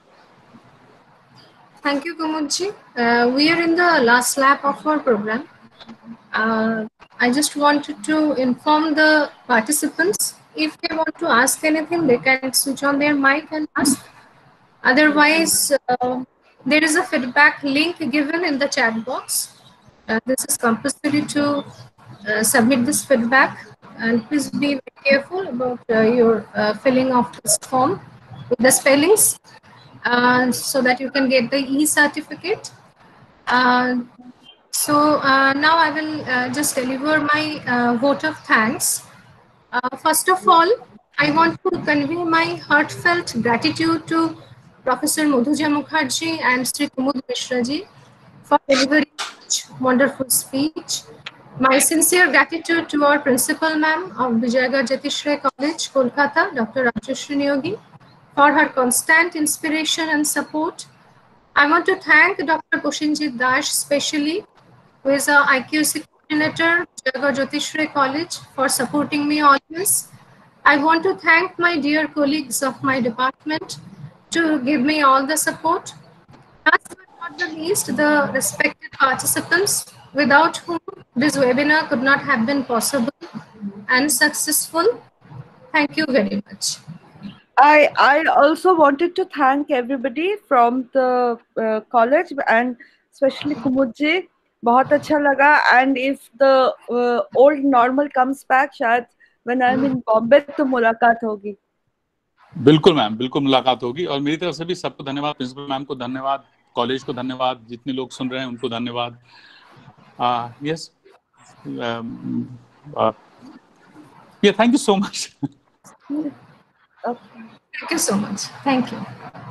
Thank you, Kumudji. Uh, we are in the last lap of our program. Uh, I just wanted to inform the participants, if they want to ask anything, they can switch on their mic and ask. Otherwise, uh, there is a feedback link given in the chat box. Uh, this is compulsory to uh, submit this feedback. and please be very careful about uh, your uh, filling of this form with the spellings, uh, so that you can get the e-certificate. Uh, so uh, now I will uh, just deliver my uh, vote of thanks. Uh, first of all, I want to convey my heartfelt gratitude to Professor Madhuja Mukherjee and Sri Kumud Mishraji for delivering such wonderful speech. My sincere gratitude to our principal ma'am of Vijayagarh Jyotishree College, Kolkata, Doctor Rajyasree Niyogi, for her constant inspiration and support. I want to thank Doctor Proshenjit Dash specially, who is a I Q C coordinator, Vijayagarh Jyotishree College, for supporting me always. I want to thank my dear colleagues of my department to give me all the support. Last but not the least, the respected participants, without whom this webinar could not have been possible and successful. Thank you very much. I I also wanted to thank everybody from the uh, college and especially Kumudji. बहुत अच्छा लगा, and if the uh, old normal comes back, शायद when I'm in Bombay तो मुलाकात होगी. बिल्कुल ma'am, बिल्कुल मुलाकात होगी। और मेरी तरफ से भी सबको धन्यवाद, प्रिंसिपल मैम को धन्यवाद, कॉलेज को धन्यवाद, जितने लोग सुन रहे हैं उनको धन्यवाद। Yes, yeah thank you so much. Thank you so much. Thank you.